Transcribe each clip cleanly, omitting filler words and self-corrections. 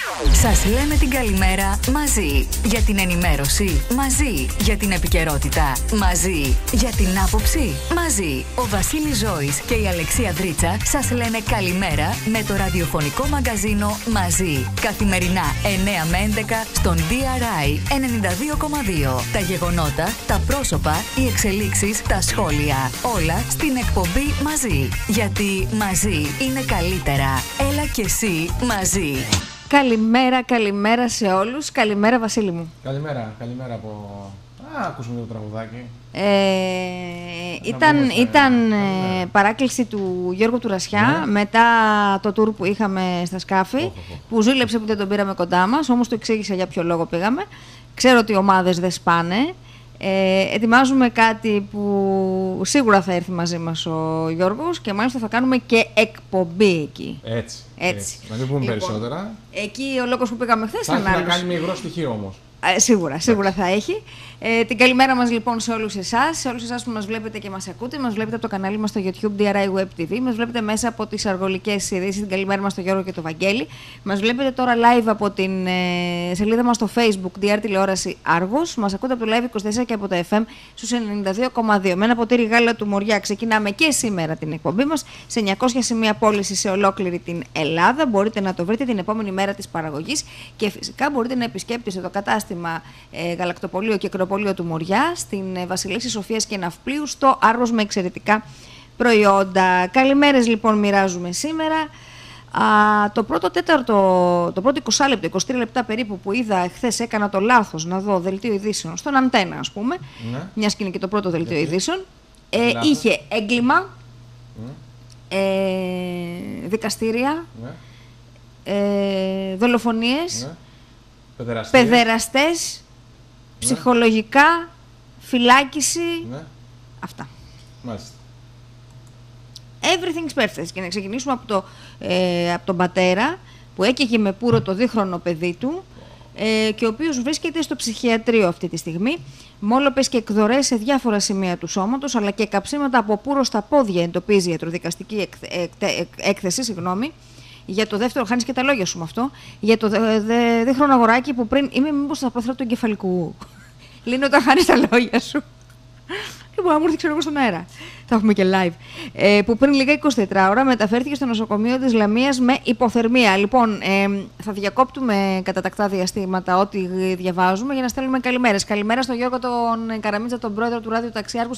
Σας λέμε την καλημέρα μαζί. Για την ενημέρωση μαζί. Για την επικαιρότητα μαζί. Για την άποψη μαζί. Ο Βασίλης Ζώης και η Αλεξία Δρίτσα σας λένε καλημέρα με το ραδιοφωνικό μαγκαζίνο μαζί. Καθημερινά 9 με 11 στον DRI 92,2. Τα γεγονότα, τα πρόσωπα, οι εξελίξεις, τα σχόλια. Όλα στην εκπομπή μαζί. Γιατί μαζί είναι καλύτερα. Έλα και εσύ μαζί. Καλημέρα, καλημέρα σε όλους. Καλημέρα, Βασίλη μου. Καλημέρα από... ακούσουμε το τραγουδάκι. Ήταν παράκληση του Γιώργου του Ρασιά, μετά το tour που είχαμε στα σκάφη, που ζήλεψε που δεν τον πήραμε κοντά μας, όμως του εξήγησα για ποιο λόγο πήγαμε. Ξέρω ότι οι ομάδες δεν σπάνε. Ετοιμάζουμε κάτι που σίγουρα θα έρθει μαζί μας ο Γιώργος και μάλιστα θα κάνουμε και εκπομπή εκεί. Έτσι. Να μην πούμε περισσότερα. Εκεί ο λόγος που πήγαμε χθες ήταν άλλος. Θα έχει να κάνει με υγρό στοιχείο όμως. Σίγουρα θα έχει. Την καλημέρα μας λοιπόν σε όλους εσάς που μας βλέπετε και μας ακούτε. Μας βλέπετε από το κανάλι μας στο YouTube DRI Web TV. Μας βλέπετε μέσα από τις αργολικές ειδήσεις. Την καλημέρα μας στο Γιώργο και το Βαγγέλη. Μας βλέπετε τώρα live από την σελίδα μας στο Facebook DR Τηλεόραση Άργος. Μας ακούτε από το Live 24 και από το FM στους 92,2. Με ένα ποτήρι γάλα του Μοριά ξεκινάμε και σήμερα την εκπομπή μας σε 900 σημεία πώληση σε ολόκληρη την Ελλάδα. Μπορείτε να το βρείτε την επόμενη μέρα της παραγωγής και φυσικά μπορείτε να επισκέπτεστε το κατάστημα Γαλακτοπωλείο και Κρεοπωλείο του Μοριά στην Βασιλίσσης Σοφίας και Ναυπλίου στο Άργος με εξαιρετικά προϊόντα. Καλημέρες λοιπόν μοιράζουμε σήμερα. Το πρώτο τέταρτο, το πρώτο 20 λεπτό, 23 λεπτά περίπου που είδα χθες, έκανα το λάθος να δω δελτίο ειδήσεων στον Αντένα, ας πούμε, μιας και είναι και το πρώτο δελτίο ειδήσεων, είχε έγκλημα, δικαστήρια, δολοφονίες, παιδεραστές, ψυχολογικά, φυλάκιση, αυτά. Μάλιστα. Everything's perfect. Και να ξεκινήσουμε από τον πατέρα που έκαιγε με πούρο το 2χρονο παιδί του και ο οποίος βρίσκεται στο ψυχιατρίο αυτή τη στιγμή. Μόλοπες και εκδορές σε διάφορα σημεία του σώματος, αλλά και καψίματα από πούρο στα πόδια εντοπίζει η ιατροδικαστική έκθεση, για το δεύτερο, χάνεις και τα λόγια σου με αυτό, για το 2χρονο αγοράκι που πριν, είμαι μήπως στα πρόθυρα του εγκεφαλικού. Λύνω όταν χάνεις τα λόγια σου. Λοιπόν, μου ήρθε, ξέρω εγώ, στον αέρα. Θα έχουμε και live. Που πριν λίγα 24 ώρα μεταφέρθηκε στο νοσοκομείο της Λαμίας με υποθερμία. Λοιπόν, θα διακόπτουμε κατά τακτά διαστήματα ό,τι διαβάζουμε για να στέλνουμε καλημέρες. Καλημέρα στον Γιώργο τον Καραμίτσα, τον πρόεδρο του Ράδιο Ταξιάρχους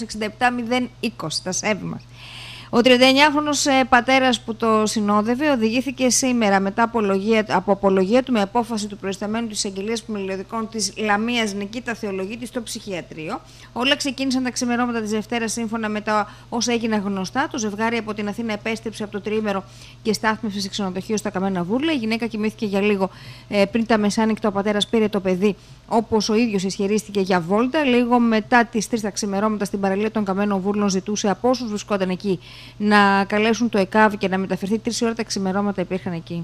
67020, τα σέβη μας. Ο 39χρονος πατέρας που το συνόδευε οδηγήθηκε σήμερα μετά από απολογία του με απόφαση του προϊσταμένου της Εισαγγελίας Πλημελιωδικών της Λαμίας Νικήτα Θεολογίτη στο ψυχιατρίο. Όλα ξεκίνησαν τα ξημερώματα της Δευτέρας σύμφωνα με τα όσα έγιναν γνωστά. Το ζευγάρι από την Αθήνα επέστρεψε από το τριήμερο και στάθμευσε σε ξενοδοχείο στα Καμένα Βούρλα. Η γυναίκα κοιμήθηκε για λίγο πριν τα μεσάνυχτα. Ο πατέρας πήρε το παιδί, όπως ο ίδιος ισχυρίστηκε, για βόλτα. Λίγο μετά τις 3 τα ξημερώματα στην παραλία των Καμένων Βούρλων ζητούσε από όσους βρισκόταν εκεί να καλέσουν το ΕΚΑΒ και να μεταφερθεί. 3 ώρα τα ξημερώματα υπήρχαν εκεί.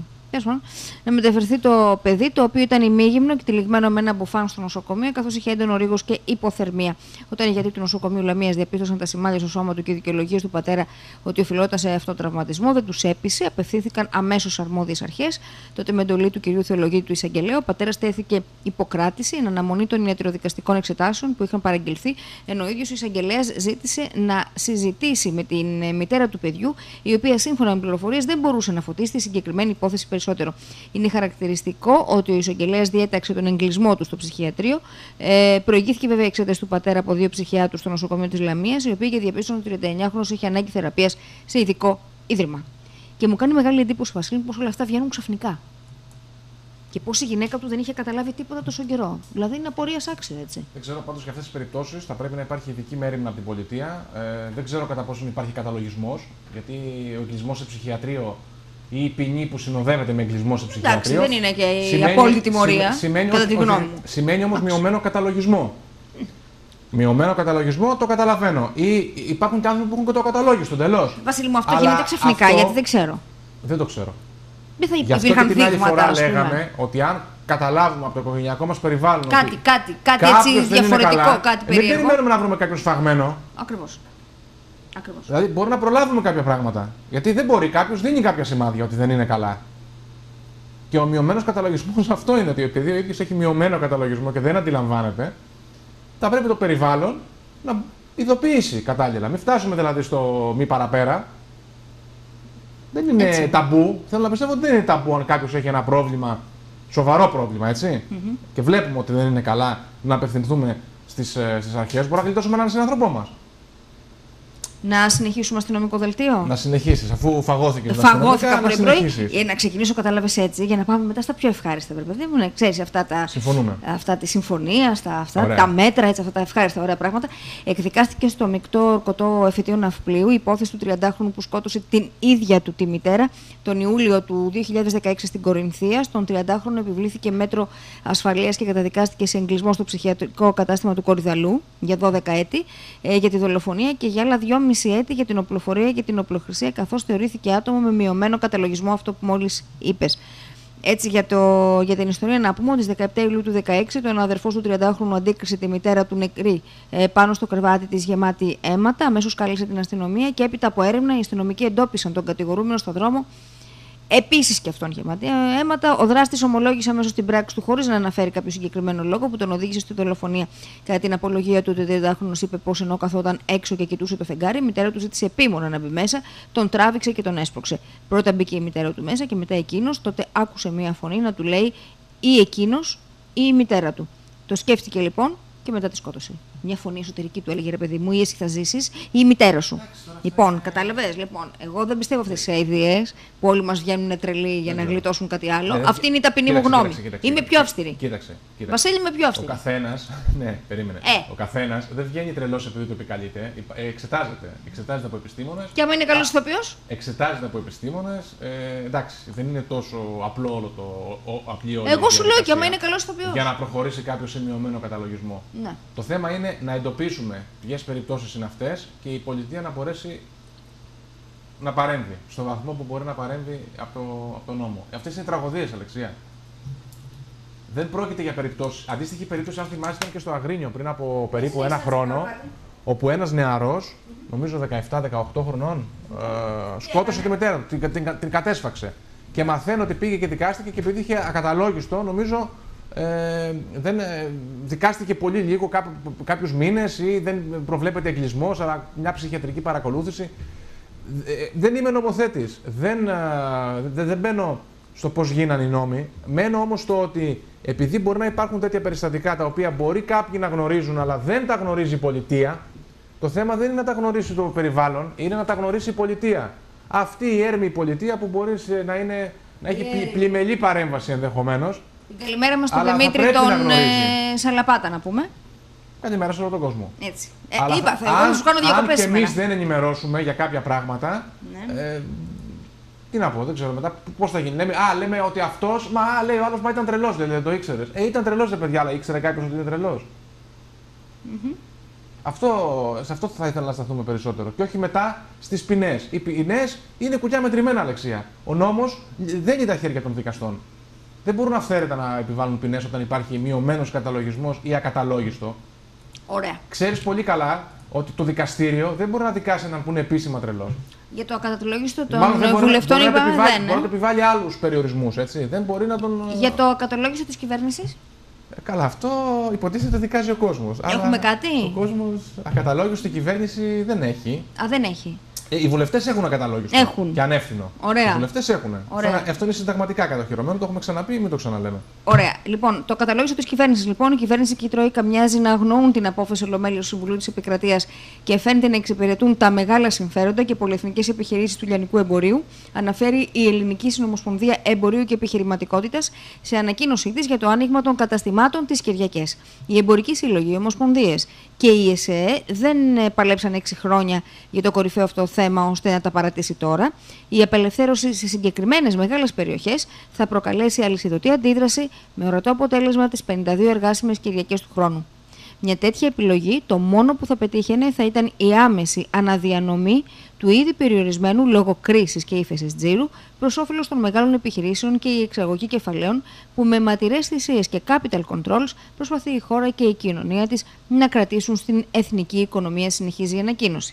Να μεταφερθεί το παιδί, το οποίο ήταν ημίγυμνο και τυλιγμένο με ένα μπουφάν στο νοσοκομείο, καθώς είχε έντονο ρίγος και υποθερμία. Όταν οι γιατροί του νοσοκομείου Λαμίας διαπίστωσαν τα σημάδια στο σώμα του και οι δικαιολογίες του πατέρα ότι οφειλόταν σε αυτό το τραυματισμό, δεν τους έπεισε. Απευθύνθηκαν αμέσως αρμόδιες αρχές. Τότε, με εντολή του κυρίου Θεολογίτη του Εισαγγελέα, ο πατέρας τέθηκε υποκράτηση εν αναμονή των ιατροδικαστικών εξετάσεων που είχαν παραγγελθεί, ενώ ο ίδιος ο Εισαγγελέας ζήτησε να συζητήσει με την μητέρα του παιδιού, η οποία σύμφωνα με πληροφορίες δεν μπορούσε να φωτίσει τη συγκεκριμένη υπόθεση περισσότερο. Είναι χαρακτηριστικό ότι ο εισαγγελέας διέταξε τον εγκλισμό του στο ψυχιατρίο. Προηγήθηκε βέβαια η εξέταση του πατέρα από 2 ψυχιάτρους στο νοσοκομείο της Λαμίας, οι οποίοι και διαπίστωσαν ότι ο 39χρονος είχε ανάγκη θεραπείας σε ειδικό ίδρυμα. Και μου κάνει μεγάλη εντύπωση, Βασίλη, πως όλα αυτά βγαίνουν ξαφνικά. Και πως η γυναίκα του δεν είχε καταλάβει τίποτα τόσο καιρό. Δηλαδή είναι απορίας άξιο, έτσι. Δεν ξέρω, πάντως για αυτές τις περιπτώσεις θα πρέπει να υπάρχει ειδική μέρημνα από την πολιτεία. Δεν ξέρω κατά πόσον υπάρχει καταλογισμός, γιατί ο εγκλισμός σε ψυχιατρίο ή η ποινή που συνοδεύεται με εγκλισμό σε ψυχιατρίο. Εντάξει, δεν είναι και η απόλυτη τιμωρία, κατά τη γνώμη μου. Σημαίνει όμως μειωμένο καταλογισμό. Μειωμένο καταλογισμό το καταλαβαίνω. Ή υπάρχουν και άνθρωποι που έχουν και το ακαταλόγιστο εντελώς. Βασίλη μου, αυτό γίνεται ξαφνικά, γιατί δεν ξέρω. Δεν το ξέρω. Δεν θα Γι' αυτό και την άλλη φορά λέγαμε ότι αν καταλάβουμε από το οικογενειακό μας περιβάλλον. Κάτι έτσι διαφορετικό, κάτι περίεργο. Δεν περιμένουμε να βρούμε κάποιο σφαγμένο. Ακριβώς. Δηλαδή μπορεί να προλάβουμε κάποια πράγματα. Γιατί δεν μπορεί κάποιος, δίνει κάποια σημάδια ότι δεν είναι καλά. Και ο μειωμένος καταλογισμός αυτό είναι, ότι επειδή ο ίδιος έχει μειωμένο καταλογισμό και δεν αντιλαμβάνεται, θα πρέπει το περιβάλλον να ειδοποιήσει κατάλληλα. Μην φτάσουμε δηλαδή στο μη παραπέρα. Δεν είναι έτσι ταμπού. Θέλω να πιστεύω ότι δεν είναι ταμπού αν κάποιος έχει ένα πρόβλημα, σοβαρό πρόβλημα, έτσι. Και βλέπουμε ότι δεν είναι καλά να απευθυνθούμε στις αρχές. Μπορεί να γλιτώσουμε έναν συνάνθρωπό μας. Να συνεχίσουμε αστυνομικό δελτίο. Να συνεχίσεις, αφού φαγώθηκες. Φαγώθηκα πρωί-πρωί. Να ξεκινήσω, κατάλαβες έτσι, για να πάμε μετά στα πιο ευχάριστα. Παιδί μου, ξέρεις αυτά τη συμφωνία, τα μέτρα, έτσι, αυτά τα ευχάριστα ωραία πράγματα. Εκδικάστηκε στο μεικτό ορκωτό εφετείο Ναυπλίου η υπόθεση του 30χρονου που σκότωσε την ίδια του τη μητέρα τον Ιούλιο του 2016 στην Κορινθία. Στον 30χρονο επιβλήθηκε μέτρο ασφαλείας και καταδικάστηκε σε εγκλισμό στο ψυχιατρικό κατάστημα του Κορυδαλού για 12 έτη για τη δολοφονία και για άλλα 2,5 έτη για την οπλοφορία και την οπλοχρησία, καθώς θεωρήθηκε άτομο με μειωμένο καταλογισμό, αυτό που μόλις είπες. Έτσι, για την ιστορία να πούμε ότι στις 17 Ιουλίου του 2016 τον αδερφός του 30χρονου αντίκρισε τη μητέρα του νεκρή πάνω στο κρεβάτι της γεμάτη αίματα. Αμέσως κάλεσε την αστυνομία και έπειτα από έρευνα οι αστυνομικοί εντόπισαν τον κατηγορούμενο στον δρόμο. Επίσης και αυτόν γεμάτη αίματα. Ο δράστης ομολόγησε αμέσως την πράξη του χωρίς να αναφέρει κάποιο συγκεκριμένο λόγο που τον οδήγησε στη δολοφονία. Κατά την απολογία του, ο 30χρονος είπε πως ενώ καθόταν έξω και κοιτούσε το φεγγάρι, η μητέρα του ζήτησε επίμονα να μπει μέσα, τον τράβηξε και τον έσπρωξε. Πρώτα μπήκε η μητέρα του μέσα και μετά εκείνος. Τότε άκουσε μία φωνή να του λέει ή εκείνος ή η μητέρα του. Το σκέφτηκε λοιπόν και μετά τη σκότωσε. Μια φωνή εσωτερική του έλεγε: ρε παιδί μου, ή εσύ θα ζήσεις ή η μητέρα σου. Λοιπόν, κατάλαβες. Λοιπόν, εγώ δεν πιστεύω αυτές τις αηδίες που όλοι μας βγαίνουν τρελοί για να γλιτώσουν κάτι άλλο. Αυτή είναι η ταπεινή μου γνώμη. Είμαι πιο αυστηρή. Κοίταξε. Βασίλη, είμαι πιο αυστηρή. Ο καθένας. Ναι, περίμενε. Ο καθένας δεν βγαίνει τρελός επειδή το επικαλείται. Εξετάζεται από επιστήμονες. Και άμα είναι καλός ηθοποιός. Εξετάζεται από επιστήμονες. Εντάξει, δεν είναι τόσο απλό όλο απλή όλη. Εγώ σου λέω και άμα είναι καλός ηθοποιός. Για να προχωρήσει κάποιος σε μειωμένο καταλογισμό. Ναι. Το θέμα είναι να εντοπίσουμε ποιες περιπτώσεις είναι αυτές και η πολιτεία να μπορέσει να παρέμβει στο βαθμό που μπορεί να παρέμβει από τον νόμο. Αυτές είναι τραγωδίες, Αλεξία. Δεν πρόκειται για περιπτώσεις. Αντίστοιχη περίπτωση, αν θυμάστε, ήταν και στο Αγρίνιο πριν από περίπου ένα χρόνο, όπου ένας νεαρός, νομίζω 17-18 χρονών, σκότωσε τη μητέρα του, την κατέσφαξε. Και μαθαίνω ότι πήγε και δικάστηκε και επειδή είχε ακαταλόγιστο, νομίζω. Δικάστηκε πολύ λίγο, κάποιους μήνες ή δεν προβλέπεται εγκλισμός, αλλά μια ψυχιατρική παρακολούθηση. Δεν είμαι νομοθέτης, δεν μπαίνω στο πώς γίνανε οι νόμοι. Μένω όμως στο ότι επειδή μπορεί να υπάρχουν τέτοια περιστατικά τα οποία μπορεί κάποιοι να γνωρίζουν, αλλά δεν τα γνωρίζει η πολιτεία, το θέμα δεν είναι να τα γνωρίσει το περιβάλλον, είναι να τα γνωρίσει η πολιτεία. Αυτή η έρμη πολιτεία που μπορεί να έχει πλημελή παρέμβαση ενδεχομένως. Καλημέρα μας στον Δημήτρη τον Σαλαπάτα, να πούμε. Καλημέρα σε όλο τον κόσμο. Έτσι. Είπα, θα σου κάνω διακοπές σήμερα. Αν και εμείς δεν ενημερώσουμε για κάποια πράγματα, ναι. Τι να πω, δεν ξέρω μετά πώς θα γίνει. Λέμε ότι αυτός, λέει ο άλλος, ήταν τρελός, δεν το ήξερες. Ήταν τρελός, ρε παιδιά, αλλά ήξερε κάποιος ότι είναι τρελός. Σε αυτό θα ήθελα να σταθούμε περισσότερο. Και όχι μετά στις ποινές. Οι ποινές είναι κουκιά μετρημένα, Αλεξία. Ο νόμος δεν είναι τα χέρια των δικαστών. Δεν μπορούν αυθαίρετα να επιβάλλουν ποινές όταν υπάρχει μειωμένος καταλογισμός ή ακαταλόγιστο. Ωραία. Ξέρεις πολύ καλά ότι το δικαστήριο δεν μπορεί να δικάσει έναν που είναι επίσημα τρελός. Για το ακαταλόγιστο των βουλευτών είπαμε δεν. Μπορεί να το επιβάλλει άλλους περιορισμούς, έτσι. Δεν μπορεί να τον. Για το ακαταλόγιστο της κυβέρνησης. Καλά, αυτό υποτίθεται δικάζει ο κόσμος. Έχουμε κάτι. Ο κόσμος ακαταλόγιστο η κυβέρνηση δεν έχει. Δεν έχει. Οι βουλευτές έχουν ακαταλόγιστο. Έχουν. Και ανεύθυνο. Ωραία. Οι βουλευτές έχουν. Αυτό είναι συνταγματικά κατοχυρωμένο, το έχουμε ξαναπεί, μην το ξαναλέμε. Ωραία. Λοιπόν, το καταλόγιστο της κυβέρνησης. Λοιπόν, η κυβέρνηση και η Τρόικα μοιάζει να αγνοούν την απόφαση Ολομέλειας του Συμβουλίου της Επικρατείας και φαίνεται να εξυπηρετούν τα μεγάλα συμφέροντα και πολυεθνικές επιχειρήσεις του λιανικού εμπορίου, αναφέρει η Ελληνική Συνομοσπονδία Εμπορίου και Επιχειρηματικότητας σε ανακοίνωσή της για το άνοιγμα των καταστημάτων τις Κυριακές. Οι εμπορικοί σύλλογοι, οι ομοσπονδίες και η ΕΣΕ δεν παλέψαν 6 χρόνια για το κορυφαίο αυτό θέμα ώστε να τα παρατήσει τώρα. Η απελευθέρωση σε συγκεκριμένες μεγάλες περιοχές θα προκαλέσει αλυσιδωτή αντίδραση με ορατό αποτέλεσμα τις 52 εργάσιμες Κυριακές του χρόνου. Μια τέτοια επιλογή το μόνο που θα πετύχαινε θα ήταν η άμεση αναδιανομή του ήδη περιορισμένου λόγω κρίσης και ύφεσης τζίρου προς όφελος των μεγάλων επιχειρήσεων και η εξαγωγή κεφαλαίων που με ματηρές θυσίες και capital controls προσπαθεί η χώρα και η κοινωνία της να κρατήσουν στην εθνική οικονομία, συνεχίζει η ανακοίνωση.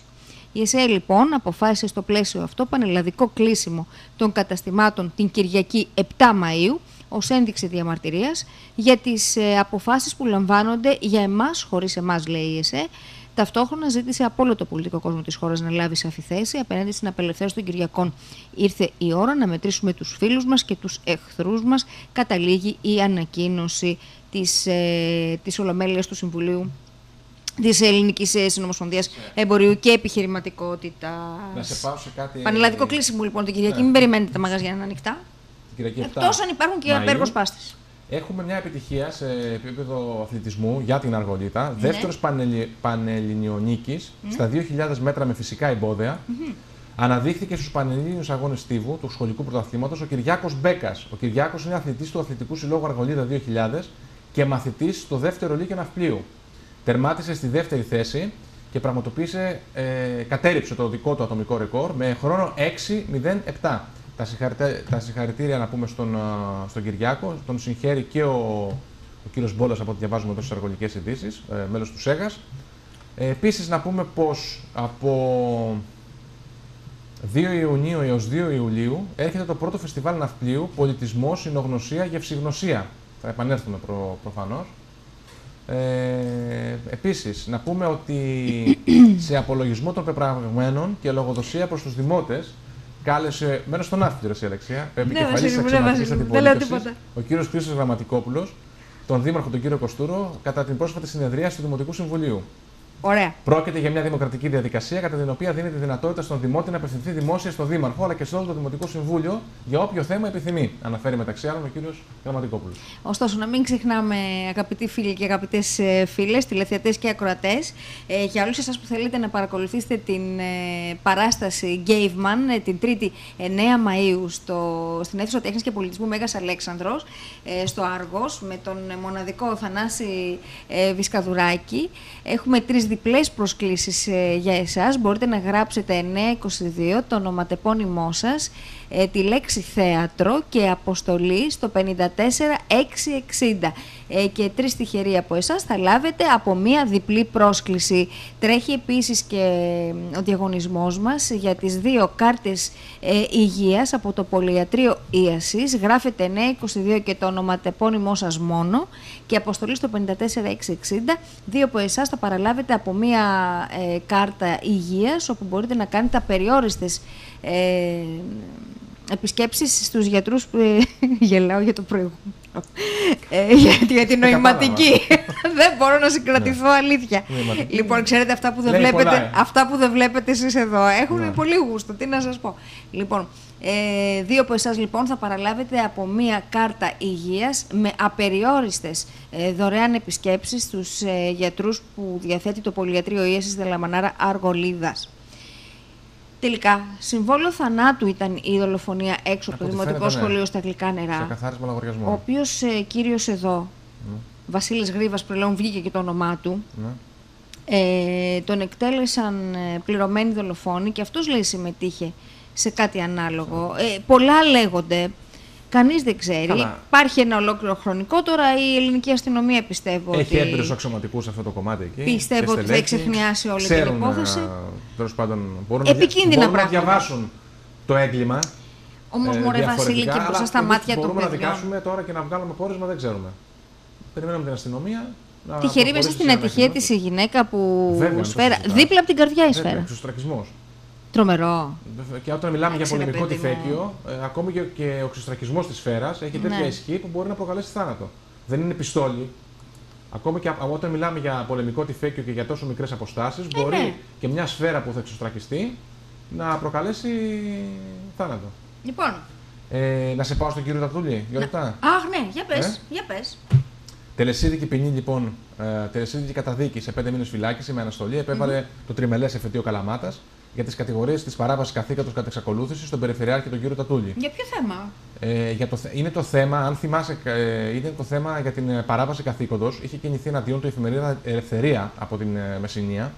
Η ΕΣΕ λοιπόν αποφάσισε στο πλαίσιο αυτό πανελλαδικό κλείσιμο των καταστημάτων την Κυριακή 7 Μαΐου ως ένδειξη διαμαρτυρίας για τις αποφάσεις που λαμβάνονται για εμάς, χωρίς εμάς λέει η ΕΣΕ. Ταυτόχρονα ζήτησε από όλο το πολιτικό κόσμο της χώρας να λάβει σαφή θέση απέναντι στην απελευθέρωση των Κυριακών. Ήρθε η ώρα να μετρήσουμε τους φίλους μας και τους εχθρούς μας, καταλήγει η ανακοίνωση της Ολομέλειας του Συμβουλίου της Ελληνικής Συνομοσπονδίας Εμπορίου και Επιχειρηματικότητας. Να σε πάω σε κάτι. Πανελλαδικό κλείσιμο λοιπόν την Κυριακή, μην περιμένετε τα μαγαζιά να είναι ανοιχτά. Εκτός αν υπάρχουν και απέργος πάστης. Έχουμε μια επιτυχία σε επίπεδο αθλητισμού για την Αργολίδα. Δεύτερος πανελληνιονίκης στα 2.000 μέτρα με φυσικά εμπόδια. Αναδείχθηκε στους Πανελλήνιους Αγώνες Στίβου του σχολικού πρωταθλήματος ο Κυριάκος Μπέκας. Ο Κυριάκος είναι αθλητής του Αθλητικού Συλλόγου Αργολίδα 2000 και μαθητής στο δεύτερο λύκειο ναυπλίου. Τερμάτισε στη δεύτερη θέση και κατέριψε το δικό του ατομικό ρεκόρ με χρόνο 6.07. Τα συγχαρητήρια να πούμε στον Κυριάκο, τον συγχαίρει και ο κύριος Μπόλας από ό,τι διαβάζουμε εδώ στις αργολικές ειδήσεις, μέλος του ΣΕΓΑΣ. Επίσης να πούμε πως από 2 Ιουνίου έως 2 Ιουλίου έρχεται το πρώτο φεστιβάλ ναυπλίου «Πολιτισμός, Συνογνωσία, Γευσηγνωσία». Θα επανέλθουμε προφανώς. Επίσης, να πούμε ότι σε απολογισμό των πεπραγμένων και λογοδοσία προς τους δημότες κάλεσε μέρος στον ναύπλιο, η Αλεξία, επικεφαλής της αξιωματικής αντιπολίτευσης, ο κύριος Χρήστος Γραμματικόπουλος, τον δήμαρχο τον κύριο Κοστούρο, κατά την πρόσφατη συνεδρία του Δημοτικού Συμβουλίου. Ωραία. Πρόκειται για μια δημοκρατική διαδικασία κατά την οποία δίνεται δυνατότητα στον Δημότη να απευθυνθεί δημόσια στον Δήμαρχο αλλά και σε όλο το Δημοτικό Συμβούλιο για όποιο θέμα επιθυμεί. Αναφέρει μεταξύ άλλων ο κύριος Γραμματικόπουλος. Ωστόσο, να μην ξεχνάμε, αγαπητοί φίλοι και αγαπητές φίλες, τηλεθεατές και ακροατές, για όλους εσάς που θέλετε να παρακολουθήσετε την παράσταση Gaveman την 3η 9 Μαΐου στην Αίθουσα Τέχνης και Πολιτισμού Μέγας Αλέξανδρος, στο Άργος, με τον μοναδικό Θανάση Βισκαδουράκη. Έχουμε 3 διπλές προσκλήσεις για εσάς. Μπορείτε να γράψετε 922 το ονοματεπώνυμό σας, τη λέξη θέατρο και αποστολή στο 54660. Και 3 τυχεροί από εσάς θα λάβετε από μία διπλή πρόσκληση. Τρέχει επίσης και ο διαγωνισμός μας για τις 2 κάρτες υγείας από το Πολυιατρείο Ίασης. Γράφετε 922 και το ονοματεπώνυμό σας μόνο και αποστολή στο 54660. 2 από εσάς θα παραλάβετε από μία κάρτα υγείας, όπου μπορείτε να κάνετε απεριόριστες επισκέψεις στους γιατρούς που γελάω για το προηγούμενο. Για την νοηματική. Δεν μπορώ να συγκρατηθώ, αλήθεια. Λοιπόν, ξέρετε, αυτά που δεν βλέπετε εσείς εδώ έχουν πολύ γούστο. Τι να σας πω. Λοιπόν, 2 από εσάς λοιπόν θα παραλάβετε από μία κάρτα υγείας με απεριόριστες δωρεάν επισκέψεις στους γιατρούς που διαθέτει το Πολυιατρείο Ίασης Δελαμανάρα Αργολίδας. Τελικά, συμβόλαιο θανάτου ήταν η δολοφονία έξω από το Δημοτικό Σχολείο στα Γλυκά Νερά. Σε καθάρισμα λογαριασμού. Ο οποίος κύριος εδώ, Βασίλης Γρήβας, πλέον βγήκε και το όνομά του, τον εκτέλεσαν πληρωμένοι δολοφόνοι και αυτός λέει συμμετείχε σε κάτι ανάλογο. Πολλά λέγονται. Κανείς δεν ξέρει. Καλά. Υπάρχει ένα ολόκληρο χρονικό. Τώρα η ελληνική αστυνομία πιστεύω έχει έμπειρους αξιωματικούς σε αυτό το κομμάτι εκεί. Πιστεύω ότι θα εξεχνιάσει όλη την υπόθεση. Τέλος πάντων, μπορούν να διαβάσουν το έγκλημα. Όμως, μωρέ Βασίλη, και μπροστά στα μάτια των παιδιών. Μπορούμε να δικάσουμε τώρα και να βγάλουμε πόρισμα, δεν ξέρουμε. Περιμένουμε την αστυνομία. Τυχερή μέσα στην ατυχία της η γυναίκα που σφαίρα. Δίπλα από την καρδιά η σφαίρα. Εξωστρακισμός. Τρομερό. Και όταν μιλάμε για πολεμικό τυφέκιο, ακόμη και ο ξεστρακισμός της σφαίρας έχει τέτοια ισχύ που μπορεί να προκαλέσει θάνατο. Δεν είναι πιστόλι. Ακόμη και όταν μιλάμε για πολεμικό τυφέκιο και για τόσο μικρές αποστάσεις, μπορεί και μια σφαίρα που θα εξωστρακιστεί να προκαλέσει θάνατο. Λοιπόν. Να σε πάω στον κύριο Τατούλη, για λεπτά. Αχ, ναι, για πες. Τελεσίδικη ποινή λοιπόν, τελεσίδικη καταδίκη σε 5 μήνες φυλάκιση με αναστολή επέβαλε το τριμελές εφετείο Καλαμάτας για τις κατηγορίες της παράβασης καθήκοντος κατά εξακολούθηση στον Περιφερειάρχη τον κύριο Τατούλη. Για ποιο θέμα? Είναι το θέμα, αν θυμάσαι, είναι το θέμα για την παράβαση καθήκοντος. Είχε κινηθεί εναντίον του η εφημερίδα Ελευθερία από την Μεσσηνία.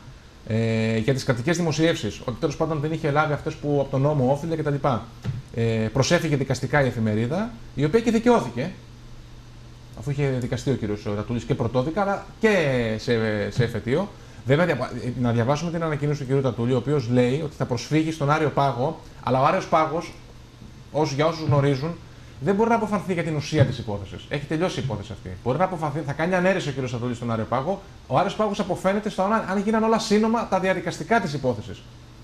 Για τις κρατικές δημοσιεύσεις. Ότι τέλος πάντων δεν είχε λάβει αυτές που από τον νόμο όφιλε κτλ. Προσέφηκε δικαστικά η εφημερίδα, η οποία και δικαιώθηκε. Αφού είχε δικαστεί ο κύριος Τατούλης και πρωτόδικα, αλλά και σε εφετείο. Βέβαια, να διαβάσουμε την ανακοίνωση του κ. Τατούλη, ο οποίος λέει ότι θα προσφύγει στον Άριο Πάγο, αλλά ο Άριος Πάγος, για όσους γνωρίζουν, δεν μπορεί να αποφανθεί για την ουσία της υπόθεσης. Έχει τελειώσει η υπόθεση αυτή. Μπορεί να αποφανθεί, θα κάνει ανέρεση ο κ. Τατούλη στον Άριο Πάγο. Ο Άριος Πάγος αποφαίνεται αν γίναν όλα σύνομα τα διαδικαστικά της υπόθεσης.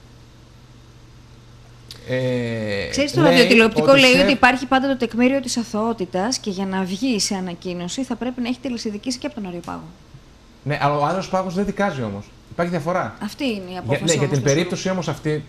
Ξέρεις, το ραδιοτηλεοπτικό λέει ότι υπάρχει πάντα το τεκμήριο της αθωότητας και για να βγει σε ανακοίνωση θα πρέπει να έχει τελεσιδικήσει και από τον Άριο Πάγο. Ναι, αλλά ο Άριος Πάγος δεν δικάζει όμως. Υπάρχει διαφορά. Αυτή είναι η απόφαση. Για την περίπτωση όμως αυτή,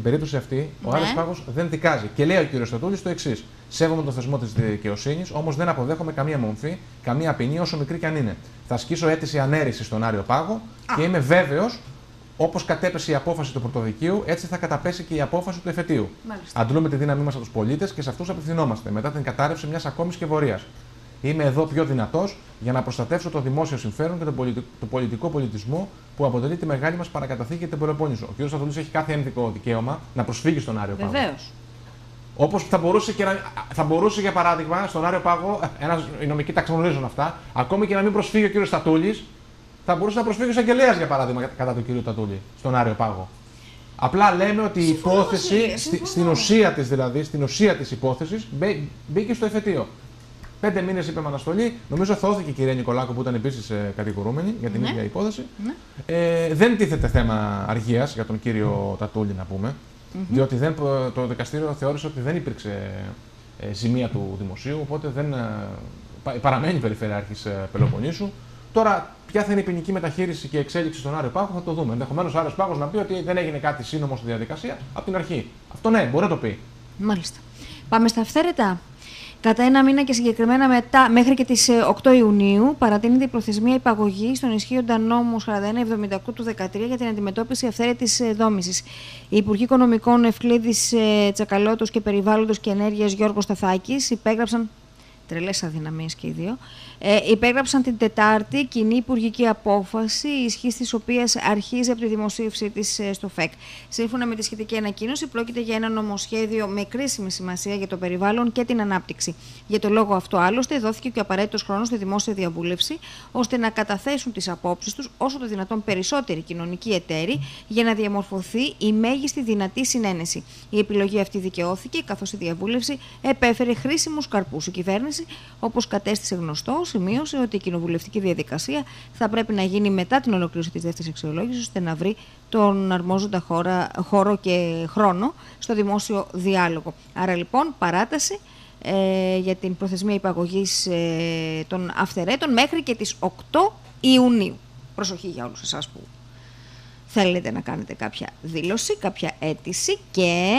ο Άριος Πάγος δεν δικάζει. Και λέει ο κ. Τατούλης το εξής: σέβομαι τον θεσμό της δικαιοσύνης, όμως δεν αποδέχομαι καμία μομφή, καμία ποινή, όσο μικρή κι αν είναι. Θα ασκήσω αίτηση ανέρησης στον Άριο Πάγο και είμαι βέβαιος, όπως κατέπεσε η απόφαση του πρωτοδικείου, έτσι θα καταπέσει και η απόφαση του εφετείου. Αντλούμε τη δύναμή μας από τους πολίτες και σε αυτούς απευθυνόμαστε μετά την κατάρρευση μιας ακόμης σκευωρίας. Είμαι εδώ πιο δυνατός για να προστατεύσω το δημόσιο συμφέρον και τον πολιτικό πολιτισμό που αποτελεί τη μεγάλη μας παρακαταθήκη για την Πελοπόννησο. Ο κ. Τατούλης έχει κάθε ένδικο δικαίωμα να προσφύγει στον Άριο Πάγο. Βεβαίως. Όπως θα μπορούσε, για παράδειγμα, στον Άριο Πάγο, οι νομικοί τα γνωρίζουν αυτά, ακόμη και να μην προσφύγει ο κ. Τατούλης, θα μπορούσε να προσφύγει ο εισαγγελέας, για παράδειγμα, κατά του κ. Τατούλη στον Άριο Πάγο. Απλά λέμε ότι η υπόθεση, στην ουσία της υπόθεσης, μπήκε στο εφετείο. 5 μήνες είπε με αναστολή. Νομίζω θώθηκε η κυρία Νικολάκου που ήταν επίσης κατηγορούμενη για την ίδια υπόθεση. Δεν τίθεται θέμα αργίας για τον κύριο Τατούλη, να πούμε. Διότι το δικαστήριο θεώρησε ότι δεν υπήρξε ζημία του δημοσίου, οπότε παραμένει περιφερειάρχης Πελοποννήσου. Τώρα, ποια θα είναι η ποινική μεταχείριση και εξέλιξη στον Άριο Πάγο θα το δούμε. Ενδεχομένως ο Άριος Πάγος να πει ότι δεν έγινε κάτι σύνομο στη διαδικασία από την αρχή. Αυτό ναι, μπορεί να το πει. Μάλιστα. Πάμε στα αυθαίρετα. Κατά ένα μήνα και συγκεκριμένα μέχρι και τις 8 Ιουνίου παρατείνεται η προθεσμία υπαγωγής στον ισχύοντα νόμο 4178 του 2013 για την αντιμετώπιση αυθαίρετης δόμησης. Οι Υπουργοί Οικονομικών Ευκλήδης Τσακαλώτος και Περιβάλλοντος και Ενέργειας Γιώργος Σταθάκης υπέγραψαν. Τρελές αδυναμίες και οι δύο. Υπέγραψαν την Τετάρτη κοινή υπουργική απόφαση, η ισχύς της οποίας αρχίζει από τη δημοσίευσή της στο ΦΕΚ. Σύμφωνα με τη σχετική ανακοίνωση, πρόκειται για ένα νομοσχέδιο με κρίσιμη σημασία για το περιβάλλον και την ανάπτυξη. Για το λόγο αυτό, άλλωστε, δόθηκε και ο απαραίτητος χρόνος στη δημόσια διαβούλευση, ώστε να καταθέσουν τις απόψεις τους όσο το δυνατόν περισσότεροι κοινωνικοί εταίροι, για να διαμορφωθεί η μέγιστη δυνατή συνένεση. Η επιλογή αυτή δικαιώθηκε, καθώς η διαβούλευση επέφερε χρήσιμους καρπούς. Η κυβέρνηση, όπως κατέστησε γνωστό, σημείωσε ότι η κοινοβουλευτική διαδικασία θα πρέπει να γίνει μετά την ολοκλήρωση της δεύτερης αξιολόγησης, ώστε να βρει τον αρμόζοντα χώρο και χρόνο στο δημόσιο διάλογο. Άρα λοιπόν παράταση για την προθεσμία υπαγωγής των αυθαιρέτων μέχρι και τις 8 Ιουνίου. Προσοχή για όλους εσάς που θέλετε να κάνετε κάποια δήλωση, κάποια αίτηση. Και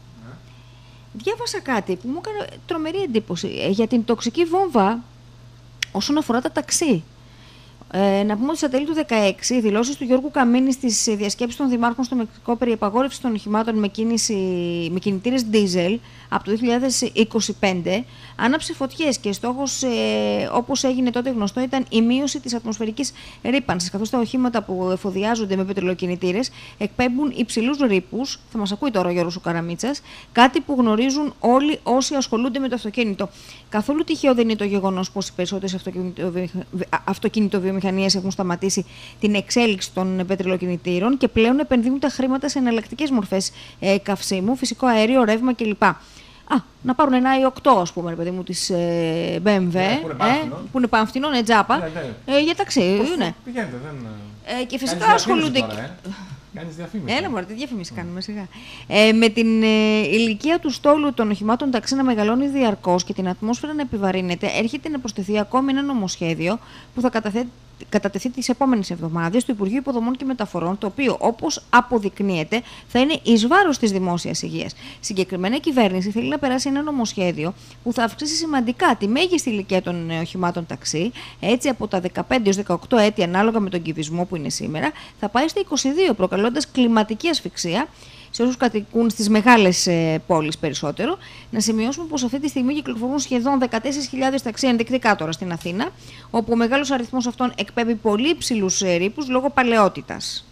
διάβασα κάτι που μου έκανε τρομερή εντύπωση για την τοξική βόμβα όσον αφορά τα ταξί. Να πούμε ότι στα τέλη του 2016 οι δηλώσεις του Γιώργου Καμίνη στις διασκέψεις των δημάρχων στο Μεξικό περί απαγόρευσης των οχημάτων με κινητήρες diesel από το 2025 άναψε φωτιές και στόχος, όπως έγινε τότε γνωστό, ήταν η μείωση της ατμοσφαιρικής ρύπανσης, καθώς τα οχήματα που εφοδιάζονται με πετρελοκινητήρες εκπέμπουν υψηλούς ρήπους. Θα μας ακούει τώρα ο Γιώργος Καραμίτσας, κάτι που γνωρίζουν όλοι όσοι ασχολούνται με το αυτοκίνητο. Καθόλου τυχαίο δεν είναι το γεγονός πως οι περισσότερες αυτοκινητοβιομηχανίες έχουν σταματήσει την εξέλιξη των πετρελοκινητήρων και πλέον επενδύουν τα χρήματα σε εναλλακτικές μορφές καυσίμου, φυσικό αέριο, ρεύμα κλπ. Να πάρουν ένα i8, ας πούμε, ρε παιδί μου, της BMW, που είναι πανφτηνό, είναι τζάπα, για ταξί. Ναι. Πηγαίνετε, και φυσικά ασχολούνται. Κάνεις διαφήμιση. Έλα μωρέ, τι διαφήμιση κάνουμε σιγά. Με την ηλικία του στόλου των οχημάτων ταξί να μεγαλώνει διαρκώς και την ατμόσφαιρα να επιβαρύνεται, έρχεται να προσθεθεί ακόμη ένα νομοσχέδιο που θα κατατεθεί τις επόμενες εβδομάδες στο Υπουργείο Υποδομών και Μεταφορών, το οποίο, όπως αποδεικνύεται, θα είναι εις βάρος της δημόσιας υγείας. Συγκεκριμένα, η κυβέρνηση θέλει να περάσει ένα νομοσχέδιο που θα αυξήσει σημαντικά τη μέγιστη ηλικία των οχημάτων ταξί, έτσι από τα 15 έως 18 έτη, ανάλογα με τον κυβισμό που είναι σήμερα, θα πάει στα 22, προκαλώντας κλιματική ασφυξία σε όσους κατοικούν στις μεγάλες πόλεις περισσότερο. Να σημειώσουμε πως αυτή τη στιγμή κυκλοφορούν σχεδόν 14.000 ταξί ενδεικτικά τώρα στην Αθήνα, όπου ο μεγάλος αριθμός αυτών εκπέμπει πολύ υψηλούς ρήπους λόγω παλαιότητας.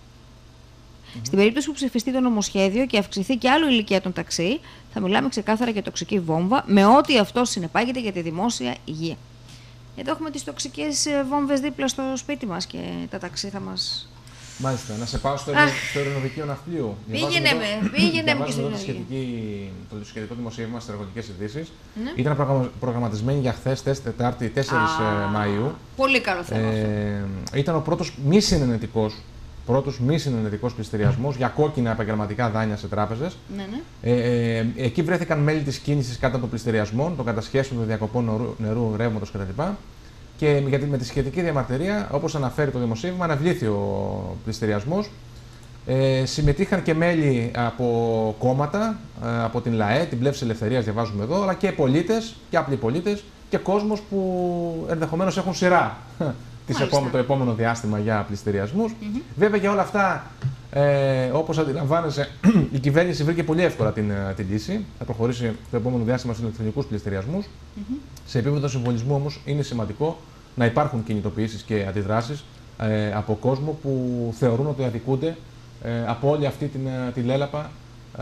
Στην περίπτωση που ψηφιστεί το νομοσχέδιο και αυξηθεί και άλλο η ηλικία των ταξί, θα μιλάμε ξεκάθαρα για τοξική βόμβα, με ό,τι αυτό συνεπάγεται για τη δημόσια υγεία. Εδώ έχουμε τις τοξικές βόμβες δίπλα στο σπίτι μας και τα ταξί θα μας Μάλιστα. Να σε πάω στο αεροναυπηγείο ναυτιλίου. Πήγαινε με και στο το σχετικό δημοσίευμα στις εργατικές ειδήσεις. Ναι. Ήταν προγραμματισμένη για χθες, Τετάρτη, 4 Μαΐου. Πολύ καλό θέμα. Ήταν ο πρώτος μη συνενετικός πληστηριασμός για κόκκινα επαγγελματικά δάνεια σε τράπεζες. Ναι. Εκεί βρέθηκαν μέλη της κίνησης κατά των πληστηριασμών, των κατασχέσεων των διακοπών νερού, ρεύματος κτλ. Και με τη σχετική διαμαρτυρία, όπως αναφέρει το δημοσίευμα, αναβλήθη ο πληστηριασμός. Συμμετείχαν και μέλη από κόμματα, από την ΛΑΕ, την Πλεύση Ελευθερίας, διαβάζουμε εδώ, αλλά και πολίτες και απλοί πολίτες και κόσμος που ενδεχομένως έχουν σειρά το επόμενο διάστημα για πληστηριασμούς. Βέβαια για όλα αυτά, όπως αντιλαμβάνεσαι, η κυβέρνηση βρήκε πολύ εύκολα την λύση. Θα προχωρήσει το επόμενο διάστημα στους ηλεκτρονικούς πληστηριασμούς. Σε επίπεδο συμβολισμού όμως είναι σημαντικό να υπάρχουν κινητοποιήσεις και αντιδράσεις από κόσμο που θεωρούν ότι αδικούνται από όλη αυτή τη λέλαπα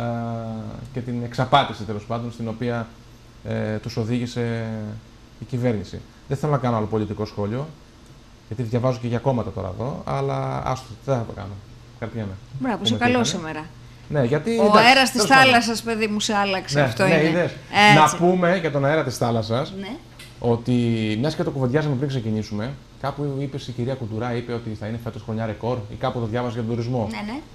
και την εξαπάτηση τέλος πάντων στην οποία τους οδήγησε η κυβέρνηση. Δεν θέλω να κάνω άλλο πολιτικό σχόλιο, γιατί διαβάζω και για κόμματα τώρα εδώ, αλλά άστο, δεν θα το κάνω. Κρατιέμαι. Μπράβο, είσαι καλό σήμερα. Ναι, γιατί, ο αέρας της θάλασσας, παιδί μου, σε άλλαξε. Αυτό είναι. Να πούμε για τον αέρα της θάλασσας, ότι μιας και το κουβεντιάζαμε πριν ξεκινήσουμε, κάπου είπε η κυρία Κουντουρά, είπε ότι θα είναι φέτος χρονιά ρεκόρ, ή κάπου το διάβαζε για τον τουρισμό.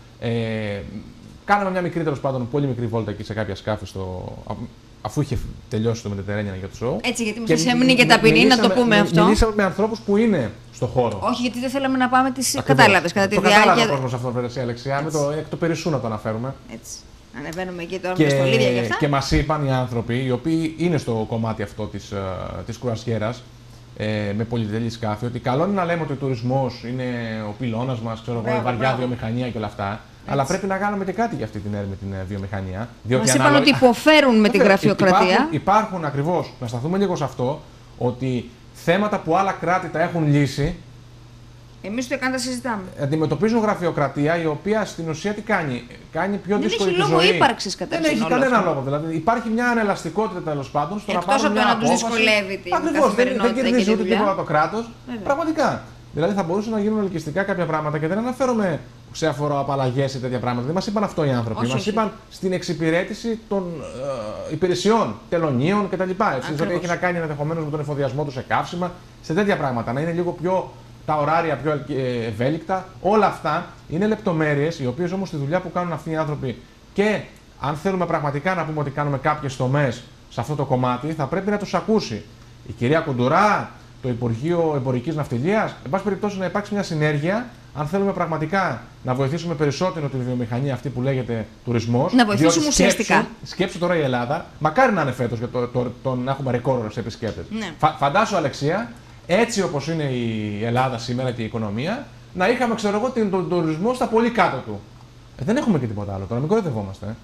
Κάναμε μια μικρή, τέλος πάντων, πολύ μικρή βόλτα εκεί σε κάποια σκάφη, αφού είχε τελειώσει το Mediterranean για το show. Έτσι, γιατί μου σας έμεινε και ταπεινή, να το πούμε αυτό. Μιλήσαμε με ανθρώπους που είναι στο χώρο. Όχι, γιατί δεν θέλαμε να πάμε τις κατάλαβες κατά τη διάρκεια. Το κατάλαβε ο κόσμος αυτό, βέβαια, Αλεξία, εκ του περισσού να το αναφέρουμε. Έτσι. Ανεβαίνουμε εκεί τώρα με τα στολίδια και αυτά. Και μας είπαν οι άνθρωποι, οι οποίοι είναι στο κομμάτι αυτό της κουρασιέρας, με πολυτελή σκάφη, ότι καλό είναι να λέμε ότι ο τουρισμός είναι ο πυλώνας μας, ξέρω εγώ, η βαριά βιομηχανία και όλα αυτά. Έτσι. Αλλά πρέπει να κάνουμε και κάτι για αυτή την βιομηχανία. Μας είπαν ότι υποφέρουν με τη γραφειοκρατία. Υπάρχουν ακριβώς, να σταθούμε λίγο σε αυτό, ότι θέματα που άλλα κράτη τα έχουν λύσει. Εμείς το καν τα συζητάμε. Αντιμετωπίζουν γραφειοκρατία η οποία στην ουσία τι κάνει. Κάνει πιο δύσκολη τη ζωή. Δεν έχει λόγο ύπαρξης καταρχήν. Δεν έχει κανένα λόγο. Δηλαδή υπάρχει μια ανελαστικότητα τέλος πάντων στο να πάρουν μια απόφαση. Εκτός από το να τους δυσκολεύει την καθημερινότητα. Δεν κερδίζει ούτε τίποτα το κράτος. Πραγματικά. Δηλαδή θα μπορούσαν να γίνουν ελκυστικά κάποια πράγματα και δεν αναφέρομαι σε αφοροαπαλλαγές ή τέτοια πράγματα. Δεν μας είπαν αυτό οι άνθρωποι. Μας είπαν στην εξυπηρέτηση των υπηρεσιών, τελωνίων κτλ. Δηλαδή έχει να κάνει ενδεχομένως με τον εφοδιασμό του σε καύσιμα, σε τέτοια πράγματα. Να είναι λίγο πιο τα ωράρια πιο ευέλικτα. Όλα αυτά είναι λεπτομέρειες, οι οποίες όμως στη δουλειά που κάνουν αυτοί οι άνθρωποι και αν θέλουμε πραγματικά να πούμε ότι κάνουμε κάποιες τομές σε αυτό το κομμάτι, θα πρέπει να τους ακούσει η κυρία Κουντουρά, το Υπουργείο Εμπορικής Ναυτιλίας. Εν πάση περιπτώσει, να υπάρξει μια συνέργεια, αν θέλουμε πραγματικά να βοηθήσουμε περισσότερο τη βιομηχανία αυτή που λέγεται τουρισμός. Να βοηθήσουμε ουσιαστικά. Σκέψου τώρα η Ελλάδα, μακάρι να είναι φέτος για να έχουμε ρεκόρ σε επισκέπτες. Ναι. Φαντάσου, Αλεξία, έτσι όπως είναι η Ελλάδα σήμερα και η οικονομία, να είχαμε, ξέρω εγώ, τον τουρισμό στα πολύ κάτω του. Δεν έχουμε και τίποτα άλλο τώρα, μην κοροϊδευόμαστε.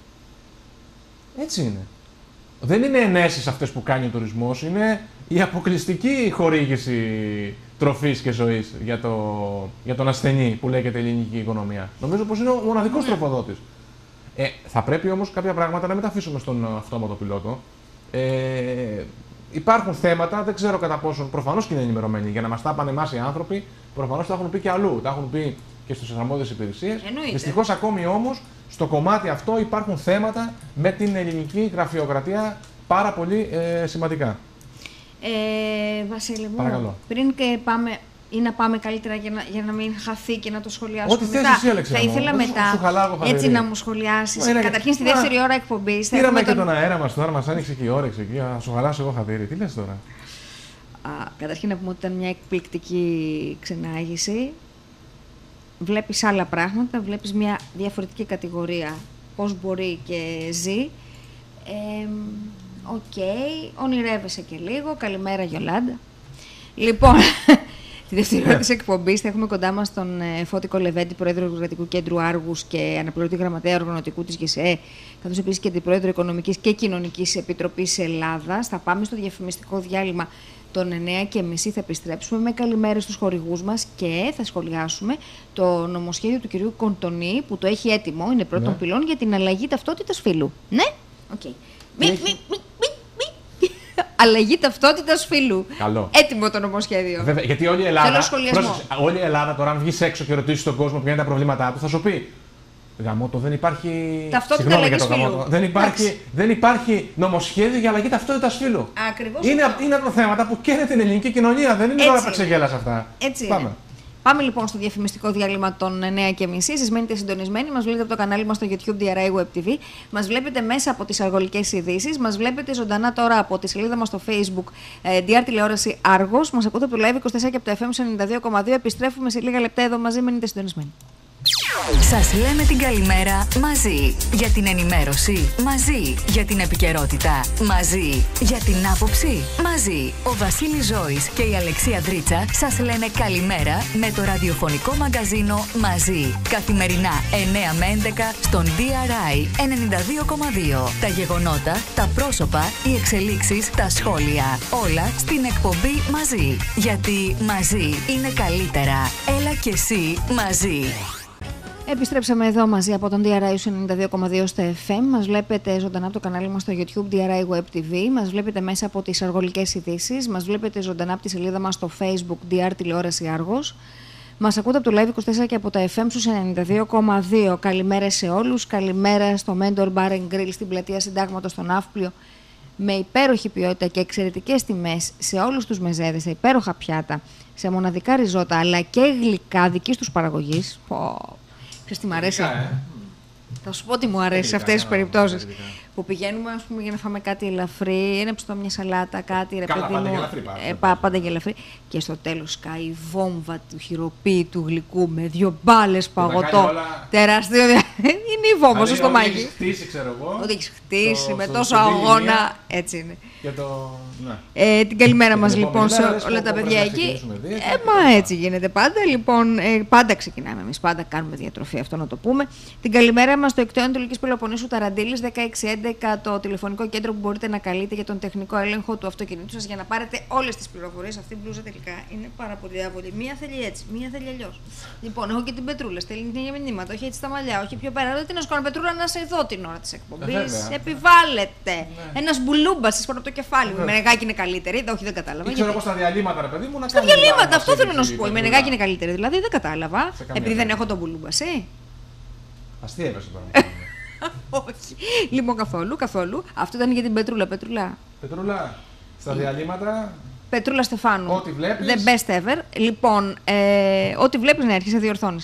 Έτσι είναι. Δεν είναι ενέσεις αυτές που κάνει ο τουρισμός, είναι η αποκλειστική χορήγηση τροφής και ζωής για τον ασθενή που λέγεται ελληνική οικονομία. Νομίζω πως είναι ο μοναδικός τροφοδότης. Θα πρέπει όμως κάποια πράγματα να μην τα αφήσουμε στον αυτόματο πιλότο. Υπάρχουν θέματα, δεν ξέρω κατά πόσον, προφανώς και είναι ενημερωμένοι, για να μας τα πάνε εμάς οι άνθρωποι, προφανώς τα έχουν πει και αλλού, τα έχουν πει και στις αρμόδιες υπηρεσίες. Δυστυχώς ακόμη όμως, στο κομμάτι αυτό υπάρχουν θέματα με την ελληνική γραφειοκρατία πάρα πολύ σημαντικά. Βασίλη μου, πριν και πάμε ή να πάμε καλύτερα για να μην χαθεί και να το σχολιάσουμε ό,τι μετά. Εσύ, Αλεξία, θα ήθελα μετά έτσι να μου σχολιάσεις. Καταρχήν στη δεύτερη ώρα εκπομπής. Πήραμε και τον αέρα μας τώρα, μας άνοιξε και η όρεξη εκεί. Να σου χαλάσω εγώ χατήρι. Τι λες τώρα? Καταρχήν να πούμε ότι ήταν μια εκπληκτική ξενάγηση. Βλέπεις άλλα πράγματα, βλέπεις μια διαφορετική κατηγορία. Πώς μπορεί και ζει. Ονειρεύεσαι και λίγο. Καλημέρα, Γιολάντα. Λοιπόν, τη δεύτερη ώρα της εκπομπής θα έχουμε κοντά μας τον Φώτη Κολεβέντη, πρόεδρο Εργατικού Κέντρου Άργους και αναπληρωτή γραμματέα οργανωτικού της ΓΕΣΕ, καθώς επίσης και την πρόεδρο Οικονομικής και Κοινωνικής Επιτροπής Ελλάδας. Θα πάμε στο διαφημιστικό διάλειμμα των 9:30, θα επιστρέψουμε με καλημέρες στους χορηγούς μας και θα σχολιάσουμε το νομοσχέδιο του κυρίου Κοντονή που το έχει έτοιμο, είναι πρώτον πυλών για την αλλαγή ταυτότητας φύλου. Ναι, οκ. Αλλαγή ταυτότητας φύλου. Καλό. Έτοιμο το νομοσχέδιο. Βέβαια, γιατί όλη η Ελλάδα. Θέλω σχολιασμό. Πρόσεξε, όλη η Ελλάδα τώρα, αν βγει έξω και ρωτήσει τον κόσμο ποια είναι τα προβλήματά του, θα σου πει. Γαμώτο, δεν υπάρχει. Ταυτότητα αλλαγής φύλου. Δεν υπάρχει νομοσχέδιο για αλλαγή ταυτότητας φύλου. Ακριβώς. Είναι από τα θέματα που καίνε την ελληνική κοινωνία. Δεν είναι ώρα τα ξεγέλας αυτά. Έτσι. Πάμε. Πάμε λοιπόν στο διαφημιστικό διάλειμμα των 9:30. Εσείς μένετε συντονισμένοι. Μας βλέπετε από το κανάλι μας στο YouTube DRI Web TV. Μας βλέπετε μέσα από τις αργολικές ειδήσεις. Μας βλέπετε ζωντανά τώρα από τη σελίδα μας στο Facebook DR Τηλεόραση Άργος. Μας ακούτε από το Live 24 και από το FM 92,2. Επιστρέφουμε σε λίγα λεπτά εδώ μαζί. Μένετε συντονισμένοι. Σας λέμε την καλημέρα μαζί για την ενημέρωση, μαζί για την επικαιρότητα, μαζί για την άποψη, μαζί. Ο Βασίλης Ζώης και η Αλεξία Δρίτσα σας λένε καλημέρα με το ραδιοφωνικό μαγκαζίνο Μαζί. Καθημερινά 9 με 11 στον DRI 92,2. Τα γεγονότα, τα πρόσωπα, οι εξελίξεις, τα σχόλια. Όλα στην εκπομπή Μαζί. Γιατί μαζί είναι καλύτερα. Έλα και εσύ μαζί. Επιστρέψαμε εδώ μαζί από τον DRI 92,2 στο FM. Μας βλέπετε ζωντανά από το κανάλι μας στο YouTube DRI Web TV. Μας βλέπετε μέσα από τις αργολικές ειδήσεις. Μας βλέπετε ζωντανά από τη σελίδα μας στο Facebook DR Τηλεόραση Άργος. Μας ακούτε από το Live 24 και από τα FM στους 92,2. Καλημέρα σε όλους. Καλημέρα στο Mentor Bar & Grill στην πλατεία Συντάγματος στον Ναύπλιο. Με υπέροχη ποιότητα και εξαιρετικές τιμές σε όλους τους μεζέδες, σε υπέροχα πιάτα, σε μοναδικά ριζότα αλλά και γλυκά δικής τους παραγωγής. Ξέρεις τι μ' αρέσει. Θα σου πω τι μου αρέσει σε αυτές τις περιπτώσεις. Που πηγαίνουμε, ας πούμε, για να φάμε κάτι ελαφρύ, ένα ψητό, μια σαλάτα, κάτι ρε παιδί μου. Πάντα και ελαφρύ. Και στο τέλος σκάει η βόμβα του χειροποίητου γλυκού με 2 μπάλες παγωτό. Τεράστιο. Είναι η βόμβα στο στομάχι. Ό,τι έχεις χτίσει, ξέρω εγώ. Ό,τι έχεις χτίσει με τόσο αγώνα. Έτσι είναι. Ναι. Την καλημέρα μας λοιπόν σε όλα τα παιδιά εκεί. Μα έτσι γίνεται πάντα. Λοιπόν, πάντα ξεκινάμε εμείς, πάντα κάνουμε διατροφή, αυτό να το πούμε. Την καλημέρα μας στο Εκτό Ανατολικής Πελοποννήσου Ταραντήλης 1611, το τηλεφωνικό κέντρο που μπορείτε να καλείτε για τον τεχνικό έλεγχο του αυτοκινήτου σας για να πάρετε όλες τις πληροφορίες. Αυτή η μπλούζα τελικά είναι πάρα πολύ άβολη. Μία θέλει έτσι, μία θέλει αλλιώς. Λοιπόν, έχω και την Πετρούλα, στέλνει μηνύματα, όχι έτσι τα μαλλιά, όχι πιο πέρα. Τι να σου κάνω, Πετρούλα, να σε δω την ώρα της εκπομπής. Επιβάλλεται. Ένας μπουλούμπας πάνω από το κεφάλι μου. Η Μενεγάκη είναι καλύτερη, όχι δεν κατάλαβα. Ξέρω εγώ στα διαλύματα, ρε παιδί μου, να στα διαλύματα, αυτό θέλω να σου πω. Η Μενεγάκη είναι καλύτερη, δηλαδή δεν κατάλαβα. Επειδή δεν έχω τον μπουλούμπαση. Αστείευεσαι τώρα. Όχι. Λοιπόν, καθόλου. Αυτό ήταν για την Πετρούλα. Pετρούλα, στα διαλύματα. Πετρούλα Στεφάνου. Ό,τι βλέπεις. The best ever. Λοιπόν, ό,τι βλέπεις να έρχεσαι, διορθώνεις.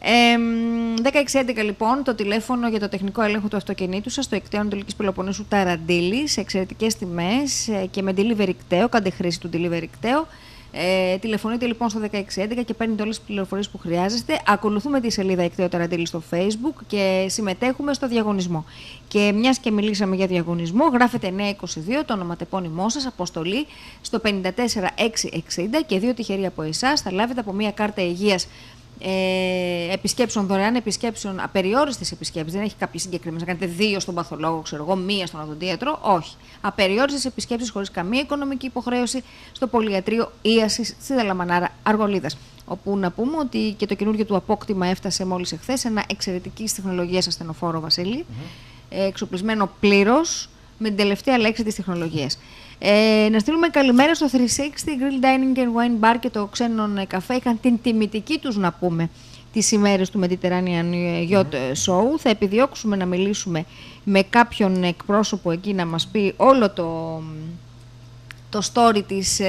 1611 λοιπόν το τηλέφωνο για το τεχνικό έλεγχο του αυτοκινήτου σας στο Εκτέο Ανατολικής Πελοποννήσου Ταραντήλη σε εξαιρετικές τιμές και με delivery κταίο, κάντε χρήση του delivery κταίο. Τηλεφωνείτε λοιπόν στο 1611 και παίρνετε όλες τις πληροφορίες που χρειάζεστε. Ακολουθούμε τη σελίδα Εκτέο Ταραντήλη στο Facebook και συμμετέχουμε στο διαγωνισμό. Και μιας και μιλήσαμε για διαγωνισμό, γράφετε 922 το ονοματεπώνυμό σας, αποστολή στο 54660 και 2 τυχεροί από εσάς θα λάβετε από μια κάρτα υγείας επισκέψεων, δωρεάν επισκέψεων, απεριόριστες επισκέψεις. Δεν έχει κάποιες συγκεκριμένες. Να κάνετε 2 στον παθολόγο, ξέρω εγώ, 1 στον οδοντίατρο. Όχι. Απεριόριστες επισκέψεις χωρίς καμία οικονομική υποχρέωση στο Πολυιατρείο Ίασης στη Δαλαμανάρα Αργολίδας. Όπου να πούμε ότι και το καινούργιο του απόκτημα έφτασε μόλις εχθές. Ένα εξαιρετικής τεχνολογίας ασθενοφόρο, Βασίλη. Εξοπλισμένο πλήρως με την τελευταία λέξη της τεχνολογίας. Να στείλουμε καλημέρα στο 360 Grill Dining and Wine Bar και το Ξένον Καφέ. Είχαν την τιμητική τους, να πούμε, τις ημέρες του Mediterranean Yacht Show. Θα επιδιώξουμε να μιλήσουμε με κάποιον εκπρόσωπο εκεί να μας πει όλο το story της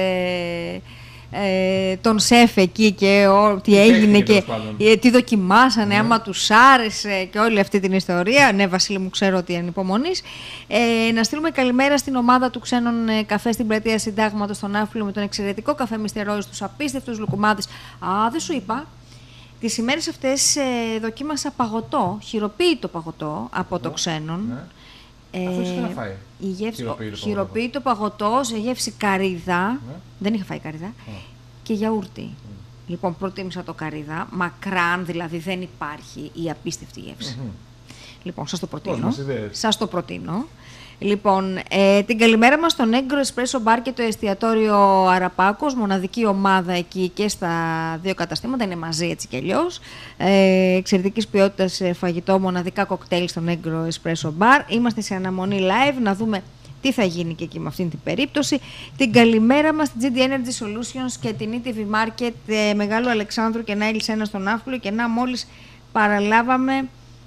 τον σεφ εκεί και τι έγινε και τι δοκιμάσανε, άμα τους άρεσε και όλη αυτή την ιστορία. Ναι, Βασίλη μου, ξέρω ότι ανυπομονείς. Να στείλουμε καλημέρα στην ομάδα του Ξένων Καφέ στην πλατεία Συντάγματος στον Ναύπλιο με τον εξαιρετικό καφέ Μυστερόης, τους απίστευτους λουκουμάδες. Δεν σου είπα. Τις ημέρες αυτές δοκίμασα παγωτό, χειροποίητο παγωτό από το Ξένον. Αυτό ήθελα να φάει. Χειροποίητο παγωτό σε γεύση καρύδα. Δεν είχα φάει καρύδα. Και γιαούρτι. Λοιπόν, προτίμησα το καρύδα. Μακράν, δηλαδή δεν υπάρχει η απίστευτη γεύση. Λοιπόν, σας το προτείνω. Λοιπόν, την καλημέρα μας στο Negro Espresso Bar και το εστιατόριο Αραπάκος, μοναδική ομάδα εκεί και στα 2 καταστήματα, είναι μαζί έτσι κι αλλιώς. Εξαιρετικής ποιότητας φαγητό, μοναδικά κοκτέιλ στο Negro Espresso Bar. Είμαστε σε αναμονή live, να δούμε τι θα γίνει και εκεί με αυτήν την περίπτωση. Την καλημέρα μας στην GD Energy Solutions και την ETV Market Μεγάλου Αλεξάνδρου και Νάιλ Σένα στον Ναύπλιο, και να μόλις παραλάβαμε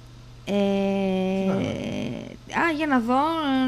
για να δω.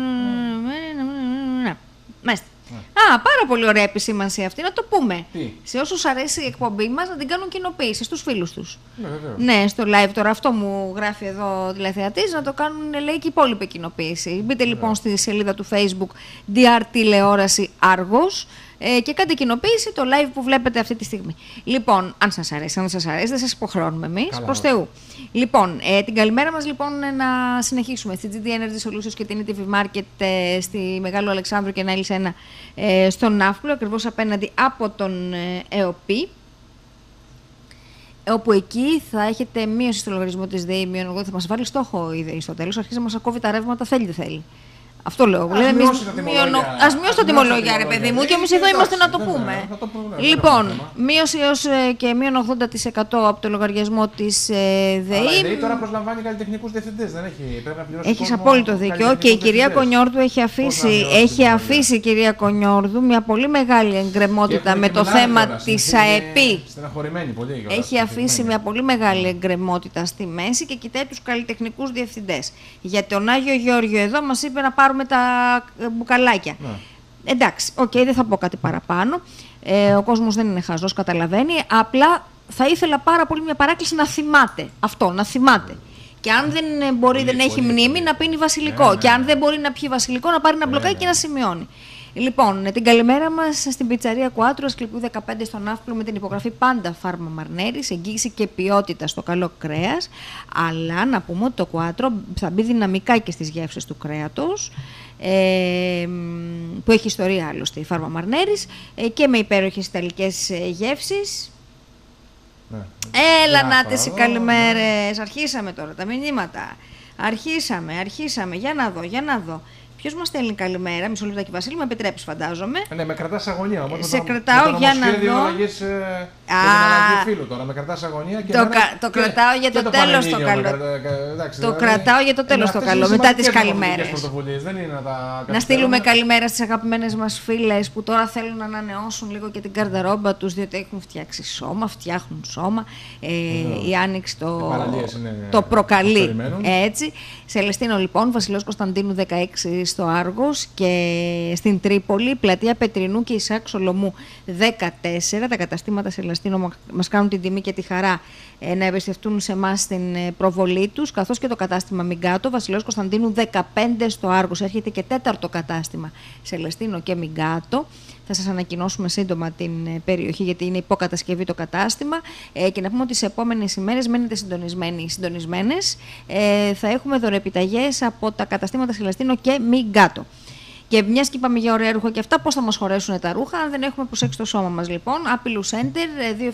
Μάλιστα. Πάρα πολύ ωραία επισήμανση αυτή. Να το πούμε. Τι? Σε όσους αρέσει η εκπομπή μας να την κάνουν κοινοποίηση στους φίλους τους. Ναι, στο live τώρα. Αυτό μου γράφει εδώ τηλεθεατής. Να το κάνουν, λέει, και η υπόλοιπη κοινοποίηση. Μπείτε λοιπόν στη σελίδα του Facebook DR Τηλεόραση Άργος και κάντε κοινοποίηση το live που βλέπετε αυτή τη στιγμή. Λοιπόν, αν σας αρέσει, δεν σας υποχρεώνουμε εμείς. Προς Θεού. Λοιπόν, την καλημέρα μας λοιπόν να συνεχίσουμε στη GD Energy Solutions και την ETV Market στη Μεγάλου Αλεξάνδρου και Νάιλ Σένα στον Ναύπλιο, ακριβώς απέναντι από τον ΕΟΠΗ, όπου εκεί θα έχετε μείωση στο λογαριασμό της ΔΕΗ, θα μας βάλει στόχο η ΔΕΗ στο τέλος, αρχίζει να μας ακόβει τα ρεύματα, θέλει δεν θέλει. Αυτό λέω. Ας μειώσει τα τιμολόγια, ρε παιδί μου, και εμείς εδώ είμαστε να το πούμε. Λοιπόν, μείωση έως και μείον 80% από το λογαριασμό της ΔΕΗ. Η ΔΕΗ τώρα προσλαμβάνει καλλιτεχνικούς διευθυντές, δεν έχει. Πρέπει να πληρώσει. Έχεις απόλυτο δίκιο. Και η κυρία Κονιόρδου έχει αφήσει, κυρία Κονιόρδου, μια πολύ μεγάλη εγκρεμότητα με το θέμα της ΑΕΠΗ. Στεναχωρημένη πολύ. Έχει αφήσει μια πολύ μεγάλη εγκρεμότητα στη μέση και κοιτάει τους καλλιτεχνικούς διευθυντές. Για τον Άγιο Γεώργιο εδώ μας είπε να πάρουμε τα μπουκαλάκια. Εντάξει, δεν θα πω κάτι παραπάνω. Ο κόσμος δεν είναι χαζός, καταλαβαίνει. Απλά θα ήθελα πάρα πολύ μια παράκληση να θυμάται. Αυτό, να θυμάται. Και αν δεν μπορεί, δεν έχει μνήμη, να πίνει βασιλικό. Και αν δεν μπορεί να πιει βασιλικό, να πάρει ένα μπλοκάκι και να σημειώνει. Λοιπόν, την καλημέρα μας στην πιτσαρία Κουάτρου, Ασκληπιού 15 στον Ναύπλιο, με την υπογραφή πάντα Φάρμα Μαρνέρης, εγγύηση και ποιότητα στο καλό κρέας. Αλλά να πούμε ότι το Κουάτρο θα μπει δυναμικά και στις γεύσεις του κρέατος, που έχει ιστορία άλλωστε η Φάρμα Μαρνέρης, και με υπέροχες ιταλικές γεύσεις. Έλα να τις οι καλημέρες. Αρχίσαμε τώρα τα μηνύματα. Αρχίσαμε. Για να δω. Ποιος μας στέλνει καλημέρα, μισό λεπτάκι Βασίλη, με επιτρέπεις φαντάζομαι. Ναι, με κρατάς αγωνία όμως. Σε κρατάω για να δω. Φίλου τώρα, με κρατάς αγωνία και το κρατάω για το τέλος το καλό. Το κρατάω για το τέλος το καλό, μετά τις καλημέρες. Να στείλουμε καλημέρα στις αγαπημένες μας φίλες που τώρα θέλουν να ανανεώσουν λίγο και την καρδαρόμπα τους, διότι έχουν φτιάξει σώμα, φτιάχνουν σώμα. Η Άνοιξη το προκαλεί έτσι. Σελεστίνο λοιπόν, Βασιλός Κωνσταντίνου 16 στο Άργος, και στην Τρίπολη, Πλατεία Πετρινού και Ισάκ Σολομού 14. Τα καταστήματα Σελεστίνο μας κάνουν την τιμή και τη χαρά να εμπιστευτούν σε εμάς στην προβολή τους, καθώς και το κατάστημα Μιγκάτο, Βασιλός Κωνσταντίνου 15 στο Άργος. Έρχεται και 4ο κατάστημα Σελεστίνο και Μιγκάτο. Θα σας ανακοινώσουμε σύντομα την περιοχή, γιατί είναι υποκατασκευή το κατάστημα. Και να πούμε ότι σε επόμενες ημέρες μένετε συντονισμένες. Θα έχουμε δωρεπιταγές από τα καταστήματα Σελεστίνο και Μιγκάτο. Και μιας και είπαμε για ωραία ρούχα και αυτά, πώς θα μας χωρέσουν τα ρούχα, αν δεν έχουμε προσέξει το σώμα μας λοιπόν. Άπειλου Center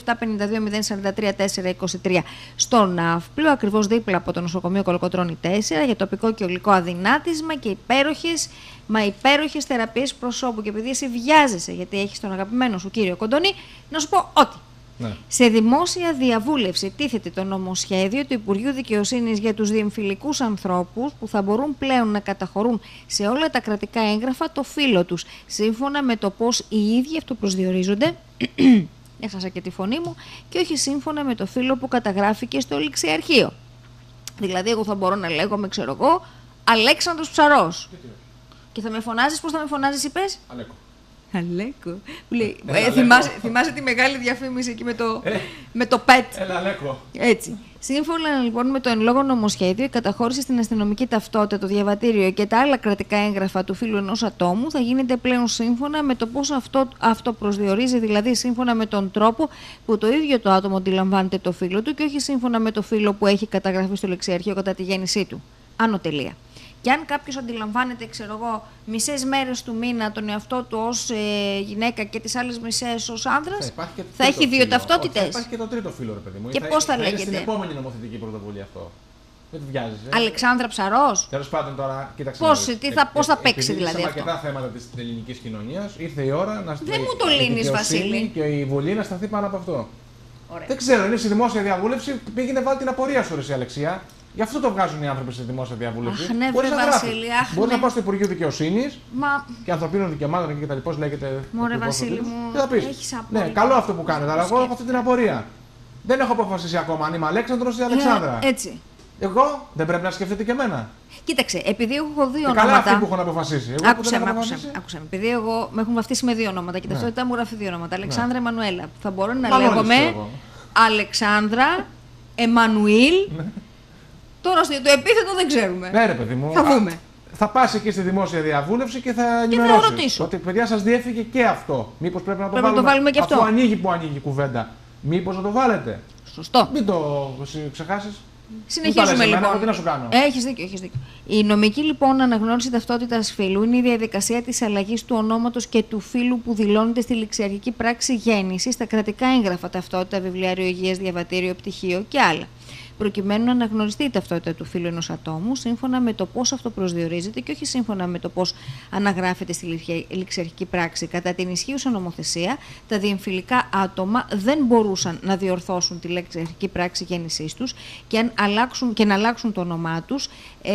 2752-043-423 στο Ναύπλιο, ακριβώς δίπλα από το νοσοκομείο Κολοκοτρώνη 4, για τοπικό και ολικό αδυνάτισμα και υπέροχες θεραπείες προσώπου. Και επειδή εσύ βιάζεσαι, γιατί έχεις τον αγαπημένο σου κύριο Κοντονή, να σου πω ότι. Ναι. Σε δημόσια διαβούλευση τίθεται το νομοσχέδιο του Υπουργείου Δικαιοσύνης για τους διεμφυλικούς ανθρώπους, που θα μπορούν πλέον να καταχωρούν σε όλα τα κρατικά έγγραφα το φύλο τους, σύμφωνα με το πώς οι ίδιοι αυτοπροσδιορίζονται, έχασα και τη φωνή μου, και όχι σύμφωνα με το φύλο που καταγράφηκε στο ληξιαρχείο. Δηλαδή, εγώ θα μπορώ να λέγομαι, ξέρω εγώ, Αλέξανδρος Ψαρός. Και θα με φωνάζεις, πώς θα με φωνάζεις, είπες? Αλέκο. Θυμάσαι τη μεγάλη διαφήμιση εκεί με το pet. Αλέκο. Έτσι. Σύμφωνα λοιπόν με το εν λόγω νομοσχέδιο, η καταχώρηση στην αστυνομική ταυτότητα, το διαβατήριο και τα άλλα κρατικά έγγραφα του φύλου ενός ατόμου θα γίνεται πλέον σύμφωνα με το πώς αυτό προσδιορίζει, δηλαδή σύμφωνα με τον τρόπο που το ίδιο το άτομο αντιλαμβάνεται το φύλο του, και όχι σύμφωνα με το φύλο που έχει καταγραφεί στο ληξιαρχείο κατά τη γέννησή του. Άνω τελεία. Και αν κάποιος αντιλαμβάνεται, ξέρω εγώ, μισές μέρες του μήνα τον εαυτό του ως γυναίκα και τις άλλες μισές ως άνδρας, θα έχει δύο ταυτότητες. Θα υπάρχει και το τρίτο φύλο, ρε παιδί μου. Και πώς θα λέγεται? Στην επόμενη νομοθετική πρωτοβουλία αυτό. Δεν το βιάζεις. Αλεξάνδρα Ψαρός. Τέλος πάντων τώρα, κοίταξε. Πώς θα παίξει δηλαδή αυτό? Αρκετά θέματα της ελληνικής κοινωνίας. Ήρθε η ώρα να στείλει. Δεν μου το λύνεις, Βασίλη. Και η Βουλή να σταθεί πάνω από αυτό. Ωραία. Δεν ξέρω, είναι στη δημόσια διαβούλευση. Πήγαινε βάλει την απορία σου, ρε Αλεξία. Γι' αυτό το βγάζουν οι άνθρωποι στη δημόσια διαβούλευση. Αχ, ναι, βρε Βασίλη, αχ, Μπορεί ναι. να πάω στο Υπουργείο Δικαιοσύνης Μα... και Ανθρωπίνων Δικαιωμάτων και τα λοιπά, πώς λέγεται. Μωρέ Βασίλη μου, και θα πεις, έχεις ναι, απόλυτο. καλό αυτό που κάνετε, αλλά εγώ έχω αυτή την απορία. Δεν έχω αποφασίσει ακόμα αν είμαι Αλέξανδρος ή Αλεξάνδρα. Έτσι. Εγώ δεν πρέπει να σκεφτείτε και εμένα. Κοίταξε, επειδή έχω δύο Καλά ονόματα. αυτοί που έχουν αποφασίσει. Εγώ Άκουσε που δεν με, έχω άκουσε αποφασίσει. με, άκουσε με. Επειδή εγώ με έχουν βαφτίσει με δύο ονόματα και η ταυτότητά μου γράφει δύο ονόματα. Αλεξάνδρα Εμμανουέλα. Θα μπορώ να Μανώλης, λέγομαι ξέρω εγώ. Αλεξάνδρα Εμμανουήλ. Τώρα το επίθετο δεν ξέρουμε. Ναι, ρε παιδί μου. Θα δούμε. Θα πας εκεί στη δημόσια διαβούλευση και θα ενημερώσεις. ρωτήσω. Ότι παιδιά σας διέφυγε και αυτό. Μήπως πρέπει να το Πρέπει να το βάλουμε και αυτό. Αφού ανοίγει που ανοίγει η κουβέντα. Μήπως να το βάλετε. Σωστό. Μην το ξεχάσεις. Συνεχίζουμε λοιπόν. Τι να σου κάνω. Έχεις δίκιο, έχεις δίκιο. Η νομική λοιπόν αναγνώριση ταυτότητας φύλου είναι η διαδικασία της αλλαγής του ονόματος και του φύλου που δηλώνεται στη ληξιαρχική πράξη γέννησης, στα κρατικά έγγραφα, ταυτότητα, βιβλιάριο υγείας, διαβατήριο, πτυχίο και άλλα. Προκειμένου να αναγνωριστεί η ταυτότητα του φύλου ενός ατόμου σύμφωνα με το πώς αυτό προσδιορίζεται και όχι σύμφωνα με το πώς αναγράφεται στη ληξιαρχική πράξη. Κατά την ισχύουσα νομοθεσία, τα διεμφυλικά άτομα δεν μπορούσαν να διορθώσουν τη ληξιαρχική πράξη γέννησής τους και να αλλάξουν το όνομά τους.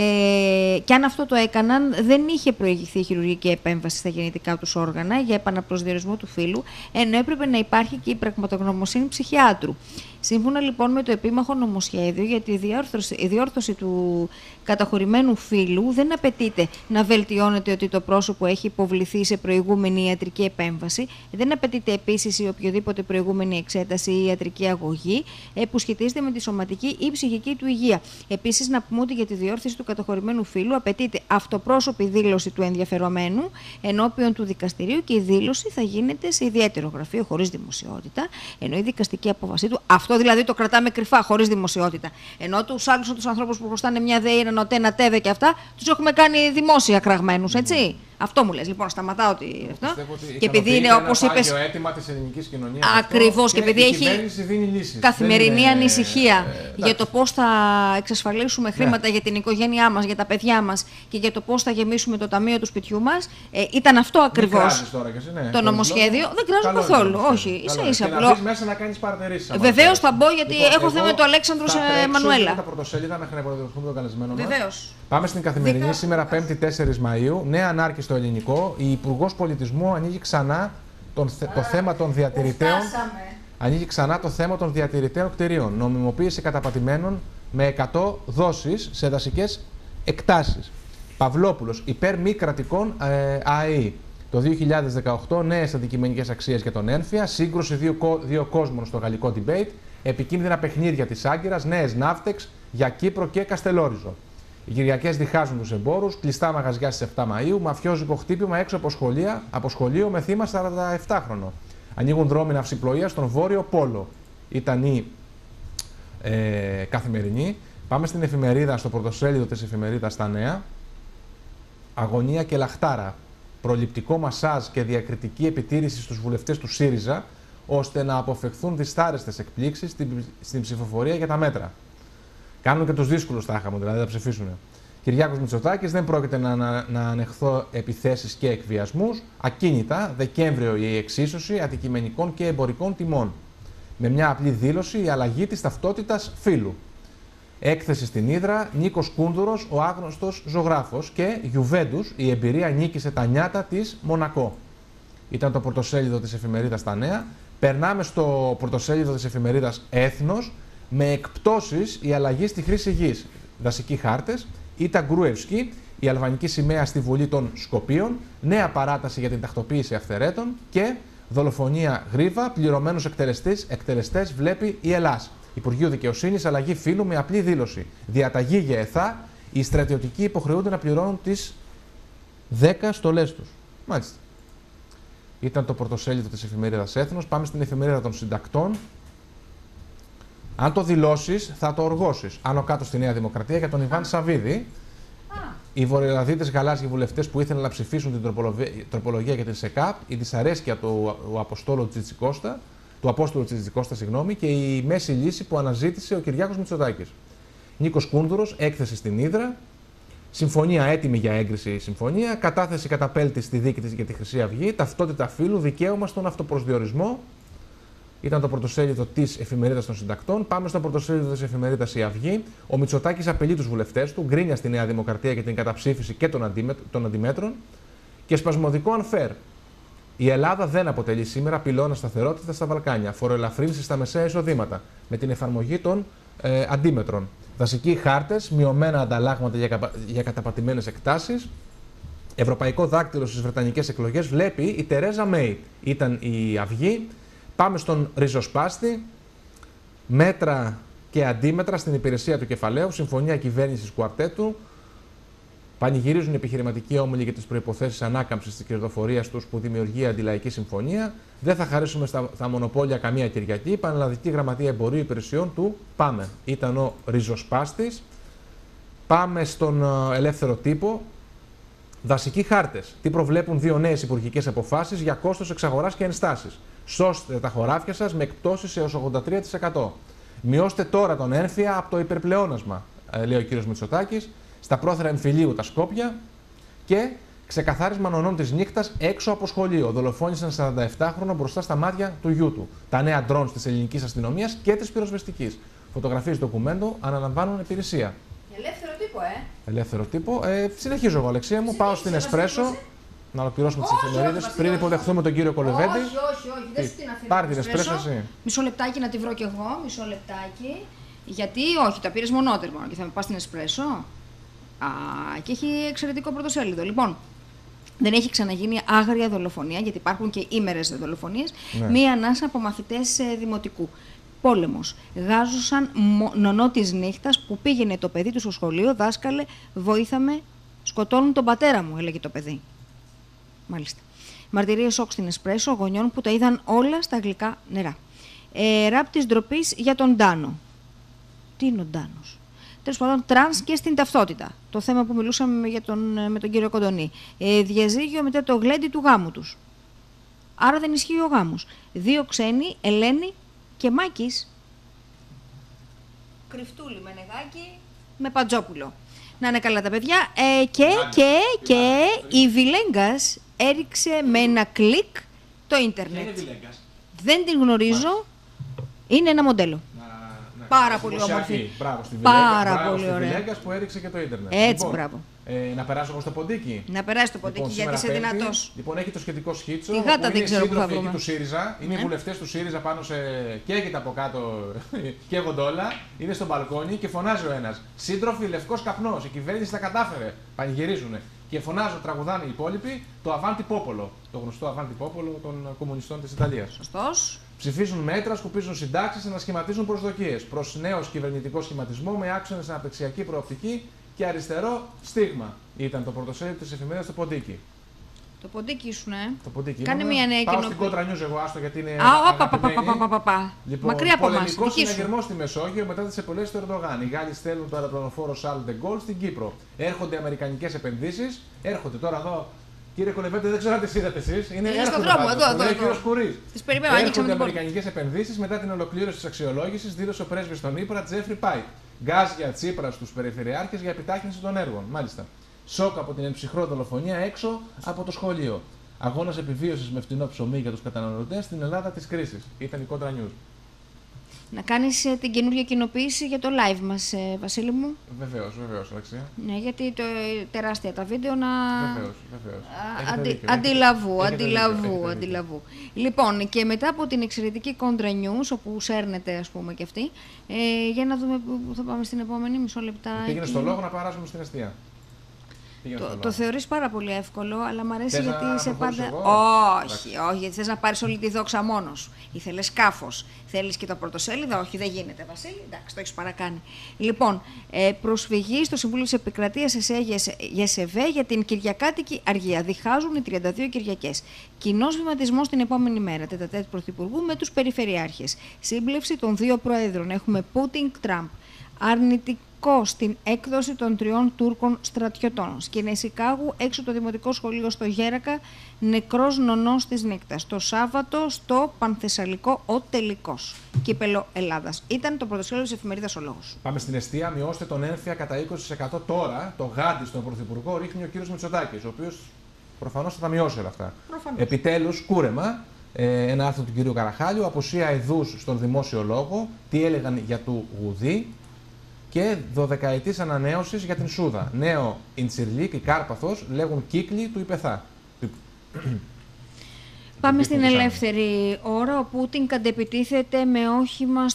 Και αν αυτό το έκαναν, δεν είχε προηγηθεί χειρουργική επέμβαση στα γεννητικά τους όργανα για επαναπροσδιορισμό του φύλου, ενώ έπρεπε να υπάρχει και η πραγματογνωμοσύνη ψυχιάτρου. Σύμφωνα λοιπόν με το επίμαχο νομοσχέδιο για τη διόρθωση του καταχωρημένου φύλου, δεν απαιτείται να βελτιώνεται ότι το πρόσωπο έχει υποβληθεί σε προηγούμενη ιατρική επέμβαση, δεν απαιτείται επίσης η οποιοδήποτε προηγούμενη εξέταση ή ιατρική αγωγή που σχετίζεται με τη σωματική ή ψυχική του υγεία. Επίσης, να πούμε ότι για τη διόρθωση του καταχωρημένου φύλου απαιτείται αυτοπρόσωπη δήλωση του ενδιαφερομένου ενώπιον του δικαστηρίου και η δήλωση θα γίνεται σε ιδιαίτερο γραφείο χωρίς δημοσιότητα, ενώ η δικαστική απόφασή του. Αυτό δηλαδή το κρατάμε κρυφά, χωρίς δημοσιότητα. Ενώ τους άλλους τους ανθρώπους που χρωστάνε μια ΔΕΗ, ένα ΝΟΤΕ, ένα ΤΕΒΕ και αυτά, τους έχουμε κάνει δημόσια κραγμένους, έτσι. Αυτό μου λες. Λοιπόν, σταματάω ότι αυτό. Ότι και επειδή είναι όπως είπες. Είναι αίτημα της ελληνικής κοινωνίας. Ακριβώς. Και επειδή έχει καθημερινή ανησυχία για το πώς θα εξασφαλίσουμε χρήματα για την οικογένειά μας, για τα παιδιά μας και για το πώς θα γεμίσουμε το ταμείο του σπιτιού μας. Ήταν αυτό ακριβώς το νομοσχέδιο. Δεν κράζω καθόλου. Όχι. Ίσα-ίσα απλό. Μέσα να κάνεις παρατηρήσεις. Βεβαίως θα μπω γιατί έχω θέμα με το Αλέξανδρος Εμμανουέλα. Τα πρωτοσέλιδα μέχρι να υποδεχθούμε τον καλεσμένο μας. Βεβαίως. Πάμε στην καθημερινή, σήμερα 5η 4 Μαΐου. Νέα ανάρκη στο ελληνικό. Η Υπουργός Πολιτισμού ανοίγει ξανά το θέμα των διατηρητέων. Ανοίγει ξανά το θέμα των διατηρητέων κτηρίων. Νομιμοποίηση καταπατημένων με 100 δόσεις σε δασικές εκτάσεις. Παυλόπουλος, υπέρ μη κρατικών ΑΕΗ. Το 2018, νέες αντικειμενικές αξίες για τον ένφια. Σύγκρουση δύο κόσμων στο γαλλικό debate. Επικίνδυνα παιχνίδια της Άγκυρας. Νέες ναύτεξ για Κύπρο και Καστελόριζο. Οι Κυριακές διχάζουν τους εμπόρους, κλειστά μαγαζιά στις 7 Μαΐου, μαφιόζικο χτύπημα έξω από σχολείο με θύμα 47χρονο. Ανοίγουν δρόμοι ναυσιπλοείας στον Βόρειο Πόλο. Ήταν η καθημερινή. Πάμε στην εφημερίδα, στο πρωτοσέλιδο της εφημερίδας στα νέα. Αγωνία και λαχτάρα. Προληπτικό μασάζ και διακριτική επιτήρηση στους βουλευτές του ΣΥΡΙΖΑ, ώστε να αποφευχθούν δυσάρεστες εκπλήξεις στην ψηφοφορία για τα μέτρα. Κάνουν και τους δύσκολους τάχα μου, δηλαδή θα ψηφίσουν. Κυριάκος Μητσοτάκης, δεν πρόκειται να ανεχθώ επιθέσεις και εκβιασμούς. Ακίνητα, Δεκέμβριο η εξίσωση αντικειμενικών και εμπορικών τιμών. Με μια απλή δήλωση, η αλλαγή της ταυτότητας φύλου. Έκθεση στην Ύδρα, Νίκος Κούνδουρος, ο άγνωστος ζωγράφος και Γιουβέντους, η εμπειρία νίκησε τα νιάτα της Μονακό. Ήταν το πρωτοσέλιδο της εφημερίδας Τα Νέα. Περνάμε στο πρωτοσέλιδο της εφημερίδας Έθνος. Με εκπτώσεις η αλλαγή στη χρήση γης. Δασικοί χάρτες, Ήτα Γκρούευσκι, η αλβανική σημαία στη Βουλή των Σκοπίων, νέα παράταση για την τακτοποίηση αυθαιρέτων και δολοφονία Γρίβα, πληρωμένους εκτελεστές βλέπει η Ελλάς. Υπουργείο Δικαιοσύνης, αλλαγή φύλου με απλή δήλωση. Διαταγή για ΕΘΑ, οι στρατιωτικοί υποχρεούνται να πληρώνουν τις 10 στολές τους. Μάλιστα. Ήταν το πρωτοσέλιδο της εφημερίδας Έθνος. Πάμε στην εφημερίδα των συντακτών. Αν το δηλώσεις, θα το οργώσεις. Άνω κάτω στη Νέα Δημοκρατία για τον Ιβάν Σαββίδη. Οι βορειοελλαδίτες γαλάζιοι βουλευτές που ήθελαν να ψηφίσουν την τροπολογία για την ΣΕΚΑΠ, η δυσαρέσκεια του Απόστολου Τσιτσικώστα, και η μέση λύση που αναζήτησε ο Κυριάκος Μητσοτάκης. Νίκος Κούνδουρος, έκθεση στην Ύδρα. Συμφωνία έτοιμη για έγκριση η συμφωνία. Κατάθεση καταπέλτη στη δίκη της για τη Χρυσή Αυγή. Ταυτότητα φύλου, δικαίωμα στον αυτοπροσδιορισμό. Ήταν το πρωτοσέλιδο της Εφημερίδας των Συντακτών. Πάμε στο πρωτοσέλιδο της Εφημερίδας Η Αυγή. Ο Μητσοτάκης απειλεί τους βουλευτές του, γκρίνια στη Νέα Δημοκρατία για την καταψήφιση και των αντιμέτρων. Και σπασμωδικό unfair. Η Ελλάδα δεν αποτελεί σήμερα πυλώνα σταθερότητα στα Βαλκάνια. Φοροελαφρύνσεις στα μεσαία εισοδήματα με την εφαρμογή των αντίμετρων. Δασικοί χάρτες, μειωμένα ανταλλάγματα για καταπατημένες εκτάσεις. Ευρωπαϊκό δάκτυλο στις Βρετανικές εκλογές βλέπει η Τερέζα Μέι. Ήταν η Αυγή. Πάμε στον ριζοσπάστη. Μέτρα και αντίμετρα στην υπηρεσία του κεφαλαίου. Συμφωνία κυβέρνησης κουαρτέτου. Πανηγυρίζουν οι επιχειρηματικοί όμιλοι για τις προϋποθέσεις ανάκαμψης της κερδοφορίας τους που δημιουργεί η αντιλαϊκή συμφωνία. Δεν θα χαρίσουμε στα μονοπόλια καμία Κυριακή. Πανελλαδική Γραμματεία Εμπορίου Υπηρεσιών του ΠΑΜΕ. Ήταν ο ριζοσπάστης. Πάμε στον ελεύθερο τύπο. Δασικοί χάρτες. Τι προβλέπουν δύο νέες υπουργικές αποφάσεις για κόστος εξαγοράς και ενστάσεις. Σώστε τα χωράφια σας με εκπτώσεις έως 83%. Μειώστε τώρα τον ένφια από το υπερπλεόνασμα, λέει ο κύριος Μητσοτάκης. Στα πρόθυρα εμφυλίου τα Σκόπια και ξεκαθάρισμα νονών της νύχτας έξω από σχολείο. Δολοφόνησαν 47χρονο μπροστά στα μάτια του γιού του. Τα νέα ντρόουν της ελληνικής αστυνομίας και της πυροσβεστικής. Φωτογραφίες ντοκουμέντο αναλαμβάνουν υπηρεσία. Ελεύθερο τύπο, Ελεύθερο τύπο. Συνεχίζω εγώ, Αλεξία μου. Πάω στην Εσπρέσο. Να ολοκληρώσουμε τις εφημερίδες πριν υποδεχθούμε τον κύριο Κολεβέντη. Όχι, δεν σου την αφήνω. Πάρε την Εσπρέσο εσύ. Μισό λεπτάκι να τη βρω κι εγώ, μισό λεπτάκι. Γιατί όχι, τα πήρες μονότερμα και θα με πας στην Εσπρέσο. Και έχει εξαιρετικό πρωτοσέλιδο. Λοιπόν, δεν έχει ξαναγίνει άγρια δολοφονία, γιατί υπάρχουν και ήμερες δολοφονίες. Ναι. Μία ανάσα από μαθητές δημοτικού. Πόλεμος. Γάζωσαν νονό της νύχτας που πήγαινε το παιδί του στο σχολείο. Δάσκαλε, βοήθαμε, σκοτώνουν τον πατέρα μου, έλεγε το παιδί. Μάλιστα. Μαρτυρίες σοκ στην Εσπρέσο γονιών που τα είδαν όλα στα γλυκά νερά. Ραπ της ντροπής για τον Ντάνο. Τι είναι ο Ντάνος? Τέλος πάντων, τρανς και στην ταυτότητα. Το θέμα που μιλούσαμε με τον κύριο Κοντονή. Διαζύγιο μετά το γλέντι του γάμου τους. Άρα δεν ισχύει ο γάμος. Δύο ξένοι, Ελένη και Μάκης. Κρυφτούλη με νεγάκι με Παντζόπουλο. Να είναι καλά τα παιδιά. Και η Βιλέγκας έριξε με ένα κλικ το ίντερνετ. Δεν την γνωρίζω. Είναι ένα μοντέλο. Πάρα πολύ όμορφη. Μπράβο στη Βιλέγκας που έριξε και το ίντερνετ. Έτσι, λοιπόν, μπράβο. Να περάσω εγώ στο ποντίκι. Να περάσει το ποντίκι, γιατί είσαι δυνατός. Λοιπόν, έχει το σχετικό σχίτσο. Τη γάτα δεν ξέρω που θα βρούμε. Του ΣΥΡΙΖΑ. Είναι οι βουλευτές του ΣΥΡΙΖΑ πάνω σε. Καίγεται από κάτω και γοντόλα. Είναι στο μπαλκόνι και φωνάζει ο ένας. Σύντροφοι, λευκός καπνός. Η κυβέρνηση τα κατάφερε. Πανηγυρίζουνε. Και φωνάζουν, τραγουδάνε οι υπόλοιποι το Αβάντι Πόπολο. Το γνωστό Αβάντι Πόπολο των κομμουνιστών της Ιταλίας. Σωστός. Ψηφίζουν μέτρα, σκουπίζουν συντάξεις, ανασχηματίζουν προσδοκίες. Προς νέο κυβερνητικό σχηματισμό με άξονες αναπτυξιακή προοπτική και αριστερό στίγμα. Ήταν το πρωτοσέλιδο της εφημερίδας το Ποντίκι. Το Ποντίκι σου, ναι. Το Ποντίκι. Κάνε μια νέα κοινοποίηση. Πάω στην Κόντρα Νιούζ εγώ, άστο γιατί είναι. Λοιπόν, μακριά από εμάς. Πολεμικός συναγερμός στη Μεσόγειο μετά τις επολέσεις του Ερντογάν. Οι Γάλλοι στέλνουν το αεροπλανοφόρο Charles de Gaulle στην Κύπρο. Έρχονται αμερικανικές επενδύσεις. Έρχονται τώρα εδώ. Κύριε Κολεβέντε, δεν ξέρω αν τις είδατε εσείς. Είναι στον δρόμο, εδώ. Τις περιμένω, έρχονται αμερικανικές επενδύσεις μετά την ολοκλήρωση της αξιολόγησης, δήλωσε ο πρέσβης των ΗΠΑ, Τζέφρι Πάιτ. Γκάζ για Τσίπρα στους περιφερειάρχες για επιτάχυνση των έργων. Μάλιστα. Σοκ από την εμψυχρό δολοφονία έξω από το σχολείο. Αγώνας επιβίωσης με φτηνό ψωμί για τους καταναλωτές στην Ελλάδα της κρίσης. Ήταν η Κόντρα News. Να κάνεις την καινούργια κοινοποίηση για το live μας, Βασίλη μου. Βεβαίως, Αλεξία. Ναι, γιατί τεράστια τα βίντεο να. Βεβαίως. Αντιλαβού. Λοιπόν, και μετά από την εξαιρετική Κόντρα News, όπου σέρνεται, ας πούμε, και αυτή, για να δούμε πού θα πάμε στην επόμενη, μισό λεπτάκι. Πήγαινε στο λόγο να παράσουμε στην αστεία. Το θεωρείς πάρα πολύ εύκολο, αλλά μου αρέσει γιατί είσαι πάντα. Όχι, γιατί θες να πάρεις όλη τη δόξα μόνος. Ήθελες σκάφος. Θέλεις και το πρωτοσέλιδο. Όχι, δεν γίνεται, Βασίλη. Εντάξει, το έχεις παρακάνει. Λοιπόν, προσφυγή στο Συμβούλιο της Επικρατείας ΓΕΣΕΒΕ για την Κυριακάτικη αργία. Διχάζουν οι 32 Κυριακές. Κοινός βηματισμός την επόμενη μέρα. Τετατέτ Πρωθυπουργού με τους περιφερειάρχες. Σύμπλευση των δύο Προέδρων. Έχουμε Πούτιν-Τραμπ. Αρνητικό στην έκδοση των 3 Τούρκων στρατιωτών. Σκηνή Σικάγου, έξω το Δημοτικό Σχολείο στο Γέρακα, νεκρός νονός της νύχτας. Το Σάββατο στο Πανθεσσαλικό ο τελικός. Κύπελο Ελλάδας. Ήταν το πρωτοσέλιδο της εφημερίδας Ο Λόγος. Πάμε στην εστία. Μειώστε τον ένφια κατά 20% τώρα. Το γάντι στον Πρωθυπουργό ρίχνει ο κύριος Μητσοτάκης, ο οποίος προφανώς θα τα μειώσει όλα αυτά. Επιτέλους, κούρεμα. ένα άρθρο του κυρίου Καραχάλιου, απουσία ειδούς στον δημόσιο λόγο, τι έλεγαν για του Γουδί και 12ετής ανανέωσης για την Σούδα. Νέο Ιντσιρλίκ, η Κάρπαθος, λέγουν κύκλοι του Ιπεθά. Πάμε στην ελεύθερη ώρα. Ο Πούτιν κατεπιτίθεται με όχημα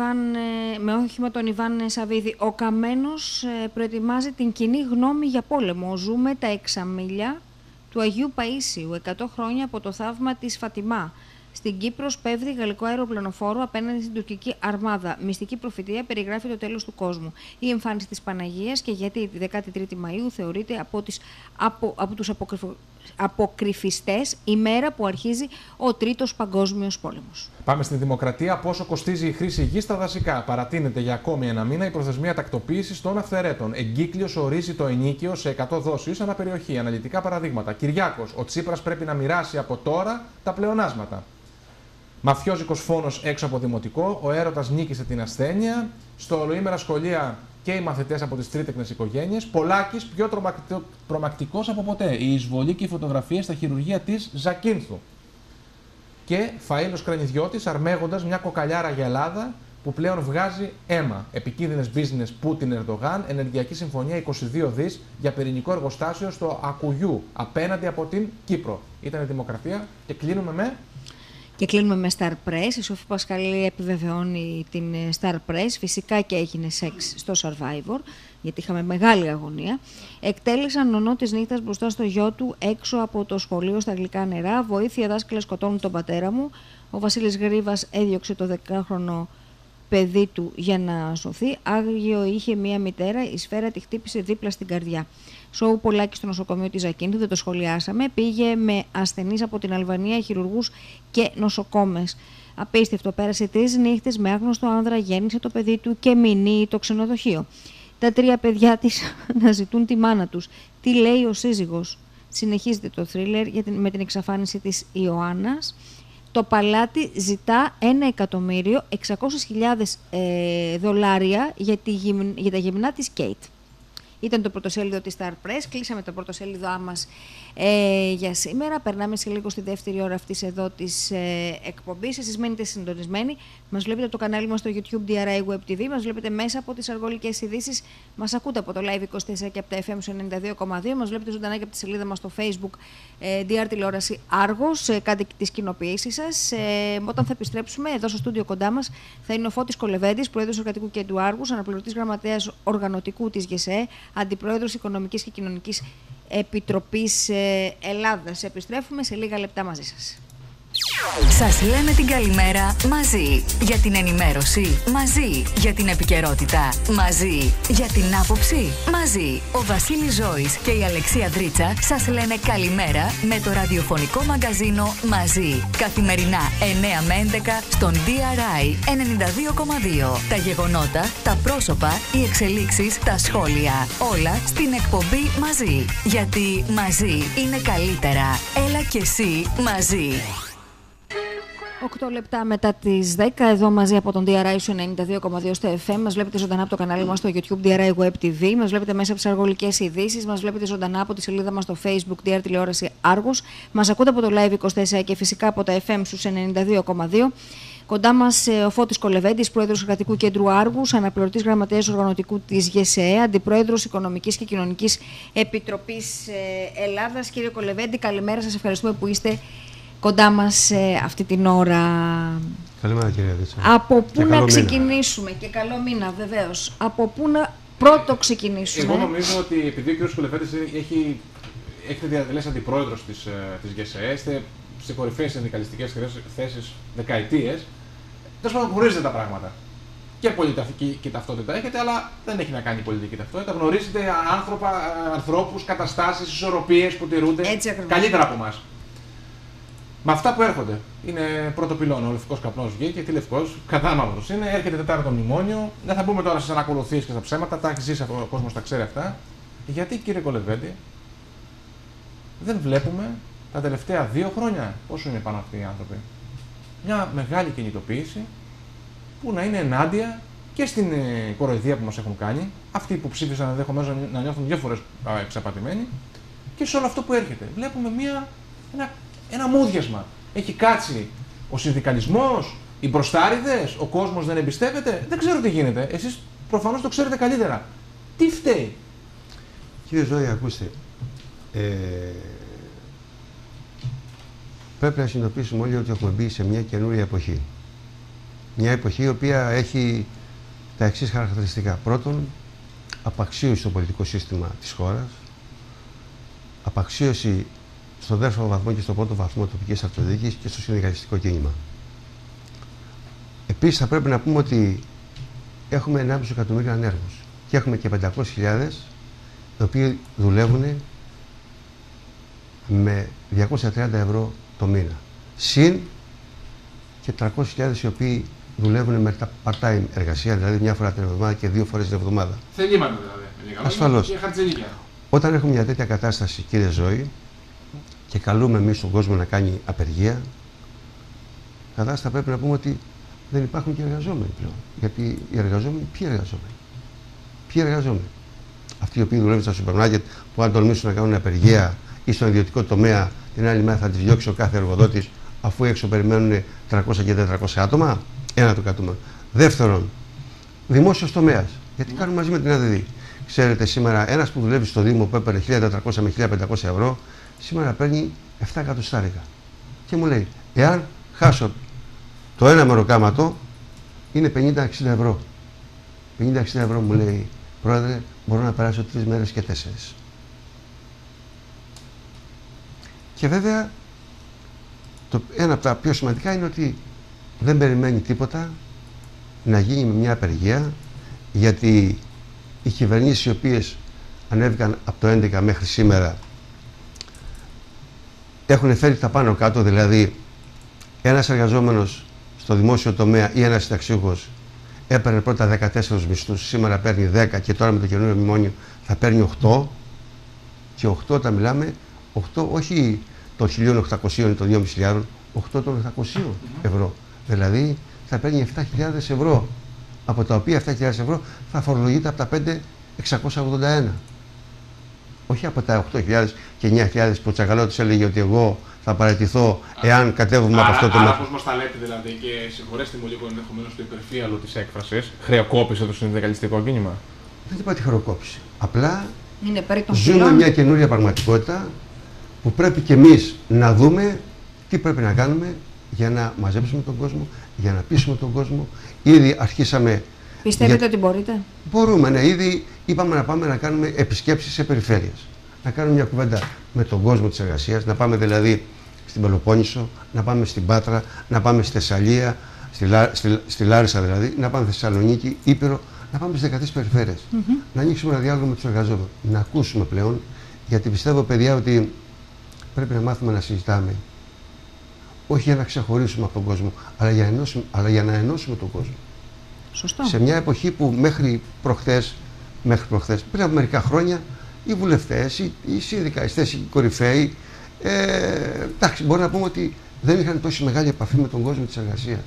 τον Ιβάν Σαββίδη. Ο Καμένος προετοιμάζει την κοινή γνώμη για πόλεμο. Ζούμε τα εξαμίλια του Αγίου Παΐσιου, 100 χρόνια από το θαύμα της Φατιμά. Στην Κύπρο σπέβδει γαλλικό αεροπλανοφόρο απέναντι στην τουρκική αρμάδα. Μυστική προφητεία περιγράφει το τέλος του κόσμου. Η εμφάνιση της Παναγίας και γιατί τη 13η Μαΐου θεωρείται από τους αποκρυφιστές η μέρα που αρχίζει ο Τρίτος Παγκόσμιος Πόλεμος. Πάμε στην Δημοκρατία. Πόσο κοστίζει η χρήση γης στα δασικά. Παρατείνεται για ακόμη ένα μήνα η προθεσμία τακτοποίησης των αυθαιρέτων. Εγκύκλειος ορίζει το ενίκιο σε 100 δόσεις ανά περιοχή. Αναλυτικά παραδείγματα. Κυριάκος. Ο Τσίπρας πρέπει να μοιράσει από τώρα τα πλεονάσματα. Μαφιόζικος φόνος έξω από δημοτικό. Ο έρωτας νίκησε την ασθένεια. Στο ολοήμερα σχολεία και οι μαθητές από τις τρίτεκνες οικογένειες. Πολάκης πιο τρομακτικός από ποτέ. Η εισβολή και οι φωτογραφίες στα χειρουργεία της Ζακίνθου. Και Φαΐλος Κρανιδιώτης αρμέγοντας μια κοκαλιάρα για Ελλάδα που πλέον βγάζει αίμα. Επικίνδυνες business Πούτιν-Ερντογάν, ενεργειακή συμφωνία 22 δις για πυρηνικό εργοστάσιο στο Ακουγιού απέναντι από την Κύπρο. Ήταν η Δημοκρατία και κλείνουμε με... Και κλείνουμε με Star Press. Η Σοφή Πασχαλή επιβεβαιώνει την Star Press. Φυσικά και έγινε σεξ στο Survivor, γιατί είχαμε μεγάλη αγωνία. Εκτέλεσαν νονό της νύχτας μπροστά στο γιο του έξω από το σχολείο στα γλυκά νερά. Βοήθεια, δάσκαλες σκοτώνουν τον πατέρα μου. Ο Βασίλης Γρίβας έδιωξε το 10χρονο παιδί του για να σωθεί. Άγριο είχε μία μητέρα, η σφαίρα τη χτύπησε δίπλα στην καρδιά. Σοου Πολάκη στο νοσοκομείο της Ζακίνθου, δεν το σχολιάσαμε. Πήγε με ασθενείς από την Αλβανία, χειρουργούς και νοσοκόμες. Απίστευτο, πέρασε 3 νύχτες με άγνωστο άνδρα, γέννησε το παιδί του και μηνύει το ξενοδοχείο. Τα 3 παιδιά της να ζητούν τη μάνα τους. Τι λέει ο σύζυγος. Συνεχίζεται το θρίλερ με την εξαφάνιση της Ιωάννας. Το παλάτι ζητά $1.600.000 για τα γυμνά της Κέιτ. Ήταν το πρωτοσέλιδο της Star Press. Κλείσαμε το πρωτοσέλιδό μας για σήμερα. Περνάμε σε λίγο στη δεύτερη ώρα αυτής εδώ της εκπομπής. Εσείς μένετε συντονισμένοι. Μας βλέπετε από το κανάλι μας στο YouTube DRI Web TV. Μας βλέπετε μέσα από τις αργολικές ειδήσεις. Μας ακούτε από το Live 24 και από τα FM 92,2. Μας βλέπετε ζωντανά και από τη σελίδα μας στο Facebook DR Τηλεόραση Άργος. Κάντε τις κοινοποιήσεις σας. Όταν θα επιστρέψουμε εδώ στο στούντιο κοντά μας θα είναι ο Φώτης Κολεβέντης, Πρόεδρος Εργατικού Κέντρου Άργους, Αναπληρωτής Γραμματέας Οργανωτικού της ΓΕΣΕΕ, Αντιπρόεδρος Οικονομικής και Κοινωνικής Επιτροπής Ελλάδας. Επιστρέφουμε σε λίγα λεπτά μαζί σας. Σας λέμε την καλημέρα μαζί. Για την ενημέρωση μαζί. Για την επικαιρότητα μαζί. Για την άποψη μαζί. Ο Βασίλης Ζώης και η Αλεξία Δρίτσα σας λένε καλημέρα με το ραδιοφωνικό μαγκαζίνο μαζί. Καθημερινά 9 με 11 στον DRI 92,2. Τα γεγονότα, τα πρόσωπα, οι εξελίξεις, τα σχόλια. Όλα στην εκπομπή μαζί. Γιατί μαζί είναι καλύτερα. Έλα και εσύ μαζί. 8 λεπτά μετά τις 10, εδώ μαζί από τον DRI 92,2 στο FM. Μας βλέπετε ζωντανά από το κανάλι μας στο YouTube DRI Web TV. Μας βλέπετε μέσα από τις αργολικές ειδήσεις. Μας βλέπετε ζωντανά από τη σελίδα μας στο Facebook DR Τηλεόραση Άργος. Μας ακούτε από το Live 24 και φυσικά από τα FM στους 92,2. Κοντά μας ο Φώτης Κολεβέντης, Πρόεδρος Εργατικού Κέντρου Άργους, Αναπληρωτής Γραμματέας Οργανωτικού της ΓΕΣΕΕ, Αντιπρόεδρος Οικονομικής και Κοινωνικής Επιτροπής Ελλάδας. Κύριε Κολεβέντη, καλημέρα. Σας ευχαριστούμε που είστε κοντά μας αυτή την ώρα. Καλημέρα, κυρία Δίτσα. Από πού να ξεκινήσουμε, και καλό μήνα βεβαίως. Από πού να πρώτο ξεκινήσουμε. Εγώ νομίζω ότι επειδή ο κ. Κολεβέντης έχετε διατελέσει αντιπρόεδρος της ΓΕΣΕΕ, είστε σε κορυφαίες συνδικαλιστικές θέσεις δεκαετίες, τέλος πάντων γνωρίζετε τα πράγματα. Και πολιτική ταυτότητα έχετε, αλλά δεν έχει να κάνει πολιτική ταυτότητα. Γνωρίζετε ανθρώπους, καταστάσεις, ισορροπίες που τηρούνται καλύτερα από εμάς. Με αυτά που έρχονται. Είναι πρώτο πυλώνα. Ο λευκός καπνός βγήκε, τι λευκός, κατάμαυρος είναι. Έρχεται τετάρτο μνημόνιο. Δεν θα μπούμε τώρα στις ανακολουθίες και στα ψέματα. Τα έχει ζήσει ο κόσμος, τα ξέρει αυτά. Γιατί, κύριε Κολεβέντη, δεν βλέπουμε τα τελευταία 2 χρόνια, πόσο είναι πάνω αυτοί οι άνθρωποι, μια μεγάλη κινητοποίηση που να είναι ενάντια και στην κοροϊδία που μας έχουν κάνει, αυτοί που ψήφισαν ενδεχομένως να νιώθουν 2 φορές εξαπατημένοι, και σε όλο αυτό που έρχεται. Βλέπουμε ένα μούδιασμα Έχει κάτσει ο συνδικαλισμός, οι μπροστάριδες, ο κόσμος δεν εμπιστεύεται. Δεν ξέρω τι γίνεται. Εσείς προφανώς το ξέρετε καλύτερα. Τι φταίει? Κύριε Ζώη, ακούστε. Πρέπει να συνειδητοποιήσουμε όλοι ότι έχουμε μπει σε μια καινούρια εποχή. Μια εποχή η οποία έχει τα εξής χαρακτηριστικά. Πρώτον, απαξίωση στο πολιτικό σύστημα της χώρας, απαξίωση στο δεύτερο βαθμό και στο πρώτο βαθμό τοπικής αυτοδιοίκησης και στο συνδικαλιστικό κίνημα. Επίσης, θα πρέπει να πούμε ότι έχουμε 1,5 εκατομμύριο ανέργους και έχουμε και 500.000 οι οποίοι δουλεύουν με 230 ευρώ το μήνα. Συν και 300.000 οι οποίοι δουλεύουν με part-time εργασία, δηλαδή μια φορά την εβδομάδα και 2 φορές την εβδομάδα. Θελήματα δηλαδή. Ασφαλώς. Όταν έχουμε μια τέτοια κατάσταση, κύριε Ζώη, και καλούμε εμείς τον κόσμο να κάνει απεργία, κατάσταση θα πρέπει να πούμε ότι δεν υπάρχουν και εργαζόμενοι πλέον. Γιατί οι εργαζόμενοι, ποιοι εργαζόμενοι? Ποιοι εργαζόμενοι? Αυτοί οι οποίοι δουλεύουν στα σούπερ μάρκετ που αν τολμήσουν να κάνουν απεργία ή στον ιδιωτικό τομέα, την άλλη μέρα θα τις διώξει ο κάθε εργοδότης, αφού έξω περιμένουν 300 και 400 άτομα. Ένα το κατούμενο. Δεύτερον, δημόσιος τομέας. Γιατί κάνουμε μαζί με την ΑΔΔ. Ξέρετε, σήμερα ένας που δουλεύει στο Δήμο που έπαιρνε 1.400 με 1.500 ευρώ, σήμερα παίρνει 7 εκατοστάρικα. Και μου λέει, εάν χάσω το ένα μεροκάματο, είναι 50-60 ευρώ. 50-60 ευρώ μου λέει, πρόεδρε, μπορώ να περάσω 3 μέρες και 4. Και βέβαια, ένα από τα πιο σημαντικά είναι ότι δεν περιμένει τίποτα να γίνει με μια απεργία, γιατί οι κυβερνήσεις οι οποίες ανέβηκαν από το 2011 μέχρι σήμερα έχουν φέρει τα πάνω κάτω, δηλαδή ένας εργαζόμενος στο δημόσιο τομέα ή ένας συνταξιούχος έπαιρνε πρώτα 14 μισθούς, σήμερα παίρνει 10 και τώρα με το καινούριο μνημόνιο θα παίρνει 8 και 8 όταν μιλάμε, 8 όχι των 1.800 ή των 2.500, 8 των 800 ευρώ. Δηλαδή θα παίρνει 7.000 ευρώ, από τα οποία 7.000 ευρώ θα φορολογείται από τα 5.681. Όχι από τα 8.000 και 9.000 που ο Τσακαλώτης έλεγε ότι εγώ θα παραιτηθώ εάν κατέβουμε από αυτό το μέτρο. Άρα, πώς μας τα λέτε δηλαδή, και συγχωρέστε μου λίγο ενδεχομένως το υπερφύαλο της έκφρασης, χρεοκόπησε το συνδικαλιστικό κίνημα? Δεν είπα ότι χρεοκόπησε. Απλά είναι ζούμε μια καινούρια πραγματικότητα που πρέπει και εμείς να δούμε τι πρέπει να κάνουμε για να μαζέψουμε τον κόσμο, για να πείσουμε τον κόσμο. Ήδη αρχίσαμε. Πιστεύετε ότι μπορείτε? Μπορούμε, ναι. Ήδη είπαμε να πάμε να κάνουμε επισκέψεις σε περιφέρειες. Να κάνουμε μια κουβέντα με τον κόσμο της εργασίας, να πάμε δηλαδή στην Πελοπόννησο, να πάμε στην Πάτρα, να πάμε στη Θεσσαλία, στη Λάρισα δηλαδή, να πάμε στη Θεσσαλονίκη, Ήπειρο, να πάμε στις 13 περιφέρειες. Να ανοίξουμε ένα διάλογο με τους εργαζόμενους. Να ακούσουμε πλέον, γιατί πιστεύω, παιδιά, ότι πρέπει να μάθουμε να συζητάμε. Όχι για να ξεχωρίσουμε από τον κόσμο, αλλά για να ενώσουμε τον κόσμο. Σωστό. Σε μια εποχή που μέχρι προχθές, πριν από μερικά χρόνια, οι βουλευτές, οι συνδικαλιστές, οι κορυφαίοι, εντάξει, μπορεί να πούμε ότι δεν είχαν τόση μεγάλη επαφή με τον κόσμο της εργασίας.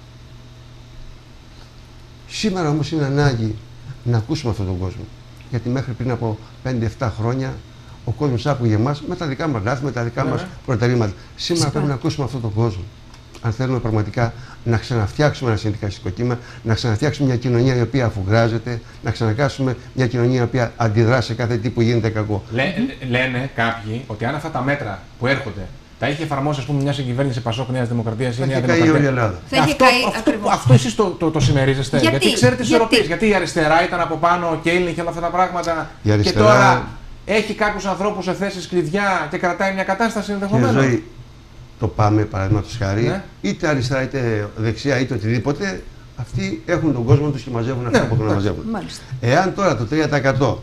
Σήμερα όμως είναι ανάγκη να ακούσουμε αυτόν τον κόσμο. Γιατί μέχρι πριν από 5-7 χρόνια ο κόσμος άκουγε εμάς με τα δικά μας λάθη, με τα δικά μας προτερήματα. Σήμερα πρέπει να ακούσουμε αυτόν τον κόσμο. Αν θέλουμε πραγματικά να ξαναφτιάξουμε ένα συνδικαλιστικό κύμα, να ξαναφτιάξουμε μια κοινωνία η οποία αφουγκράζεται, να ξανακάσουμε μια κοινωνία η οποία αντιδρά σε κάθε τι που γίνεται κακό. Λένε κάποιοι ότι αν αυτά τα μέτρα που έρχονται τα είχε εφαρμόσει, ας πούμε, μια συγκυβέρνηση Πασόκ Νέας Δημοκρατίας ή Νέα Δημοκρατία. Όλη η Ελλάδα. Αυτό εσείς το συμμερίζεστε. Γιατί ξέρετε τις ερωτήσεις. Γιατί η αριστερά ήταν από πάνω και έλεγχε όλα αυτά τα πράγματα. Και τώρα έχει κάποιους ανθρώπους σε θέσεις κλειδιά και κρατάει μια κατάσταση ενδεχομένως. Το πάμε, παραδείγματος χάρη, είτε αριστερά είτε δεξιά είτε οτιδήποτε, αυτοί έχουν τον κόσμο τους και μαζεύουν αυτό που έχουν να μαζεύουν. Εάν τώρα το 3%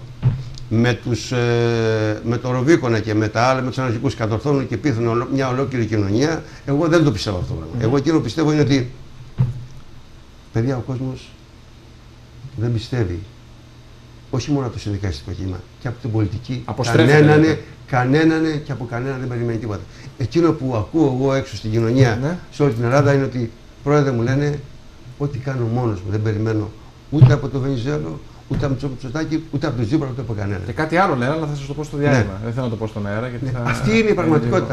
με το Ροβίκονα και με τα άλλα, με τους αναρχικούς κατορθώνουν και πείθουν μια ολόκληρη κοινωνία, εγώ δεν το πιστεύω αυτό. Εγώ εκείνο που πιστεύω είναι ότι, παιδιά, ο κόσμος δεν πιστεύει. Όχι μόνο από το συνδικαλιστικό κύμα, και από την πολιτική. Κανέναν και από κανέναν δεν περιμένει τίποτα. Εκείνο που ακούω εγώ έξω στην κοινωνία, σε όλη την Ελλάδα, είναι ότι, πρόεδρε, μου λένε ό,τι κάνω μόνος μου. Δεν περιμένω ούτε από το Βενιζέλο, ούτε από το Μητσοτάκη, ούτε από τον Τζίπρα, ούτε από κανέναν. Και κάτι άλλο λένε, αλλά θα σας το πω στο διάλειμμα. Δεν θέλω να το πω στον αέρα. Γιατί Αυτή είναι η πραγματικότητα.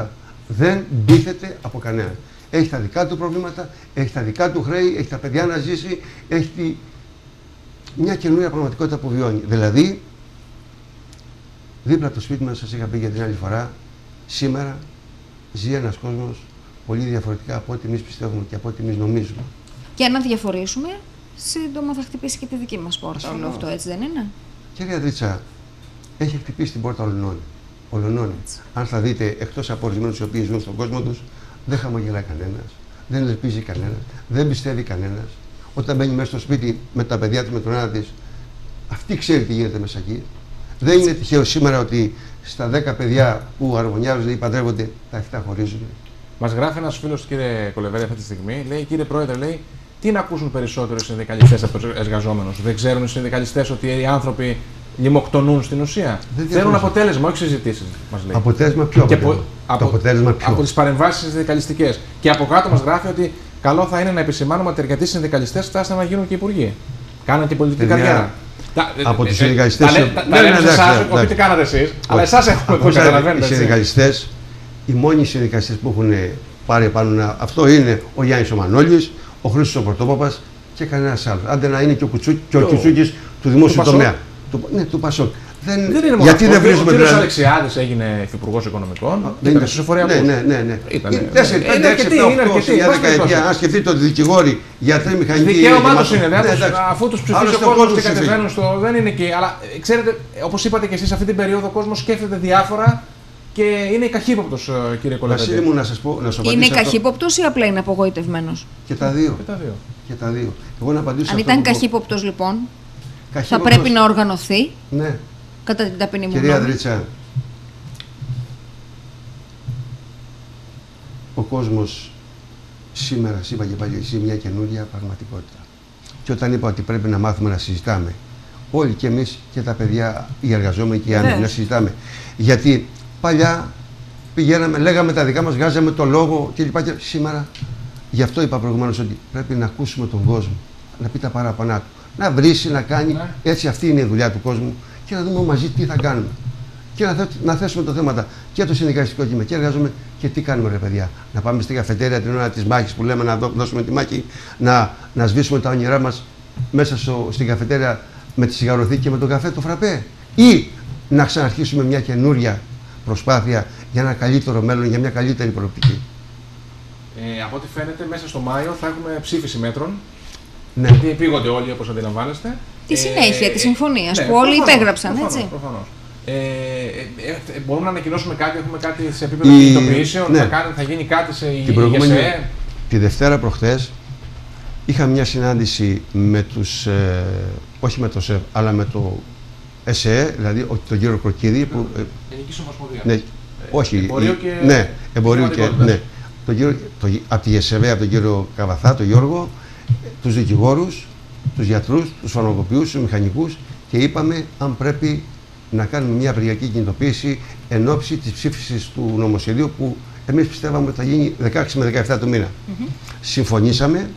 Δεν ντύθεται από κανέναν. Έχει τα δικά του προβλήματα, έχει τα δικά του χρέη, έχει τα παιδιά να ζήσει, έχει μια καινούργια πραγματικότητα που βιώνει. Δηλαδή, δίπλα από το σπίτι μας, σας είχα πει για την άλλη φορά, σήμερα ζει ένας κόσμος πολύ διαφορετικά από ό,τι εμείς πιστεύουμε και από ό,τι εμείς νομίζουμε. Και αν διαφορήσουμε, σύντομα θα χτυπήσει και τη δική μας πόρτα όλο αυτό, έτσι δεν είναι? Κυρία Δρίτσα, έχει χτυπήσει την πόρτα ολονών. Αν θα δείτε, εκτός από ορισμένους οι οποίοι ζουν στον κόσμο τους, δεν χαμογελάει κανένας, δεν ελπίζει κανένας, δεν πιστεύει κανένας. Όταν μπαίνει μέσα στο σπίτι με τα παιδιά της, με τον άντρα της, αυτή ξέρει τι γίνεται μέσα εκεί. Δεν είναι τυχαίο σήμερα ότι στα 10 παιδιά που αρμονιάζονται ή παντρεύονται, τα 7 χωρίζουν. Μας γράφει ένας φίλος, κύριε Κολεβέρη, αυτή τη στιγμή, λέει: κύριε Πρόεδρε, λέει, τι να ακούσουν περισσότερο οι συνδικαλιστές από τους εργαζόμενους? Δεν ξέρουν οι συνδικαλιστές ότι οι άνθρωποι λιμοκτονούν στην ουσία? Θέλουν αποτέλεσμα, όχι συζητήσεις, μας λέει. Αποτέλεσμα ποιο? Από τις παρεμβάσεις συνδικαλιστικές. Και από κάτω μας γράφει ότι καλό θα είναι να επισημάνουμε ότι αρκετοί συνδικαλιστές φτάσαν να γίνουν και υπουργοί. Κάναν και πολιτική καριέρα. Από τους συνδικαλιστές. Τα λέμε σε εσάς, όχι τι κάνατε εσείς, αλλά εσάς έχουμε το καταλαβαίνετε. Οι συνδικαλιστές, οι μόνοι συνδικαλιστές που έχουν πάρει επάνω αυτό είναι ο Γιάννης ο Μανώλης, ο Χρήστος ο Πρωτόπαπας και κανένας άλλος. Άντε να είναι και ο Κιουτσούκης του δημόσιου τομέα. Ναι, του Πασόκ. Δεν είναι μόνο γιατί αυτό. Δεν βρίσκουμε. Ο κύριος Αλεξιάδης έγινε υφυπουργός οικονομικών. Ήταν στους εφοριακούς. Ναι. Είναι 4, 5, 6, 7, 8, μια δεκαετία. Αν σκεφτείτε ότι δικηγόροι, γιατροί, μηχανικοί. Δικαίωμά τους είναι. Αφού τους ψηφίσει ο κόσμος και κατεβαίνουν στο. Δεν είναι εκεί. Αλλά ξέρετε, όπως είπατε και εσείς, αυτή την περίοδο ο κόσμος σκέφτεται διάφορα και είναι καχύποπτος, κύριε Κολεβέρη. Βασίλη μου, να σας πω. Είναι καχύποπτος ή απλά είναι απογοητευμένος? Και τα δύο. Εγώ να απαντήσω. Αν ήταν καχύποπτος, λοιπόν, θα πρέπει να οργανωθεί. Ναι. Κατά την ταπεινή μου Κυρία γνώμη. Δρίτσα, ο κόσμος σήμερα, είπα και πάλι, ζει μια καινούργια πραγματικότητα. Και όταν είπα ότι πρέπει να μάθουμε να συζητάμε, όλοι και εμείς και τα παιδιά, οι εργαζόμενοι και οι άνθρωποι, να συζητάμε. Γιατί παλιά πηγαίναμε, λέγαμε τα δικά μας, βγάζαμε το λόγο κλπ. Σήμερα, γι' αυτό είπα προηγουμένως ότι πρέπει να ακούσουμε τον κόσμο, να πει τα παραπανά του, να βρίσει, να κάνει. Έτσι, αυτή είναι η δουλειά του κόσμου. Και να δούμε μαζί τι θα κάνουμε. Και να θέσουμε το θέματα και το συνδικαλιστικό κείμενο και εργαζόμενοι και τι κάνουμε, ρε παιδιά. Να πάμε στην καφετέρια την ώρα της μάχης που λέμε να δώσουμε τη μάχη, να σβήσουμε τα όνειρά μας μέσα στην καφετέρια με τη σιγαροθήκη και με τον καφέ, το φραπέ. Ή να ξαναρχίσουμε μια καινούρια προσπάθεια για ένα καλύτερο μέλλον, για μια καλύτερη προοπτική. Από ό,τι φαίνεται, μέσα στο Μάιο θα έχουμε ψήφιση μέτρων. Ναι. Γιατί επίγονται όλοι, όπως αντιλαμβάνεστε. Τη συνέχεια της συμφωνίας που προφανώς, όλοι υπέγραψαν, προφανώς, έτσι. Προφανώς. Μπορούμε να ανακοινώσουμε κάτι, έχουμε κάτι σε επίπεδο κινητοποιήσεων, ναι. θα γίνει κάτι σε ΙΕΣΕ. Τη Δευτέρα προχθές είχα μια συνάντηση με τους, όχι με το ΣΕΒ, αλλά με το ΕΣΕ, δηλαδή τον κύριο Κροκίδη. Ελληνική Ομοσπονδία. Ναι, όχι. Εμπορίου και ναι, εμπορίου και. Ναι. Από τη ΕΣΕΒ, από τον κύριο Καβαθά, τον Γιώργο, τους δικηγόρους, τους γιατρούς, τους φαρμακοποιούς, τους μηχανικούς και είπαμε αν πρέπει να κάνουμε μια απεργιακή κινητοποίηση εν ώψη της ψήφισης του νομοσχεδίου που εμείς πιστεύαμε ότι θα γίνει 16 με 17 του μήνα. Συμφωνήσαμε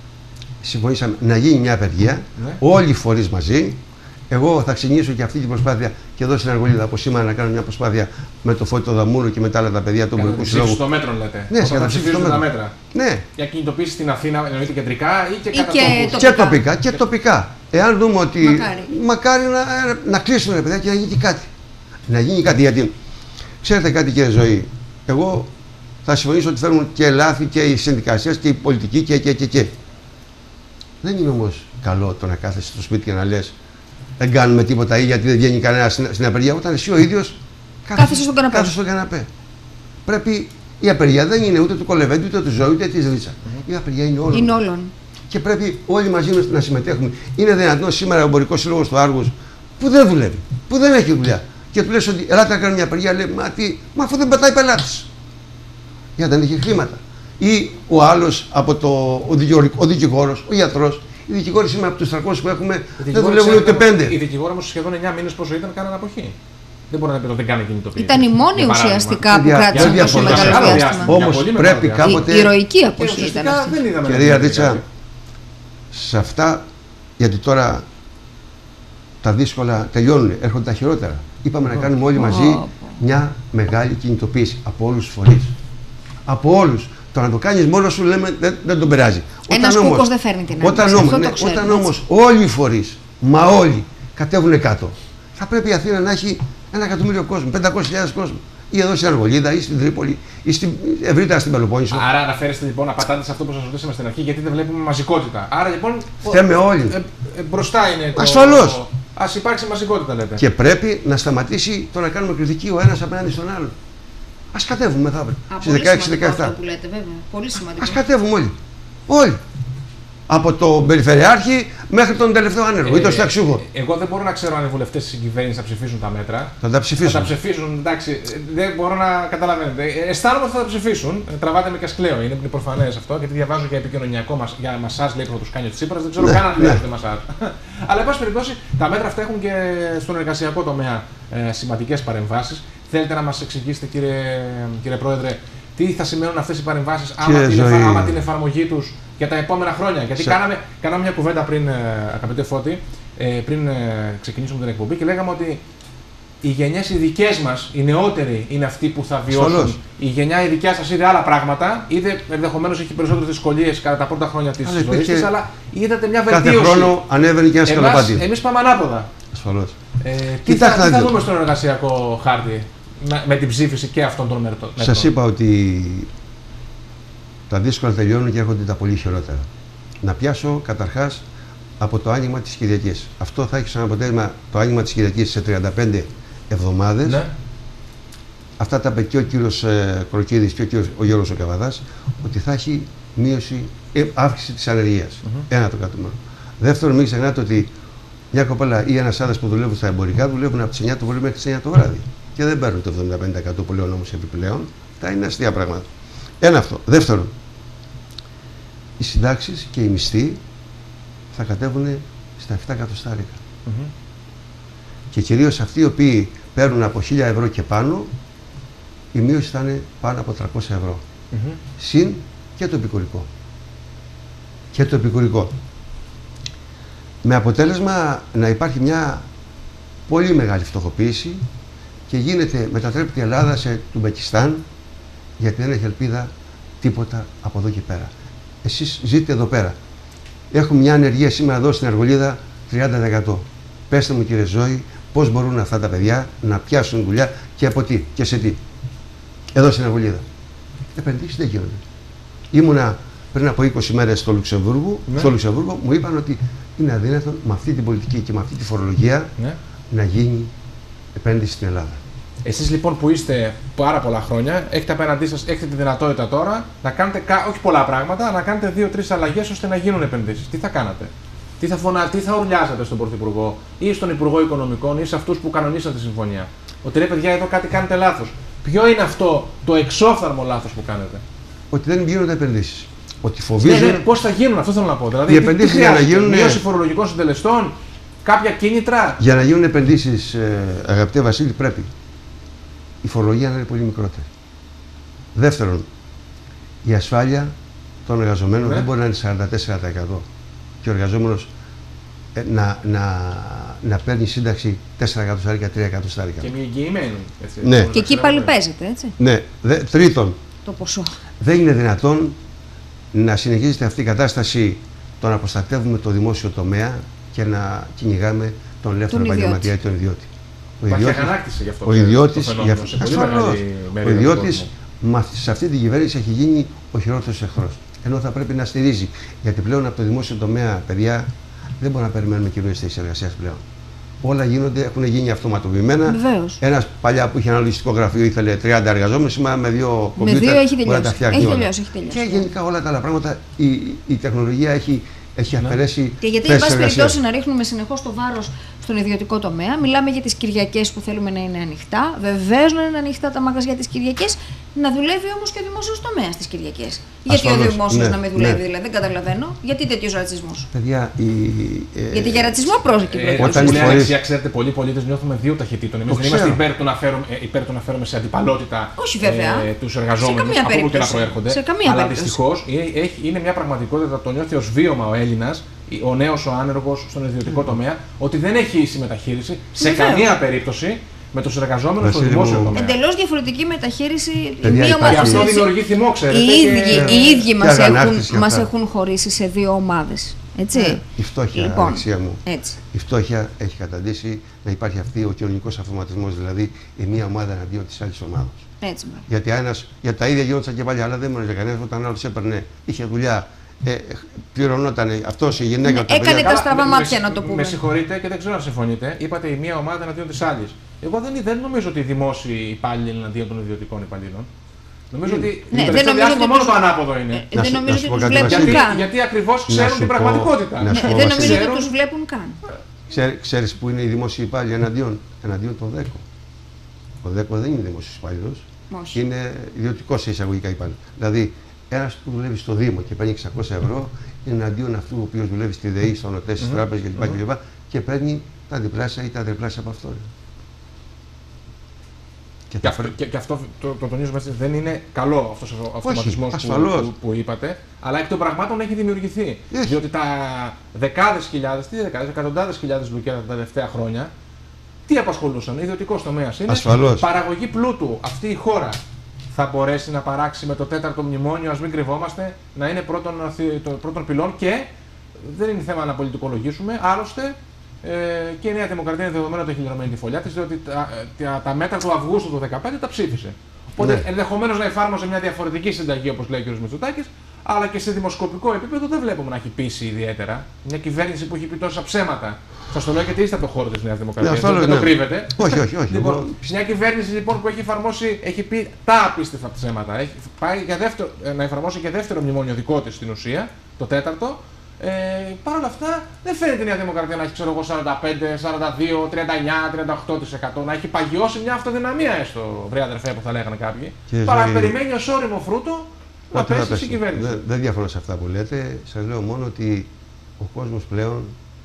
να γίνει μια απεργία, όλοι οι φορείς μαζί. Εγώ θα ξεκινήσω και αυτή την προσπάθεια και εδώ στην Αργολίδα από σήμερα να κάνω μια προσπάθεια με το Φώτη το Δαμούνο και με τα άλλα τα παιδιά του Εμπορικού Συλλόγου. Ψήφιση των μέτρων, λέτε. Ναι, θα ψηφίσουν τα μέτρα. Ναι. Για κινητοποίηση στην Αθήνα, εννοείται κεντρικά ή και κατά και τοπικά. Και τοπικά. Εάν δούμε ότι. Μακάρι να κλείσουμε, ρε παιδιά, και να γίνει κάτι. Να γίνει κάτι. Γιατί ξέρετε κάτι, κύριε Ζωή, εγώ θα συμφωνήσω ότι φέρνουν και λάθη και οι συνδικαλιστές και οι πολιτικοί και. Δεν είναι όμως καλό το να κάθεσαι στο σπίτι και να λες δεν κάνουμε τίποτα ή γιατί δεν βγαίνει κανένα στην απεργία, όταν εσύ ο ίδιος κάθεσαι στον καναπέ. Πρέπει, η απεργία δεν είναι ούτε του Κολεβέντη, ούτε του Ζωή, ούτε της Ρίτσα. Η απεργία είναι όλων. Και πρέπει όλοι μαζί να συμμετέχουμε. Είναι δυνατόν σήμερα ο Εμπορικός Σύλλογος του Άργους που δεν δουλεύει, που δεν έχει δουλειά. Και του λες ότι ελάτε να κάνουμε μια απεργία, λέει μα αφού δεν πατάει πελάτης. Γιατί δεν έχει χρήματα. Ή ο άλλος από ο δικηγόρος, ο γιατρός. Οι δικηγόροι σήμερα από τους 300 που έχουμε δεν δουλεύουν ούτε 5. Οι δικηγόροι όμως σχεδόν 9 μήνες πόσο ήταν, κάνανε αποχή. Δεν μπορεί να πει ότι δεν κάνει κινητοποίηση. Ήταν οι μόνοι ουσιαστικά που κράτησαν τόσο μεγάλο διάστημα. Όμως πρέπει κάποτε. Η ηρωική αποχή ήταν αυτή. Κυρία Δίτσα, σε αυτά, γιατί τώρα τα δύσκολα τελειώνουν, έρχονται τα χειρότερα. Είπαμε να κάνουμε όλοι μαζί μια μεγάλη κινητοποίηση από όλους τους φορείς. από όλους. Το να το κάνεις μόνος σου λέμε δεν τον περάζει. Ένας κούκος δεν φέρνει την άμυνα. Όταν όμως όλοι οι φορείς, μα όλοι, κατέβουν κάτω, θα πρέπει η Αθήνα να έχει 1 εκατομμύριο κόσμο, 500.000 κόσμο. Ή εδώ στην Αργολίδα, ή στην Τρίπολη, ή ευρύτερα στην Πελοπόννησο. Άρα αναφέρεστε λοιπόν, απαντάτε σε αυτό που σας ρωτήσαμε στην αρχή, γιατί δεν βλέπουμε μαζικότητα. Άρα λοιπόν. Θέμε όλοι. Μπροστά είναι το. Ασφαλώς. Ας υπάρξει μαζικότητα, λέτε. Και πρέπει να σταματήσει το να κάνουμε κριτική ο ένας απέναντι στον άλλον. Ας κατέβουμε μεθαύριο. Στις 16-17. Αυτό που λέτε, βέβαια. Πολύ σημαντικό. Ας κατέβουμε όλοι. Όλοι. Από τον Περιφερειάρχη μέχρι τον τελευταίο άνεργο ή τον συνταξιούχο. Εγώ δεν μπορώ να ξέρω αν οι βουλευτές της κυβέρνησης θα ψηφίσουν τα μέτρα. Θα τα ψηφίσουν. Θα τα ψηφίσουν, εντάξει. Δεν μπορώ να καταλαβαίνετε. Αισθάνομαι ότι θα τα ψηφίσουν. Τραβάτε με κασκλαίο. Είναι προφανές αυτό, γιατί διαβάζω για επικοινωνιακό για μασάζ, λέει, που θα τους κάνει ο Τσίπρας. Δεν ξέρω καν αν χρειάζεται μασάζ. Αλλά, εν πάση περιπτώσει, τα μέτρα αυτά έχουν και στον εργασιακό τομέα σημαντικές παρεμβάσεις. Θέλετε να μας εξηγήσετε, κύριε Πρόεδρε, τι θα σημαίνουν αυτές οι παρεμβάσεις άμα την εφαρμογή τους για τα επόμενα χρόνια? Γιατί κάναμε μια κουβέντα πριν, αγαπητέ Φώτη, πριν ξεκινήσουμε την εκπομπή και λέγαμε ότι οι γενιές οι δικές μας, οι νεότεροι, είναι αυτοί που θα βιώσουν. Ασφαλώς. Η γενιά η δικιά σας είδε άλλα πράγματα, είδε ενδεχομένως έχει περισσότερες δυσκολίες κατά τα πρώτα χρόνια της ζωής της, αλλά είδατε μια βελτίωση. Κάθε χρόνο ανέβαινε και ένα σκαλοπάτι. Εμείς πάμε ανάποδα. Ασφαλώς. Τι θα δούμε στον εργασιακό χάρτη με την ψήφιση και αυτών των μέτρων? Σας είπα ότι τα δύσκολα τελειώνουν και έρχονται τα πολύ χειρότερα. Να πιάσω καταρχάς από το άνοιγμα της Κυριακής. Αυτό θα έχει σαν αποτέλεσμα το άνοιγμα της Κυριακής σε 35 εβδομάδες. Ναι. Αυτά τα είπε και ο κύριος Κροκίδης και ο Γιώργος ο Καβαδάς, ότι θα έχει αύξηση της ανεργίας. Ένα το κάτω μέρο. Δεύτερον, μην ξεχνάτε ότι μια κοπέλα ή ένας άντρας που δουλεύουν στα εμπορικά δουλεύουν από τις 9 το πρωί μέχρι τις 9 το βράδυ. Και δεν παίρνουν το 75% που λέω όμως επιπλέον. Αυτά είναι αστεία πράγματα. Ένα αυτό. Δεύτερον, οι συντάξεις και οι μισθοί θα κατέβουν στα 7 εκατοστάρικα. Και κυρίως αυτοί οι οποίοι παίρνουν από 1.000 ευρώ και πάνω, η μείωση θα είναι πάνω από 300 ευρώ. Συν και το επικουρικό. Και το επικουρικό. Με αποτέλεσμα να υπάρχει μια πολύ μεγάλη φτωχοποίηση και μετατρέπεται η Ελλάδα σε Τουμπεκιστάν, γιατί δεν έχει ελπίδα τίποτα από εδώ και πέρα. Εσείς ζείτε εδώ πέρα. Έχουμε μια ανεργία σήμερα εδώ στην Αργολίδα 30%. Πέστε μου, κύριε Ζώη, πώς μπορούν αυτά τα παιδιά να πιάσουν δουλειά και από τι και σε τι? Εδώ στην Αργολίδα. Επενδύσεις δεν γίνονται. Ήμουνα πριν από 20 μέρες στο Λουξεμβούργο, μου είπαν ότι είναι αδύνατον με αυτή την πολιτική και με αυτή τη φορολογία να γίνει επένδυση στην Ελλάδα. Εσείς λοιπόν που είστε πάρα πολλά χρόνια, έχετε απέναντί σας, έχετε τη δυνατότητα τώρα να κάνετε όχι πολλά πράγματα, να κάνετε 2-3 αλλαγές ώστε να γίνουν επενδύσεις. Τι θα κάνατε? Τι θα ουρλιάζατε στον Πρωθυπουργό ή στον Υπουργό Οικονομικών ή σε αυτούς που κανονίσαν τη συμφωνία? Ότι ρε παιδιά, εδώ κάτι κάνετε λάθος. Ποιο είναι αυτό το εξόφθαλμο λάθος που κάνετε? Ότι δεν γίνονται επενδύσεις. Ότι φοβίζουν. Πώς θα γίνουν, αυτό θέλω να πω. Δηλαδή, οι επενδύσεις για να γίνουν. Μείωση φορολογικών συντελεστών, κάποια κίνητρα. Για να γίνουν επενδύσεις, αγαπητέ Βασίλη, πρέπει η φορολογία να είναι πολύ μικρότερη. Δεύτερον, η ασφάλεια των εργαζομένων δεν μπορεί να είναι 44% και ο εργαζόμενος να παίρνει σύνταξη 4 εκατοστάρικα, 3 εκατοστάρικα. Και μη εγγυημένη. Ναι. Και εκεί πάλι παίζεται, έτσι. Ναι. Τρίτον, το ποσό. Δεν είναι δυνατόν να συνεχίζεται αυτή η κατάσταση, το να προστατεύουμε το δημόσιο τομέα και να κυνηγάμε τον ελεύθερο επαγγελματία ή τον ιδιώτη. Ο ιδιώτης σε αυτή την κυβέρνηση έχει γίνει ο χειρότερος εχθρός. Ενώ θα πρέπει να στηρίζει. Γιατί πλέον από το δημόσιο τομέα, παιδιά, δεν μπορούμε να περιμένουμε καινούριες θέσεις εργασίας πλέον. Όλα έχουν γίνει αυτοματοποιημένα. Ένας παλιά που είχε ένα λογιστικό γραφείο ήθελε 30 εργαζόμενους, σήμερα με 2 κομπιούτερ μπορεί να τα φτιάχνει όλα. Και γενικά όλα τα άλλα πράγματα η τεχνολογία έχει αφαιρέσει. Και γιατί, εν πάση περιπτώσει, να ρίχνουμε συνεχώς το βάρος στον ιδιωτικό τομέα. Μιλάμε για τις Κυριακές που θέλουμε να είναι ανοιχτά. Βεβαίως να είναι ανοιχτά τα μαγαζιά τις Κυριακές. Να δουλεύει όμως και ο δημόσιος τομέας τις Κυριακές. Γιατί ο δημόσιος να μην δουλεύει, δηλαδή, δεν καταλαβαίνω. Γιατί τέτοιος ρατσισμός? Γιατί για ρατσισμό πρόκειται. Όταν είναι αριστερά, ξέρετε, πολλοί πολίτες νιώθουμε δύο ταχυτήτων. Εμείς δεν είμαστε υπέρ του να φέρουμε σε αντιπαλότητα τους εργαζόμενους από όπου και να προέρχονται. Αλλά δυστυχώς είναι μια πραγματικότητα, το νιώθει ως βίωμα ο Έλληνας, ο νέος ο άνεργος στον ιδιωτικό τομέα, ότι δεν έχει ίση μεταχείριση σε καμία περίπτωση με τους εργαζόμενους στο δημόσιο τομέα. Εντελώς διαφορετική μεταχείριση. Αυτό δημιουργεί θυμό, ξέρετε. Οι ίδιοι μας έχουν χωρίσει σε δύο ομάδες. Έτσι. Η φτώχεια, λοιπόν, Αλεξία μου, η φτώχεια έχει καταντήσει να υπάρχει αυτή ο κοινωνικός αυτοματισμός, δηλαδή η μία ομάδα εναντίον της άλλης ομάδας. Γιατί τα ίδια γινόταν και πάλι, αλλά δεν μόνος για κανένας. Όταν άλλος έπαιρνε, είχε δουλειά, πληρωνόταν αυτός, η γυναίκα του. Έκανε τα στραβά μάτια, να το πούμε. Με συγχωρείτε και δεν ξέρω αν συμφωνείτε. Είπατε η μία ομάδα εναντίον της άλλης. Εγώ δεν νομίζω ότι οι δημόσιοι υπάλληλοι είναι εναντίον των ιδιωτικών υπαλλήλων. Νομίζω ότι μόνο το ανάποδο είναι. Δεν νομίζω ότι τους βλέπουν καν. Γιατί ακριβώς ξέρουν την πραγματικότητα. Δεν νομίζω ότι τους βλέπουν καν. Ξέρεις που είναι οι δημόσιοι υπάλληλοι εναντίον των ΔΕΚΟ. Ο ΔΕΚΟ δεν είναι δημόσιος υπάλληλος. Είναι ιδιωτικός σε εισαγωγικά υπάλληλος. Δηλαδή, ένας που δουλεύει στο Δήμο και παίρνει 600 ευρώ είναι εναντίον αυτού ο οποίος δουλεύει στη ΔΕΗ, στο ΝΟΤΕ, στις τράπεζες κλπ. Και παίρνει τα διπλάσια ή τα τριπλάσια από αυτό. Και αυτό το τονίζουμε, δεν είναι καλό αυτός ο αυτοματισμός που είπατε, αλλά εκ των πραγμάτων έχει δημιουργηθεί. Διότι τα δεκάδες χιλιάδες, εκατοντάδες χιλιάδες λουκέτα τα τελευταία χρόνια, τι απασχολούσαν, ιδιωτικός τομέας είναι. Παραγωγή πλούτου. Αυτή η χώρα θα μπορέσει να παράξει με το 4ο μνημόνιο, ας μην κρυβόμαστε, να είναι πρώτον πυλών και δεν είναι θέμα να πολιτικολογήσουμε. Άλλωστε, και η Νέα Δημοκρατία είναι δεδομένο ότι έχει λερωμένη τη φωλιά της, διότι τα μέτρα του Αυγούστου του 2015 τα ψήφισε. Οπότε ενδεχομένως να εφάρμοσε μια διαφορετική συνταγή, όπως λέει ο κ. Μητσοτάκης, αλλά και σε δημοσκοπικό επίπεδο δεν βλέπουμε να έχει πείσει ιδιαίτερα. Μια κυβέρνηση που έχει πει τόσα ψέματα. Σας το λέω γιατί είστε από το χώρο της Νέας Δημοκρατίας. Δεν το κρύβετε. Όχι. Λοιπόν, μια κυβέρνηση λοιπόν που έχει πει τα απίστευτα ψέματα. Έχει πάει να εφαρμόσει και δεύτερο μνημόνιο δικό της στην ουσία, το 4ο. Παρ' όλα αυτά δεν φαίνεται η Νέα Δημοκρατία να έχει 45, 42, 39, 38%. Να έχει παγιώσει μια αυτοδυναμία έστω, βρε αδερφέ που θα λέγανε κάποιοι. Παρά περιμένει ως όριμο φρούτο να πέσει η κυβέρνηση. Δεν διαφωνώ σε αυτά που λέτε. Σας λέω μόνο ότι ο κόσμος πλέον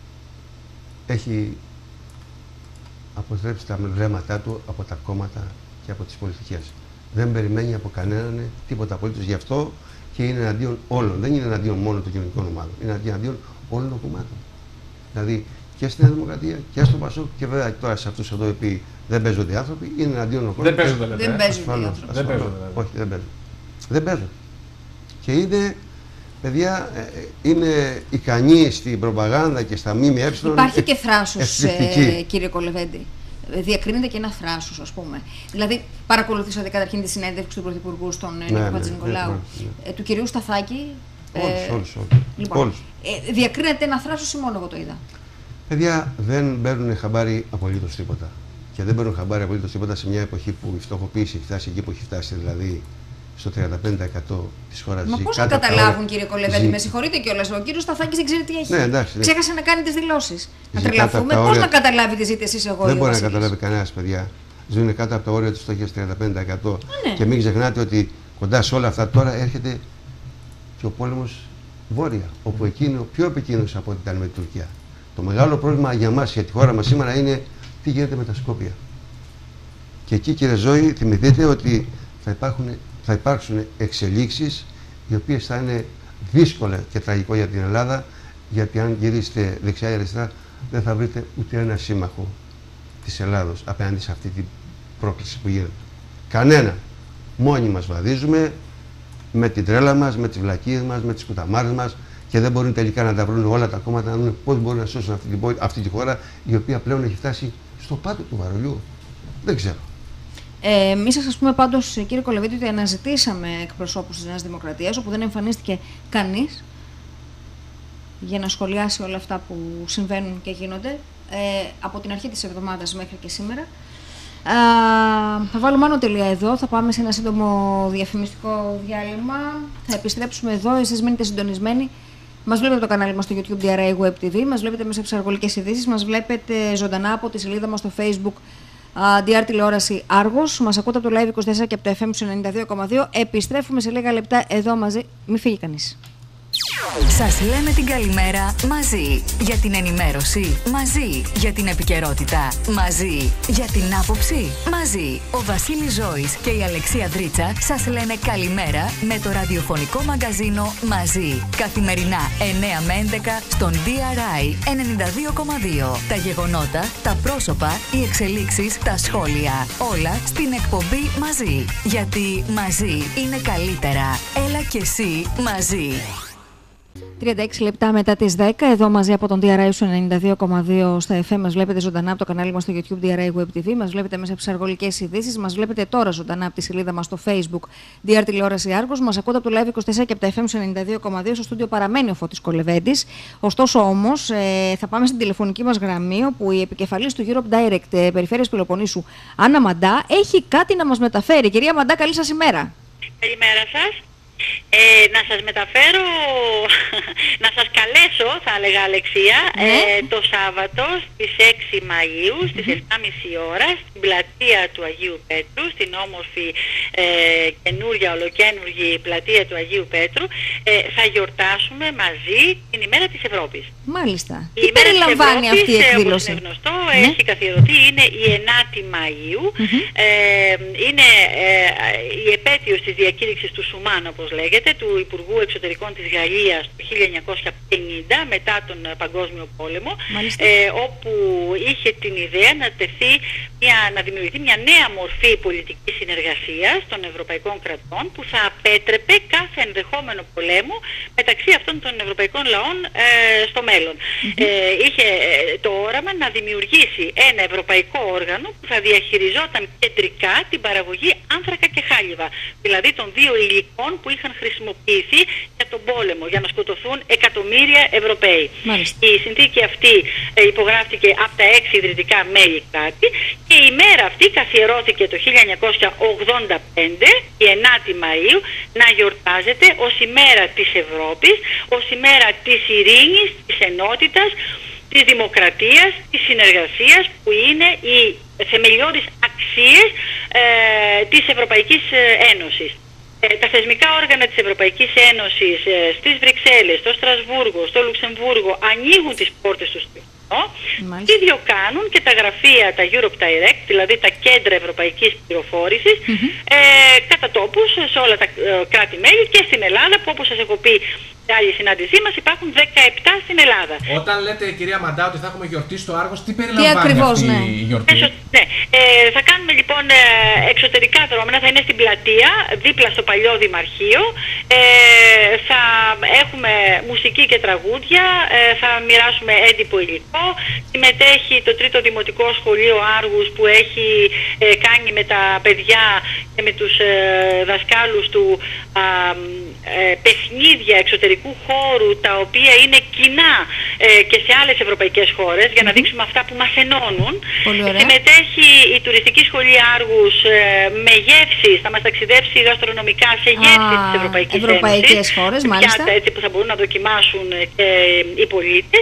έχει αποτρέψει τα βλέμματά του από τα κόμματα και από τις πολιτικές. Δεν περιμένει από κανέναν τίποτα απολύτως. Γι' αυτό και είναι εναντίον όλων. Δεν είναι εναντίον μόνο των κοινωνικών ομάδων. Είναι εναντίον όλων των κομμάτων. Δηλαδή και στη Νέα Δημοκρατία και στο ΠΑΣΟΚ και βέβαια τώρα σε αυτούς εδώ οι οποίοι δεν παίζονται οι άνθρωποι είναι εναντίον των κομμάτων. Δεν παίζονται. Όχι, δεν παίζουν. Και είναι, παιδιά, είναι ικανοί στην προπαγάνδα και στα ΜΜΕ. Υπάρχει και θράσος, κύριε Κολεβέντη. Διακρίνεται και ένα θράσος, ας πούμε. Δηλαδή, παρακολουθήσατε καταρχήν τη συνέντευξη του Πρωθυπουργού στον Νίκο Χατζηνικολάου, του κυρίου Σταθάκη. Όλους. Λοιπόν, διακρίνεται ένα θράσος ή μόνο εγώ το είδα? Παιδιά, δεν παίρνουν χαμπάρι απολύτως τίποτα. Και δεν παίρνουν χαμπάρι απολύτως τίποτα σε μια εποχή που η φτωχοποίηση έχει φτάσει εκεί που έχει φτάσει, δηλαδή στο 35% της χώρας. Μα πώς να καταλάβουν, κύριε Κολεβέντη, με συγχωρείτε κιόλας, ο κύριος Σταθάκης δεν ξέρει τι έχει. Ναι, εντάξει, ξέχασε να κάνει τις δηλώσεις. Να τρελαθούμε, πώς να καταλάβει τι ζείτε εσείς εγώ? Δεν μπορεί να καταλάβει κανένας, παιδιά. Ζουν κάτω από τα όρια της φτώχειας 35%. Και μην ξεχνάτε ότι κοντά σε όλα αυτά τώρα έρχεται και ο πόλεμος βόρεια, όπου εκείνο πιο επικίνδυνος από ό,τι ήταν με την Τουρκία. Το μεγάλο πρόβλημα για μας, για τη χώρα μας σήμερα, είναι τι γίνεται με τα Σκόπια. Και εκεί, κύριε Ζώη, θυμηθείτε ότι θα υπάρξουν εξελίξεις οι οποίες θα είναι δύσκολα και τραγικό για την Ελλάδα, γιατί αν γυρίσετε δεξιά ή αριστερά δεν θα βρείτε ούτε ένα σύμμαχο της Ελλάδος απέναντι σε αυτή την πρόκληση που γίνεται. Κανένα. Μόνοι μας βαδίζουμε με την τρέλα μας, με τις βλακίες μας, με τις κουταμάρες μας και δεν μπορούν τελικά να τα βρουν όλα τα κόμματα, να δουν πώς μπορούν να σώσουν αυτή τη χώρα η οποία πλέον έχει φτάσει στο πάτο του βαρολιού. Δεν ξέρω. Εμείς σας πούμε πάντως, κύριε Κολεβέντη, ότι αναζητήσαμε εκπροσώπους της Νέας Δημοκρατίας, όπου δεν εμφανίστηκε κανείς για να σχολιάσει όλα αυτά που συμβαίνουν και γίνονται από την αρχή της εβδομάδας μέχρι και σήμερα. Θα βάλουμε άνω τελεία εδώ, θα πάμε σε ένα σύντομο διαφημιστικό διάλειμμα, θα επιστρέψουμε εδώ, εσείς μείνετε συντονισμένοι. Μας βλέπετε από το κανάλι μας στο YouTube DRA Web TV, μας βλέπετε μέσα από τις αργολικές ειδήσεις, μας βλέπετε ζωντανά από τη σελίδα μας στο Facebook DR Τηλεόραση Άργος, μας ακούτε από το Live 24 και από το FM 92,2. Επιστρέφουμε σε λίγα λεπτά εδώ μαζί, μην φύγει κανείς. Σας λέμε την καλημέρα μαζί. Για την ενημέρωση μαζί. Για την επικαιρότητα μαζί. Για την άποψη μαζί. Ο Βασίλης Ζώης και η Αλεξία Δρίτσα σας λένε καλημέρα με το ραδιοφωνικό μαγκαζίνο μαζί. Καθημερινά 9 με 11 στον DRI 92,2. Τα γεγονότα, τα πρόσωπα, οι εξελίξεις, τα σχόλια. Όλα στην εκπομπή μαζί. Γιατί μαζί είναι καλύτερα. Έλα και εσύ μαζί. 36 λεπτά μετά τις 10, εδώ μαζί από τον DRI 92,2 στα FM. Μας βλέπετε ζωντανά από το κανάλι μας στο YouTube DRI Web TV. Μας βλέπετε μέσα από τις αργολικές ειδήσεις. Μας βλέπετε τώρα ζωντανά από τη σελίδα μας στο Facebook DR Τηλεόραση Άργος. Μας ακούτε από το Live 24 και από τα FM 92,2. Στο στούντιο παραμένει ο Φώτης Κολεβέντης. Ωστόσο όμως θα πάμε στην τηλεφωνική μας γραμμή, όπου η επικεφαλής του Europe Direct Περιφέρειας Πελοποννήσου, Άννα Μαντά, έχει κάτι να μας μεταφέρει. Κυρία Μαντά, καλή σας ημέρα. Καλημέρα σας. Να σας μεταφέρω, να σας καλέσω, θα έλεγα Αλεξία, το Σάββατο στις 6 Μαΐου στις 7.30 ώρα στην πλατεία του Αγίου Πέτρου, στην όμορφη καινούργια, ολοκένουργη πλατεία του Αγίου Πέτρου, θα γιορτάσουμε μαζί την ημέρα της Ευρώπης. Μάλιστα. Τι περιλαμβάνει αυτή η εκδήλωση? Όπως είναι γνωστό, έχει καθιερωθεί, είναι η 9η Μαΐου, είναι η επέτειος της διακήρυξης του Σουμάν, όπως λέγεται, του Υπουργού Εξωτερικών της Γαλλίας το 1950, μετά τον Παγκόσμιο Πόλεμο, όπου είχε την ιδέα να δημιουργηθεί μια νέα μορφή πολιτικής συνεργασίας των ευρωπαϊκών κρατών, που θα απέτρεπε κάθε ενδεχόμενο πολέμου μεταξύ αυτών των ευρωπαϊκών λαών στο μέλλον. Είχε το όραμα να δημιουργήσει ένα ευρωπαϊκό όργανο που θα διαχειριζόταν κεντρικά την παραγωγή άνθρακα και χάλιβα, δηλαδή των δύο υλικών που είχαν χρησιμοποιηθεί για τον πόλεμο, για να σκοτωθούν εκατομμύρια Ευρωπαίοι. Η συνθήκη αυτή υπογράφτηκε από τα 6 ιδρυτικά μέλη κράτη και η μέρα αυτή καθιερώθηκε το 1985, η 9η Μαΐου, να γιορτάζεται ως ημέρα της Ευρώπης, ως ημέρα της ειρήνης, της ενότητας, της δημοκρατίας, της συνεργασίας, που είναι οι θεμελιώδεις αξίες της Ευρωπαϊκής Ένωσης. Τα θεσμικά όργανα της Ευρωπαϊκής Ένωσης στις Βρυξέλλες, στο Στρασβούργο, στο Λουξεμβούργο ανοίγουν τις πόρτες τους στο κοινό. Το ίδιο κάνουν και τα γραφεία, τα Europe Direct, δηλαδή τα κέντρα ευρωπαϊκής πληροφόρησης, κατά τόπους σε όλα τα κράτη-μέλη και στην Ελλάδα, που όπως σας έχω πει σε άλλη συνάντησή μας υπάρχουν 17 στην Ελλάδα. Όταν λέτε, κυρία Μαντά, ότι θα έχουμε γιορτή στο Άργος, τι περιλαμβάνει αυτή η γιορτή? Θα κάνουμε λοιπόν εξωτερικά δρόμενα, θα είναι στην πλατεία, δίπλα στο παλιό Δημαρχείο. Θα έχουμε μουσική και τραγούδια, θα μοιράσουμε έντυπο υλικό. Συμμετέχει το 3ο Δημοτικό Σχολείο Άργους, που έχει κάνει με τα παιδιά και με τους δασκάλους του παιχνίδια εξωτερικού χώρου, τα οποία είναι κοινά και σε άλλες ευρωπαϊκές χώρες, για να δείξουμε αυτά που μας ενώνουν. Συμμετέχει η Τουριστική Σχολή Άργους με γεύσεις, θα μας ταξιδέψει γαστρονομικά σε γεύσεις της Ευρωπαϊκής χώρες, πιάτα, έτσι, που θα μπορούν να δοκιμάσουν και οι πολίτες.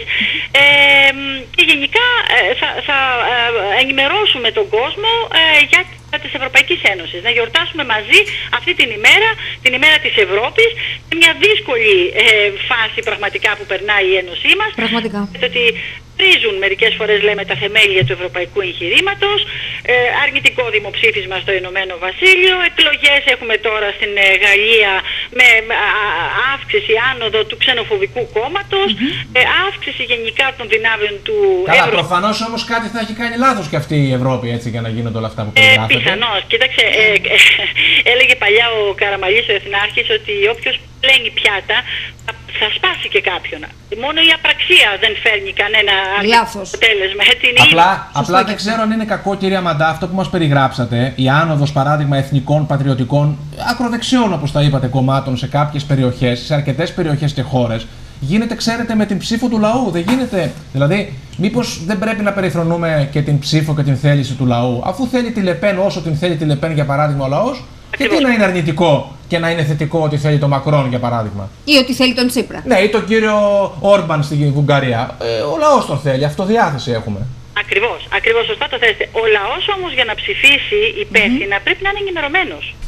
Και γενικά θα ενημερώσουμε τον κόσμο για της Ευρωπαϊκής Ένωσης. Να γιορτάσουμε μαζί αυτή την ημέρα της Ευρώπης, σε μια δύσκολη φάση πραγματικά που περνάει η Ένωσή μας. Πραγματικά. Ότι τρίζουν μερικές φορές, λέμε, τα θεμέλια του ευρωπαϊκού εγχειρήματος. Αρνητικό δημοψήφισμα στο Ηνωμένο Βασίλειο. Εκλογές έχουμε τώρα στην Γαλλία με αύξηση, άνοδο του ξενοφοβικού κόμματος. Αύξηση γενικά των δυνάμεων του Καλά, προφανώς όμως κάτι θα έχει κάνει λάθος και αυτή η Ευρώπη, έτσι, για να γίνονται όλα αυτά που περιγράφετε. Πιθανώς. Κοίταξε, έλεγε παλιά ο Καραμαλής, ο Εθνάρχης, ότι όποιος πλένει πιάτα θα σπάσει και κάποιον. Μόνο η απραξία δεν φέρνει κανένα αποτέλεσμα. Απλά δεν ξέρω αν είναι κακό, κυρία Μαντά, αυτό που μας περιγράψατε, η άνοδος, παράδειγμα, εθνικών, πατριωτικών, ακροδεξιών, όπως τα είπατε, κομμάτων σε κάποιες περιοχές, σε αρκετές περιοχές και χώρες, γίνεται, ξέρετε, με την ψήφο του λαού. Δεν γίνεται. Δηλαδή, μήπως δεν πρέπει να περιφρονούμε και την ψήφο και την θέληση του λαού? Αφού θέλει τη Λεπέν όσο την θέλει τη Λεπέν, για παράδειγμα, ο λαός, γιατί να είναι αρνητικό και να είναι θετικό ότι θέλει τον Μακρόν, για παράδειγμα? Ή ότι θέλει τον Τσίπρα. Ναι, ή τον κύριο Όρμπαν στη Βουλγαρία. Ο λαός τον θέλει, αυτοδιάθεση έχουμε. Ακριβώς, σωστά το θέσετε. Ο λαός όμως, για να ψηφίσει υπεύθυνα, πρέπει να είναι ενημερωμένος.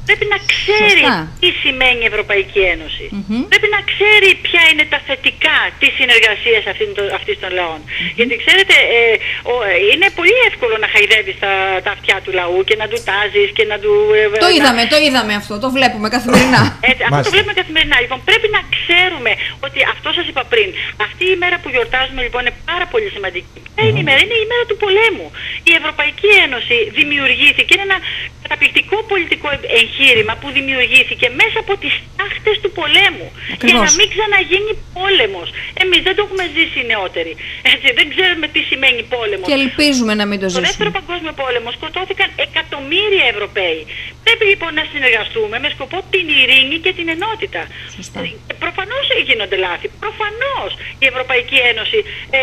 πρέπει να ξέρει τι σημαίνει η Ευρωπαϊκή Ένωση. Πρέπει να ξέρει ποια είναι τα θετικά της συνεργασίας αυτής των λαών. Γιατί ξέρετε, είναι πολύ εύκολο να χαϊδεύεις τα αυτιά του λαού και να του τάζεις και να του... Το είδαμε αυτό, το βλέπουμε καθημερινά. Αυτό το βλέπουμε καθημερινά. Λοιπόν, πρέπει να ξέρουμε ότι αυτό σας είπα πριν. Αυτή η μέρα που γιορτάζουμε λοιπόν είναι πάρα πολύ σημαντική. Ποια είναι η μέρα? Είναι η μέρα του πολέμου. Η Ευρωπαϊκή Ένωση δημιουργήθηκε, είναι ένα καταπληκτικό πολιτικό εγχείρημα που δημιουργήθηκε μέσα από τις τάχτες του πολέμου. Ακριβώς. Για να μην ξαναγίνει πόλεμος. Εμείς δεν το έχουμε ζήσει οι νεότεροι. Έτσι, δεν ξέρουμε τι σημαίνει πόλεμος. Και ελπίζουμε να μην το ζήσουμε. Στο δεύτερο παγκόσμιο πόλεμο σκοτώθηκαν εκατομμύρια Ευρωπαίοι. Πρέπει λοιπόν να συνεργαστούμε με σκοπό την ειρήνη και την ενότητα. Προφανώς γίνονται λάθη. Προφανώς η Ευρωπαϊκή Ένωση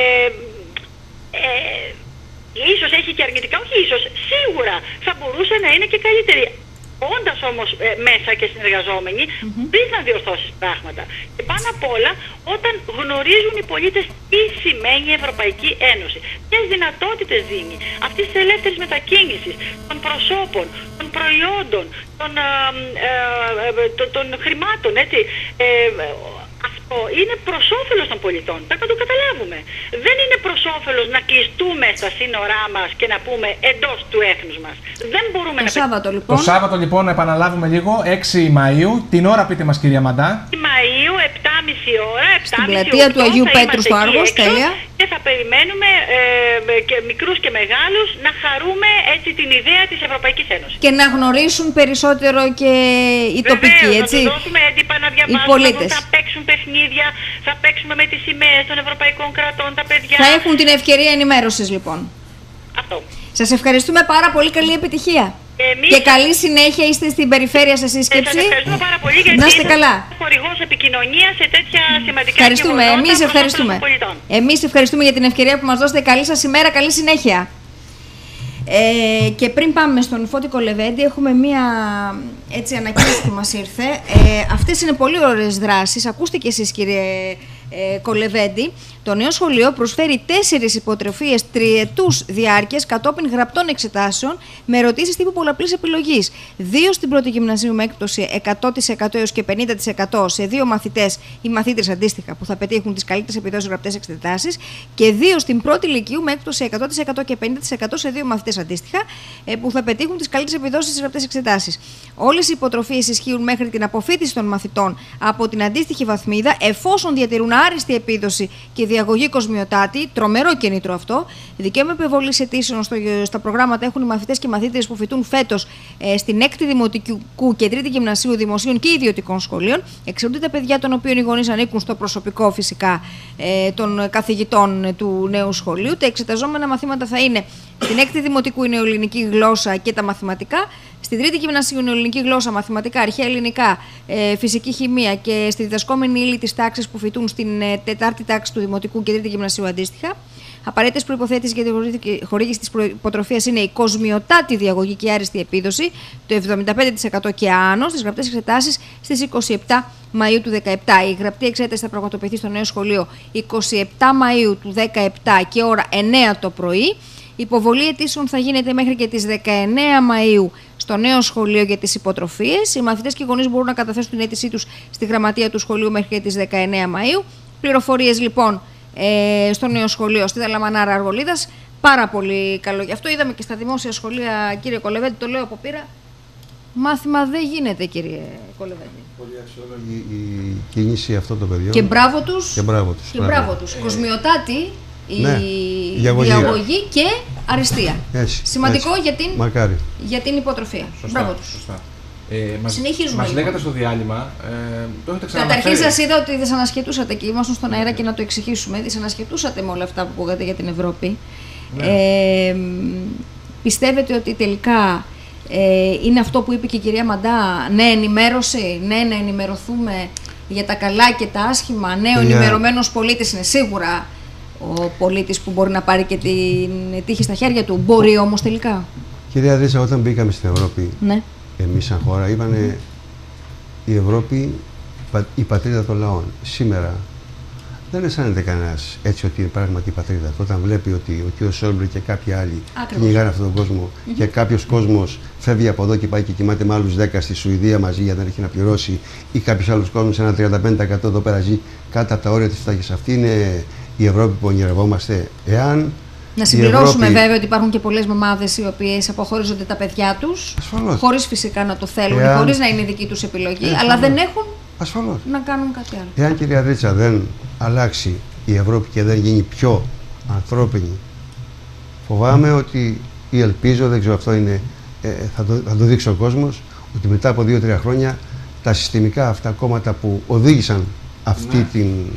ίσως έχει και αρνητικά, όχι ίσως, σίγουρα θα μπορούσε να είναι και καλύτερη. Όντας όμως μέσα και συνεργαζόμενοι, πριν να διορθώσεις πράγματα. Και πάνω απ' όλα, όταν γνωρίζουν οι πολίτες τι σημαίνει η Ευρωπαϊκή Ένωση, ποιες δυνατότητες δίνει αυτής της ελεύθερης μετακίνησης των προσώπων, των προϊόντων, των χρημάτων, έτσι. Αυτό είναι προς όφελος των πολιτών. Πρέπει να το καταλάβουμε. Δεν είναι προς όφελος να κλειστούμε στα σύνορά μας και να πούμε εντός του έθνους μας. Δεν μπορούμε το Σάββατο λοιπόν. Το Σάββατο λοιπόν, να επαναλάβουμε λίγο, 6 Μαΐου. Την ώρα πείτε μας, κυρία Μαντά. 6 Μαΐου, 7.30 ώρα, 7.30 στην πλατεία του Αγίου Πέτρου στο Άργος. Τέλεια. Και θα περιμένουμε και μικρούς και μεγάλους να χαρούμε έτσι την ιδέα της Ευρωπαϊκής Ένωσης. Και να γνωρίσουν περισσότερο και οι τοπικοί, έτσι. Να τους δώσουμε έντυπα να διαβάσουν, θα παίξουν παιχνίδια, θα παίξουμε με τις σημαίες των ευρωπαϊκών κρατών, τα παιδιά. Θα έχουν την ευκαιρία ενημέρωσης λοιπόν. Αυτό. Σας ευχαριστούμε πάρα πολύ, καλή επιτυχία. Και καλή συνέχεια, είστε στην περιφέρεια σε σύσκεψη. Σας ευχαριστούμε πάρα πολύ γιατί να είστε καλά. Χορηγός επικοινωνία σε τέτοια σημαντικά ευχαριστούμε. Εμείς ευχαριστούμε. Εμείς ευχαριστούμε για την ευκαιρία που μας δώσετε. Καλή σας ημέρα, καλή συνέχεια. Και πριν πάμε στον Φώτη Κολεβέντη, έχουμε μία έτσι ανακοίνωση που μας ήρθε. Αυτές είναι πολύ ωραίες δράσεις. Ακούστε και εσείς, κύριε Κολεβέντη. Το νέο σχολείο προσφέρει 4 υποτροφίες τριετούς διάρκειας κατόπιν γραπτών εξετάσεων με ερωτήσεις τύπου πολλαπλής επιλογής. 2 στην πρώτη γυμνασίου με έκπτωση 100% έως και 50% σε 2 μαθητές ή μαθήτρες αντίστοιχα που θα πετύχουν τις καλύτερες επιδόσεις γραπτές εξετάσεις και 2 στην πρώτη λυκείου με έκπτωση 100% και 50% σε 2 μαθητές αντίστοιχα που θα πετύχουν τις καλύτερες επιδόσεις στις γραπτές εξετάσεις. Όλες οι υποτροφίες ισχύουν μέχρι την αποφοίτηση των μαθητών από την αντίστοιχη βαθμίδα εφόσον διατηρούν άριστη επίδοση και διαγωγή κοσμιωτάτη, τρομερό κίνητρο αυτό. Δικαίωμα επιβολής αιτήσεων στα προγράμματα έχουν οι μαθητές και μαθήτριες που φοιτούν φέτος στην 6η Δημοτικού και 3η Γυμνασίου Δημοσίων και Ιδιωτικών Σχολείων. Εξαιρούνται τα παιδιά των οποίων οι γονείς ανήκουν στο προσωπικό φυσικά των καθηγητών του νέου σχολείου. Τα εξεταζόμενα μαθήματα θα είναι στην 6η Δημοτικού η νεοελληνική γλώσσα και τα μαθηματικά. Στην 3η Γυμνασίου νεοελληνική γλώσσα, μαθηματικά, αρχαία ελληνικά, φυσική χημεία και στη διδασκόμενη ύλη της τάξης που φοιτούν στην 4η τάξη του Δημοτικού και 3η Γυμνασίου αντίστοιχα. Απαραίτητες προϋποθέσεις για τη χορήγηση της υποτροφίας είναι η κοσμιωτάτη διαγωγή και άριστη επίδοση, το 75% και άνω στις γραπτές εξετάσεις στις 27 Μαΐου του 2017. Η γραπτή εξέταση θα πραγματοποιηθεί στο νέο σχολείο 27 Μαΐου του 2017 και ώρα 9 το πρωί. Η υποβολή αιτήσεων θα γίνεται μέχρι και τις 19 Μαΐου στο νέο σχολείο για τις υποτροφίες. Οι μαθητές και οι γονείς μπορούν να καταθέσουν την αίτησή τους στη γραμματεία του σχολείου μέχρι και τις 19 Μαΐου. Πληροφορίες λοιπόν στο νέο σχολείο στη Δαλαμανάρα Αργολίδας. Πάρα πολύ καλό. Γι' αυτό είδαμε και στα δημόσια σχολεία, κύριε Κολεβέντη, το λέω από πείρα. Μάθημα δεν γίνεται, κύριε Κολεβέντη. Πολύ αξιόλογη η κίνηση αυτών των παιδιών. Και μπράβο τους. Και μπράβο τους. Κοσμιωτάτη. Ναι, η διαγωγή και αριστεία. Έτσι, σημαντικό έτσι. Για την υποτροφία. Σωστά, μπράβο τους. Σωστά. Συνεχίζουμε. Μας λέγατε στο διάλειμμα, το έχετε ξαναναφέρει. Καταρχήν σας είδα ότι δυσανασχετούσατε και ήμασταν στον αέρα και να το εξηγήσουμε. Δυσανασχετούσατε με όλα αυτά που ακούγατε για την Ευρώπη. Ναι. Πιστεύετε ότι τελικά είναι αυτό που είπε και η κυρία Μαντά, ναι ενημέρωση, ναι να ενημερωθούμε για τα καλά και τα άσχημα, ναι ο ενημερωμένος πολίτης είναι σίγουρα ο πολίτης που μπορεί να πάρει και την τύχη στα χέρια του. Μπορεί όμως τελικά. Κυρία Δρίτσα, όταν μπήκαμε στην Ευρώπη, ναι, εμείς σαν χώρα είπανε η Ευρώπη η πατρίδα των λαών. Σήμερα δεν αισθάνεται κανένας έτσι ότι είναι πράγματι η πατρίδα. Όταν βλέπει ότι ο κ. Σόιμπλε και κάποιοι άλλοι κυνηγάνε αυτόν τον κόσμο και κάποιος κόσμος φεύγει από εδώ και πάει και κοιμάται με άλλους 10 στη Σουηδία μαζί γιατί δεν έχει να πληρώσει, ή κάποιος άλλος κόσμος, ένα 35% εδώ πέρα ζει κάτω από τα όρια της φτώχειας. Αυτή είναι η Ευρώπη που ονειρευόμαστε. Εάν να συμπληρώσουμε βέβαια ότι υπάρχουν και πολλές μαμάδες οι οποίες αποχωρίζονται τα παιδιά τους, χωρίς φυσικά να το θέλουν, χωρίς να είναι δική τους επιλογή, αλλά δεν έχουν να κάνουν κάτι άλλο. Εάν, κυρία Δρίτσα, δεν αλλάξει η Ευρώπη και δεν γίνει πιο ανθρώπινη, φοβάμαι ότι, ή ελπίζω, δεν ξέρω, αυτό είναι, θα το δείξει ο κόσμος, ότι μετά από 2-3 χρόνια τα συστημικά αυτά κόμματα που οδήγησαν αυτή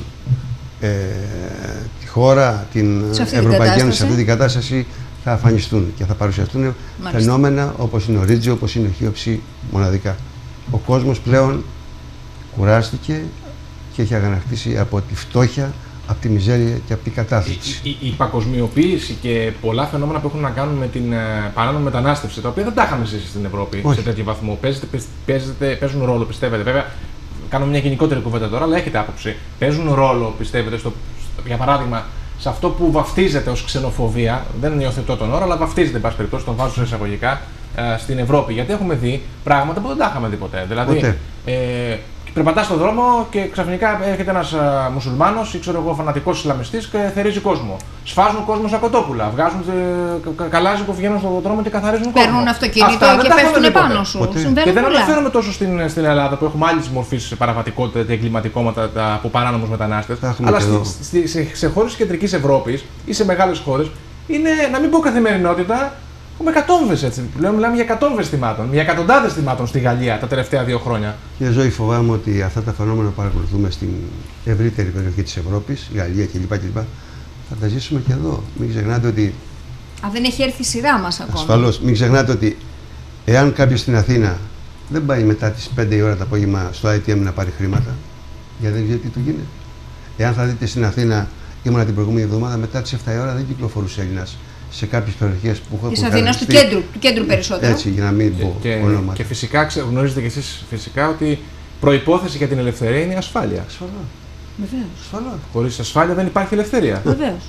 τη χώρα, την Ευρωπαϊκή Ένωση, σε αυτή την κατάσταση, θα αφανιστούν και θα παρουσιαστούν φαινόμενα όπως είναι ο Ρίτζο, όπως είναι ο Χίοψη, μοναδικά. Ο κόσμος πλέον κουράστηκε και έχει αγανακτήσει από τη φτώχεια, από τη μιζέρια και από την κατάθλιψη. Η παγκοσμιοποίηση και πολλά φαινόμενα που έχουν να κάνουν με την παράνομη μετανάστευση, τα οποία δεν τα είχαμε ζήσει στην Ευρώπη σε τέτοιο βαθμό, παίζουν ρόλο, πιστεύετε? Βέβαια, κάνω μια γενικότερη κουβέντα τώρα, αλλά έχετε άποψη. Παίζουν ρόλο, πιστεύετε, για παράδειγμα, σε αυτό που βαφτίζεται ως ξενοφοβία, δεν υιοθετώ τον όρο, αλλά βαφτίζεται, εν πάση περιπτώσει, τον βάζω σε εισαγωγικά, στην Ευρώπη. Γιατί έχουμε δει πράγματα που δεν τα είχαμε δει ποτέ. Δηλαδή, περπατάς στον δρόμο και ξαφνικά έρχεται ένας μουσουλμάνος ή ξέρω εγώ φανατικός Ισλαμιστής και θερίζει κόσμο. Σφάζουν κόσμο σαν κοτόπουλα. Βγάζουν καλάζι που βγαίνουν στον δρόμο και καθαρίζουν κόσμο. Παίρνουν αυτοκίνητο και πέφτουν πάνω σου. Και δεν αναφέρομαι τόσο στην Ελλάδα που έχουμε άλλη μορφή παραβατικότητα και εγκληματικότητα από παράνομους μετανάστες. Αλλά σε χώρες της Κεντρικής Ευρώπης ή σε μεγάλες χώρες είναι, να μην πω καθημερινότητα, έχουμε εκατόμβες έτσι. Πλέον μιλάμε για εκατόμβες θυμάτων, για εκατοντάδες θυμάτων στη Γαλλία τα τελευταία 2 χρόνια. Κύριε Ζώη, φοβάμαι ότι αυτά τα φαινόμενα που παρακολουθούμε στην ευρύτερη περιοχή της Ευρώπης, Γαλλία κλπ. Θα τα ζήσουμε και εδώ. Μην ξεχνάτε ότι. Δεν έχει έρθει η σειρά μας ακόμα. Ασφαλώς. Μην ξεχνάτε ότι εάν κάποιος στην Αθήνα δεν πάει μετά τις 5 η ώρα το απόγευμα στο ATM να πάρει χρήματα, γιατί δεν ξέρει τι του γίνεται. Εάν θα δείτε στην Αθήνα, ήμουνα την προηγούμενη εβδομάδα, μετά τις 7 η ώρα δεν κυκλοφορούσε Έλληνας σε κάποιες περιοχές που έχω. Της Αθήνας, του κέντρου περισσότερο. Έτσι, για να μην πω ονόματα. Και φυσικά γνωρίζετε κι εσείς φυσικά ότι προϋπόθεση για την ελευθερία είναι η ασφάλεια. Ασφαλώς. Βεβαίως. Χωρίς ασφάλεια δεν υπάρχει ελευθερία. Βεβαίως.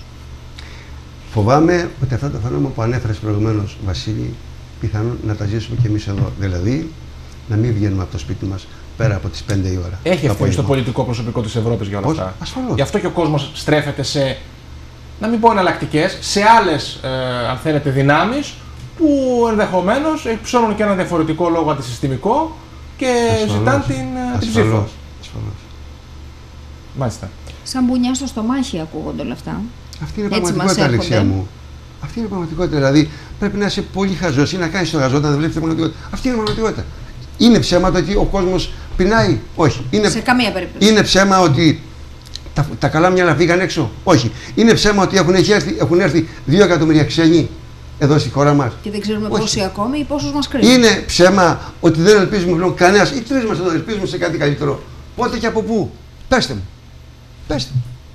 Φοβάμαι ότι αυτά τα φαινόμενα που ανέφερες προηγουμένως, Βασίλη, πιθανόν να τα ζήσουμε κι εμείς εδώ. Δηλαδή, να μην βγαίνουμε από το σπίτι μας πέρα από τις 5 η ώρα. Έχει ευθύνη στο πολιτικό προσωπικό της Ευρώπης για όλα αυτά. Ασφαλώς. Γι' αυτό και ο κόσμος στρέφεται σε, να μην πω εναλλακτικές, σε άλλες, αν θέλετε, δυνάμεις που ενδεχομένως ψώνουν και ένα διαφορετικό λόγο αντισυστημικό και ζητάνε την ψήφο. Ασφαλώς. Μάλιστα. Σαν μπουνιά στο στομάχι ακούγονται όλα αυτά. Αυτή είναι η πραγματικότητα, Αλεξία μου. Αυτή είναι η πραγματικότητα. Δηλαδή πρέπει να είσαι πολύ χαζός ή να κάνεις το χαζό όταν δεν βλέπεις την πραγματικότητα. Αυτή είναι η πραγματικότητα. Είναι ψέμα το ότι ο κόσμος πεινάει? Όχι. Σε καμία περίπτωση. Είναι ψέμα ότι τα καλά μυαλά φύγαν έξω? Όχι. Είναι ψέμα ότι έχουν έρθει 2 εκατομμύρια ξένοι εδώ στη χώρα μας? Και δεν ξέρουμε πόσοι ακόμη ή πόσους μας κρίνουν. Είναι ψέμα ότι δεν ελπίζουμε πλέον κανένας ή 3 μας εδώ ελπίζουμε σε κάτι καλύτερο? Πότε και από πού? Πέστε μου. Πέστε.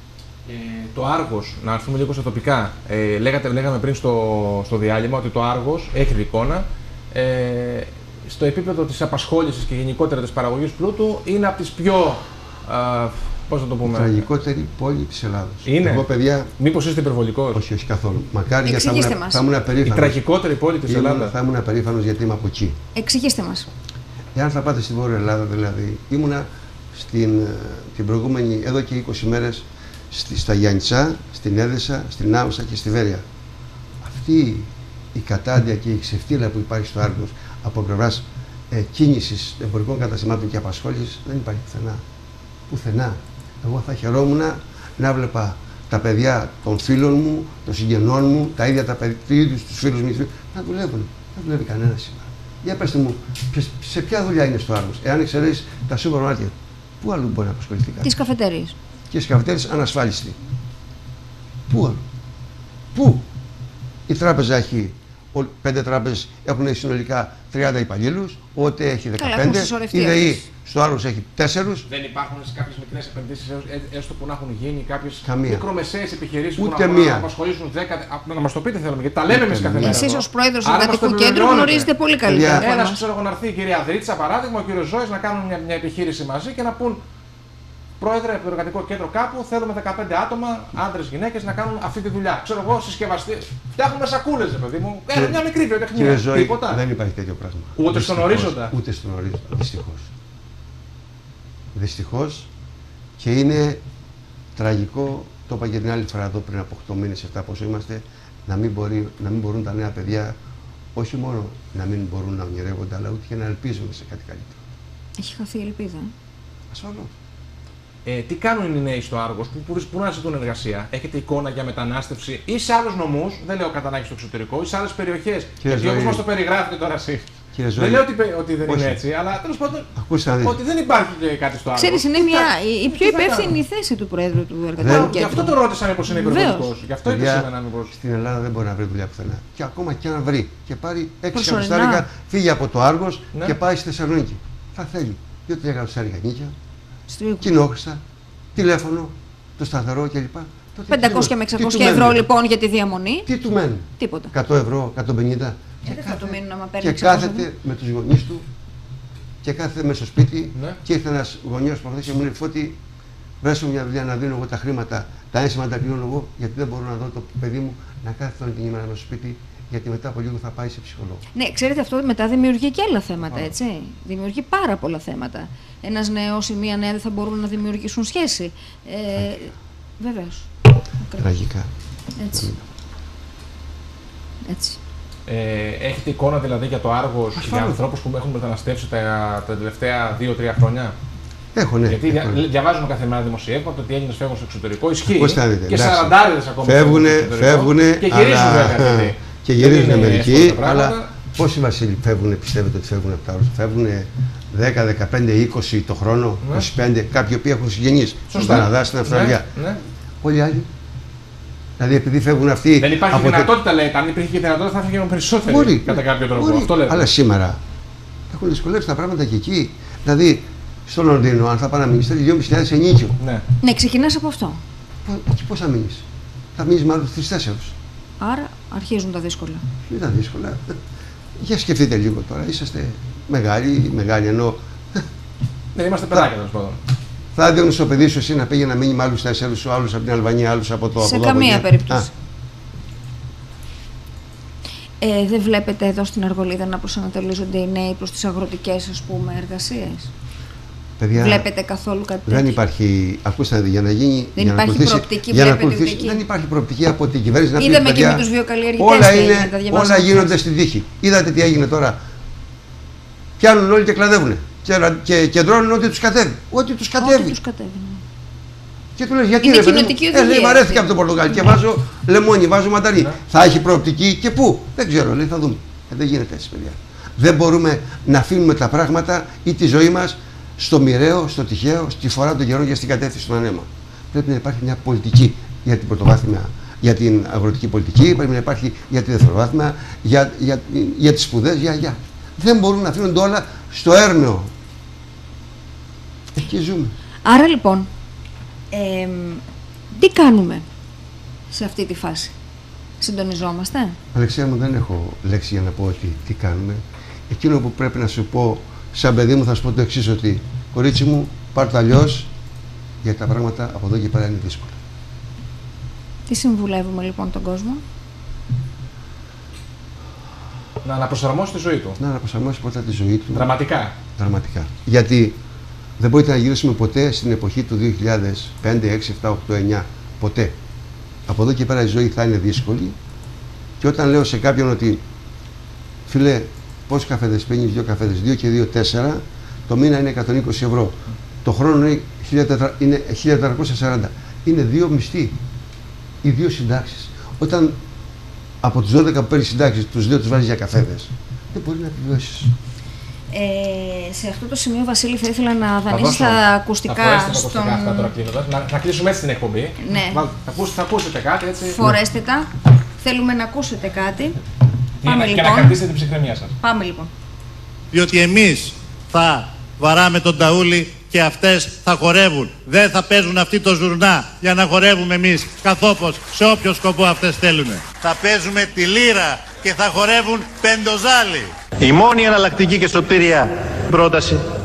Το Άργος, να έρθουμε λίγο στα τοπικά. Λέγαμε πριν στο διάλειμμα ότι το Άργος έχει εικόνα. Στο επίπεδο της απασχόλησης και γενικότερα της παραγωγής πλούτου είναι από τις πιο. Πώς να το πούμε. Η τραγικότερη πόλη της Ελλάδος. Είναι. Εγώ, παιδιά. Μήπως είστε υπερβολικός? Όχι, όχι καθόλου. Μακάρι, γιατί θα ήμουν περήφανος. Η τραγικότερη πόλη της Ελλάδας. Θα ήμουν περήφανος γιατί είμαι από εκεί. Εξηγήστε μας. Εάν θα πάτε στην Βόρεια Ελλάδα, δηλαδή, ήμουνα την προηγούμενη, εδώ και 20 μέρες, στα Γιάννητσά, στην Έδεσα, στην Άουσα και στη Βέρεια. Αυτή η κατάντια και η ξεφτύλα που υπάρχει στο Άργος από πλευράς κίνησης εμπορικών καταστημάτων και απασχόλησης δεν υπάρχει πουθενά. Πουθενά. Εγώ θα χαιρόμουν να βλέπα τα παιδιά των φίλων μου, των συγγενών μου, τα ίδια τους φίλους μου να δουλεύουν. Δεν δουλεύει κανένα σήμερα. Για πέστε μου, σε ποια δουλειά είναι στο Άργος? Εάν εξαιρέσεις τα σούπερ μάρκετ, πού αλλού μπορεί να απασχοληθεί κάτι? Τις καφετέριες. Και στις καφετέριες ανασφάλιστοι. Πού αλλού? Πού? Η τράπεζα έχει, 5 τράπεζες έχουν συνολικά 30 υπαλλήλους, ΟΤΕ έχει 15, η ΔΕΗ στο Άργος έχει 4. Δεν υπάρχουν κάποιες μικρές επενδύσεις, έστω που να έχουν γίνει κάποιες καμία. Μικρομεσαίες επιχειρήσεις ούτε που να απασχολήσουν 10. Να μας το πείτε θέλουμε, γιατί τα λέμε εμείς καθημερινά. Εσείς ως πρόεδρος Εργατικού Κέντρου γνωρίζετε πολύ καλύτερα. Ένας, ξέρω εγώ, να έρθει η κυρία Δρίτσα, παράδειγμα, ο κύριος Ζώης να κάνουν μια επιχείρηση μαζί και να πούν πρόεδρε, από το εργατικό κέντρο κάπου θέλουμε 15 άτομα, άντρες, γυναίκες, να κάνουν αυτή τη δουλειά. Ξέρω εγώ, συσκευαστή. Φτιάχνουμε σακούλες, παιδί μου. Μια μικρή βιοτεχνία. Τίποτα. Δεν υπάρχει τέτοιο πράγμα. Ούτε στον ορίζοντα. Ούτε στον ορίζοντα. Δυστυχώς. Δυστυχώς, και είναι τραγικό, το είπα και την άλλη φορά εδώ πριν από 8 μήνες, 7 πόσο είμαστε, να μην μπορούν τα νέα παιδιά όχι μόνο να μην μπορούν να ονειρεύονται, αλλά ούτε και να ελπίζουν σε κάτι καλύτερο. Έχει χαθεί η ελπίδα. Ασφαλώς. Τι κάνουν οι νέοι στο Άργος που να ζητούν εργασία? Έχετε εικόνα για μετανάστευση ή σε άλλους νομούς, δεν λέω κατά ανάγκη στο εξωτερικό, ή σε άλλες περιοχές? Γιατί όπως μας το περιγράφετε τώρα εσείς. Δεν λέω ότι δεν είναι έτσι, αλλά τέλος πάντων ότι δεν υπάρχει και κάτι στο Άργος. Ξέρεις, είναι η πιο υπεύθυνη θέση του Προέδρου του Εργατικού Κέντρου. Γι' αυτό το ρώτησα μήπως είναι υπερβολικός. Γι' αυτό επισήμανα μήπως. Στην Ελλάδα δεν μπορεί να βρει δουλειά πουθενά. Και ακόμα και αν βρει και πάρει 6 εκατοστάρικα, φύγει από το Άργος και πάει στη Θεσσαλονίκη. Θα θέλει 2-3 εκατοστάρικα νίκια, κοινόχρηστα, τηλέφωνο, το σταθερό κλπ. 500 με 600 ευρώ λοιπόν για τη διαμονή. Τι του μένει? Τίποτα. 100 ευρώ, 150. Δεν θα του μείνουν άμα παίρνει. Και κάθεται με τους γονείς του και κάθεται μέσα στο σπίτι. Και ήρθε ένας γονιός που και μου λέει: Φώτη, βρέσω μια δουλειά να δίνω εγώ τα χρήματα, τα ένσημα τα πληρώνω εγώ, γιατί δεν μπορώ να δω το παιδί μου να κάθεται όλη την ημέρα μέσα στο σπίτι, γιατί μετά από λίγο θα πάει σε ψυχολόγο. Ναι, ξέρετε, αυτό μετά δημιουργεί και άλλα θέματα, έτσι. Δημιουργεί πάρα πολλά θέματα. Ένας νέος ή μία νέα δεν θα μπορούν να δημιουργήσουν σχέση. Βεβαίως. Τραγικά. Έτσι. Έτσι. Έχετε εικόνα δηλαδή για το Άργος και για ανθρώπους που έχουν μεταναστεύσει τα τελευταία 2-3 χρόνια? Έχω, ναι. Γιατί διαβάζουμε καθημερινά δημοσιεύματα ότι οι Έλληνες φεύγουν στο εξωτερικό. Ισχύει. Και 40 ακόμα φεύγουνε. Και γυρίζουν βέβαια. Και γυρίζουν μερικοί. Αλλά πόσοι Βασίλη φεύγουν, πιστεύετε ότι φεύγουν από τα Άργος? Φεύγουν 10, 15, 20 το χρόνο, 25. Κάποιοι οποίοι έχουν συγγενείς στον Καναδά, στην Αυστραλία. Όλοι οι άλλοι. Δηλαδή, επειδή φεύγουν αυτοί. Δεν υπάρχει δυνατότητα, λέτε. Αν υπήρχε και δυνατότητα, θα φύγουν περισσότεροι κατά κάποιο τρόπο. Αυτό λέτε. Αλλά σήμερα έχουν δυσκολεύσει τα πράγματα και εκεί. Δηλαδή, στο Λονδίνο, αν θα πάει να μείνει, θέλει 2.500 ενίκιο. Ναι, ξεκινάς από αυτό. Εκεί πώς θα μείνει? Θα μείνει με άλλους 3-4. Άρα αρχίζουν τα δύσκολα. Είναι τα δύσκολα. Για σκεφτείτε λίγο τώρα. Είσαστε μεγάλοι ενώ. Δεν είμαστε παιδάκια τέλος πάντων. Θα έδινε στο παιδί σου εσύ να πήγε να μείνει με άλλους 4, άλλους από την Αλβανία, άλλους από το. Σε καμία περίπτωση. Δεν βλέπετε εδώ στην Αργολίδα να προσανατολίζονται οι νέοι προς τις αγροτικές, ας πούμε, εργασίες? Παιδιά, βλέπετε καθόλου κάτι τέτοιο? Δεν υπάρχει. Ακούστε, για να γίνει. Δεν υπάρχει προοπτική, δεν υπάρχει προοπτική από την κυβέρνηση να πει. Είδαμε και με τους βιοκαλλιεργητές. Όλα γίνονται στη τύχη. Είδατε τι έγινε τώρα? Πιάνουν όλοι και κλαδεύουν. Και κεντρώνουν ό,τι τους κατέβει. Ό,τι τους κατέβει. Και του λες γιατί είναι ρε παιδί μου? Λέει βαρέθηκα από το Πορτογάλι και βάζω λεμόνι, βάζω μανταρίνι. Θα έχει προοπτική και πού? Δεν ξέρω, λέει, θα δούμε. Δεν γίνεται έτσι, παιδιά. Δεν μπορούμε να αφήνουμε τα πράγματα ή τη ζωή μας στο μοιραίο, στο τυχαίο, στη φορά των καιρών και στην κατεύθυνση του ανέμα. Πρέπει να υπάρχει μια πολιτική για την πρωτοβάθμια, για την αγροτική πολιτική, πρέπει να υπάρχει για τη δευτεροβάθμια, για τις σπουδές, Δεν μπορούν να αφήνονται όλα στο έρμεο. Εκεί ζούμε. Άρα λοιπόν, τι κάνουμε σε αυτή τη φάση? Συντονιζόμαστε? Αλεξία μου, δεν έχω λέξη για να πω ότι τι κάνουμε. Εκείνο που πρέπει να σου πω σαν παιδί μου, θα σου πω το εξής, ότι κορίτσι μου, πάρ' το αλλιώς, γιατί τα πράγματα από εδώ και πέρα είναι δύσκολα. Τι συμβουλεύουμε λοιπόν τον κόσμο? Να αναπροσαρμόσει τη ζωή του. Να αναπροσαρμόσει πρώτα τη ζωή του. Δραματικά. Δραματικά. Γιατί δεν μπορείτε να γυρίσουμε ποτέ στην εποχή του 2005, 6, 7, 8, 9. Ποτέ. Από εδώ και πέρα η ζωή θα είναι δύσκολη. Και όταν λέω σε κάποιον ότι φίλε, πόσοι καφέδες πίνεις? 2 καφέδες. 2 και 2, 4. Το μήνα είναι 120 ευρώ. Το χρόνο είναι 1440. Είναι 2 μισθοί ή 2 συντάξεις. Όταν από τους 12 που παίρνεις συντάξεις, τους 2 τους βάζεις για καφέδες, δεν μπορεί να επιβιώσεις. Σε αυτό το σημείο, Βασίλη, θα ήθελα να δανείσεις τα ακουστικά στον... Να κλείσουμε έτσι την εκπομπή. Ναι. Θα ακούσετε κάτι, έτσι. Φορέστε τα. Θέλουμε να ακούσετε κάτι. Πάμε και λοιπόν. να κρατήσετε την ψυχραιμία σας. Πάμε λοιπόν. Διότι εμείς θα βαράμε τον ταούλι και αυτές θα χορεύουν. Δεν θα παίζουν αυτοί το ζουρνά για να χορεύουμε εμείς καθόπως σε όποιο σκοπό αυτές θέλουν. Θα παίζουμε τη λύρα και θα χορεύουν πεντοζάλι. Η μόνη εναλλακτική και σωτήρια πρόταση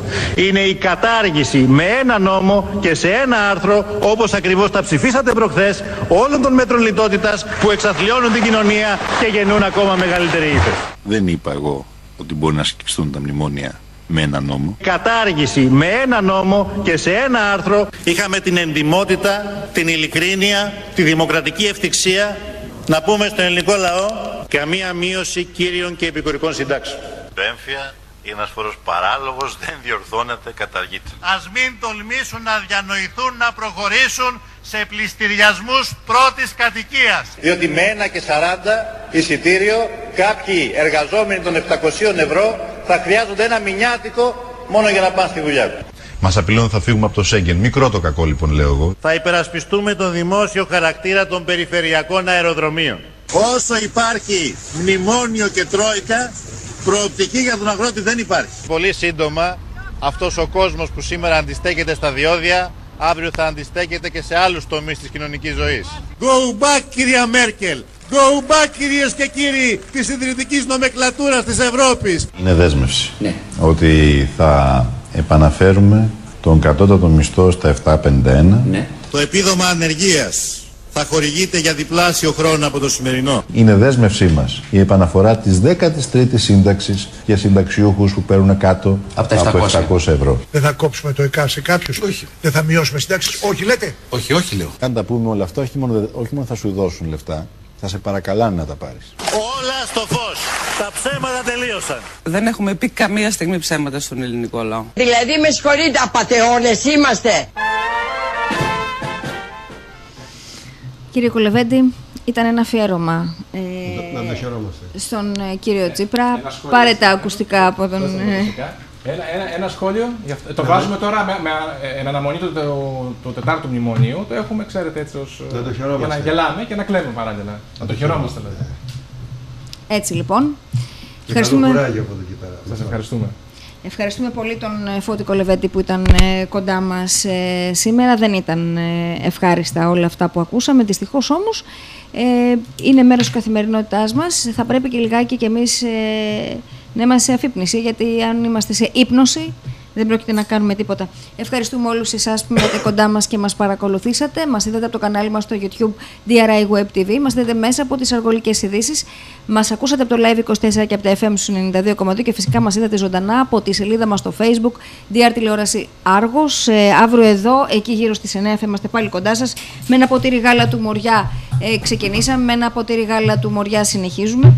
είναι η κατάργηση με ένα νόμο και σε ένα άρθρο, όπως ακριβώς τα ψηφίσατε προχθές, όλων των μέτρων λιτότητας που εξαθλιώνουν την κοινωνία και γεννούν ακόμα μεγαλύτερη ύφεση. Δεν είπα εγώ ότι μπορεί να σκιστούν τα μνημόνια με ένα νόμο. Κατάργηση με ένα νόμο και σε ένα άρθρο. Είχαμε την εντιμότητα, την ειλικρίνεια, τη δημοκρατική ευτυχία να πούμε στον ελληνικό λαό καμία μείωση κύριων και επικουρικών συντάξεων. Το έμφυα είναι ένας φόρος παράλογος, δεν διορθώνεται, καταργείται. Ας μην τολμήσουν να διανοηθούν να προχωρήσουν σε πληστηριασμούς πρώτης κατοικίας. Διότι με 1,40 εισιτήριο κάποιοι εργαζόμενοι των 700 ευρώ θα χρειάζονται ένα μηνιάτικο μόνο για να πάνε στη δουλειά του. Μας απειλούν ότι θα φύγουμε από το Σέγγεν. Μικρό το κακό λοιπόν, λέω εγώ. Θα υπερασπιστούμε τον δημόσιο χαρακτήρα των περιφερειακών αεροδρομίων. Όσο υπάρχει μνημόνιο και τρόικα, προοπτική για τον αγρότη δεν υπάρχει. Πολύ σύντομα, αυτός ο κόσμος που σήμερα αντιστέκεται στα διόδια, αύριο θα αντιστέκεται και σε άλλους τομείς της κοινωνικής ζωής. Go back, κυρία Μέρκελ! Go back, κυρίες και κύριοι της ιδρυτικής νομεκλατούρας της Ευρώπης! Είναι δέσμευση. Ναι. Ότι θα επαναφέρουμε τον κατώτατο μισθό στα 751. Ναι. Το επίδομα ανεργίας θα χορηγείται για διπλάσιο χρόνο από το σημερινό. Είναι δέσμευσή μας η επαναφορά της 13ης σύνταξης για συνταξιούχους που παίρνουν κάτω από 700 ευρώ. Δεν θα κόψουμε το ΕΚΑ σε κάποιους. Όχι. Δεν θα μειώσουμε συντάξεις. Όχι, λέτε. Όχι, όχι, λέω. Αν τα πούμε όλα αυτά, όχι μόνο θα σου δώσουν λεφτά, θα σε παρακαλάνε να τα πάρεις. Όλα στο φως. Τα ψέματα τελείωσαν. Δεν έχουμε πει καμία στιγμή ψέματα στον ελληνικό λαό. Δηλαδή, με συγχωρείτε, απατεώνες είμαστε. Κύριε Κολεβέντη, ήταν ένα αφιέρωμα στον κύριο Τσίπρα. Πάρε τα ακουστικά από τον... Ένα σχόλιο, το βάζουμε τώρα με αναμονή του τετάρτου μνημονίου, το έχουμε, ξέρετε, έτσι για να γελάμε και να κλαίμε παράλληλα. Να το χαιρόμαστε δηλαδή. Έτσι λοιπόν. Ευχαριστούμε. Σας ευχαριστούμε. Ευχαριστούμε πολύ τον Φώτη Κολεβέντη που ήταν κοντά μας σήμερα. Δεν ήταν ευχάριστα όλα αυτά που ακούσαμε, δυστυχώς όμως είναι μέρος της καθημερινότητάς μας. Θα πρέπει και λιγάκι κι εμείς να είμαστε σε αφύπνιση, γιατί αν είμαστε σε ύπνωση δεν πρόκειται να κάνουμε τίποτα. Ευχαριστούμε όλους εσάς που ήρθατε κοντά μας και μας παρακολουθήσατε. Μας είδατε από το κανάλι μας στο YouTube DRI Web TV. Μας είδατε μέσα από τις αργολικές ειδήσεις. Μας ακούσατε από το Live 24 και από τα FM στους 92,2 και φυσικά μας είδατε ζωντανά από τη σελίδα μας στο Facebook DR Τηλεόραση Άργος. Αύριο εδώ, εκεί γύρω στις 9 θα είμαστε πάλι κοντά σας. Με ένα ποτήρι γάλα του Μοριά ξεκινήσαμε, με ένα ποτήρι γάλα του Μοριά συνεχίζουμε.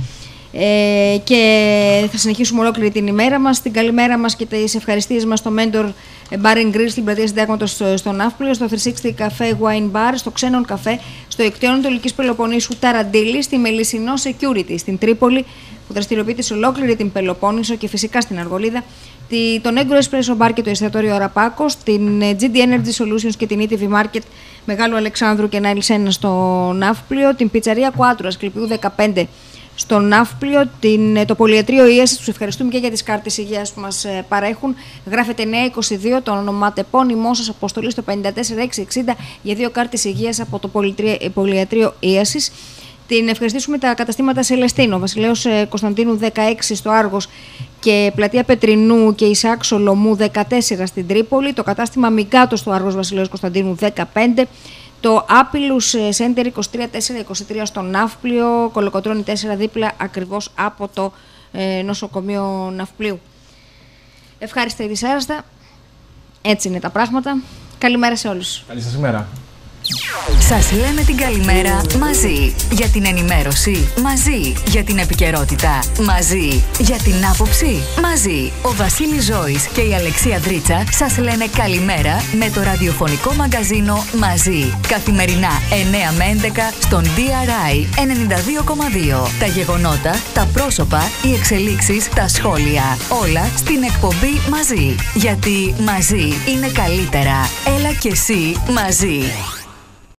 Και θα συνεχίσουμε ολόκληρη την ημέρα μας, την καλημέρα μας και τις ευχαριστίες μας στο Mentor Bar & Grill στην πλατεία Συντάγματος στο Ναύπλιο, στο 360 Cafe Wine Bar, στο Ξένον Καφέ, στο Εκτέον Ανατολικής Πελοποννήσου Ταραντήλη, στη Μελισσινό Security στην Τρίπολη που δραστηριοποιείται σε ολόκληρη την Πελοπόννησο και φυσικά στην Αργολίδα, τον Έγκρο Espresso Bar και το εστιατόριο Αραπάκος, την GD Energy Solutions και την ETV Market Μεγάλου Αλεξάνδρου και Νάιλ Σένα στο Ναύπλιο, την πιτσαρία Κουάτρου Ασκληπιού 15 στο Ναύπλιο, το πολυιατρείο Ίασης, τους ευχαριστούμε και για τις κάρτες υγείας που μας παρέχουν. Γράφετε 922, το ονοματεπώνυμό σας, αποστολή στο 54660 για 2 κάρτες υγείας από το πολυιατρείο Ίασης. Την ευχαριστήσουμε τα καταστήματα Σελεστίνο, Βασιλέως Κωνσταντίνου 16 στο Άργος και πλατεία Πετρινού και Ισαάκ Σολομού 14 στην Τρίπολη, το κατάστημα Μικάτο στο Άργος Βασιλέως Κωνσταντίνου 15, το Άπυλους Center 23-4-23 στο Ναύπλιο, Κολοκοτρώνη 4 δίπλα ακριβώς από το νοσοκομείο Ναυπλίου. Ευχάριστα ή δυσάρεστα, έτσι είναι τα πράγματα. Καλημέρα σε όλους. Καλή σας ημέρα. Σας λέμε την καλημέρα μαζί. Για την ενημέρωση μαζί. Για την επικαιρότητα μαζί. Για την άποψη μαζί. Ο Βασίλης Ζώης και η Αλεξία Δρίτσα σας λένε καλημέρα με το ραδιοφωνικό μαγκαζίνο μαζί. Καθημερινά 9 με 11 στον DRI 92,2. Τα γεγονότα, τα πρόσωπα, οι εξελίξεις, τα σχόλια. Όλα στην εκπομπή μαζί. Γιατί μαζί είναι καλύτερα. Έλα και εσύ μαζί.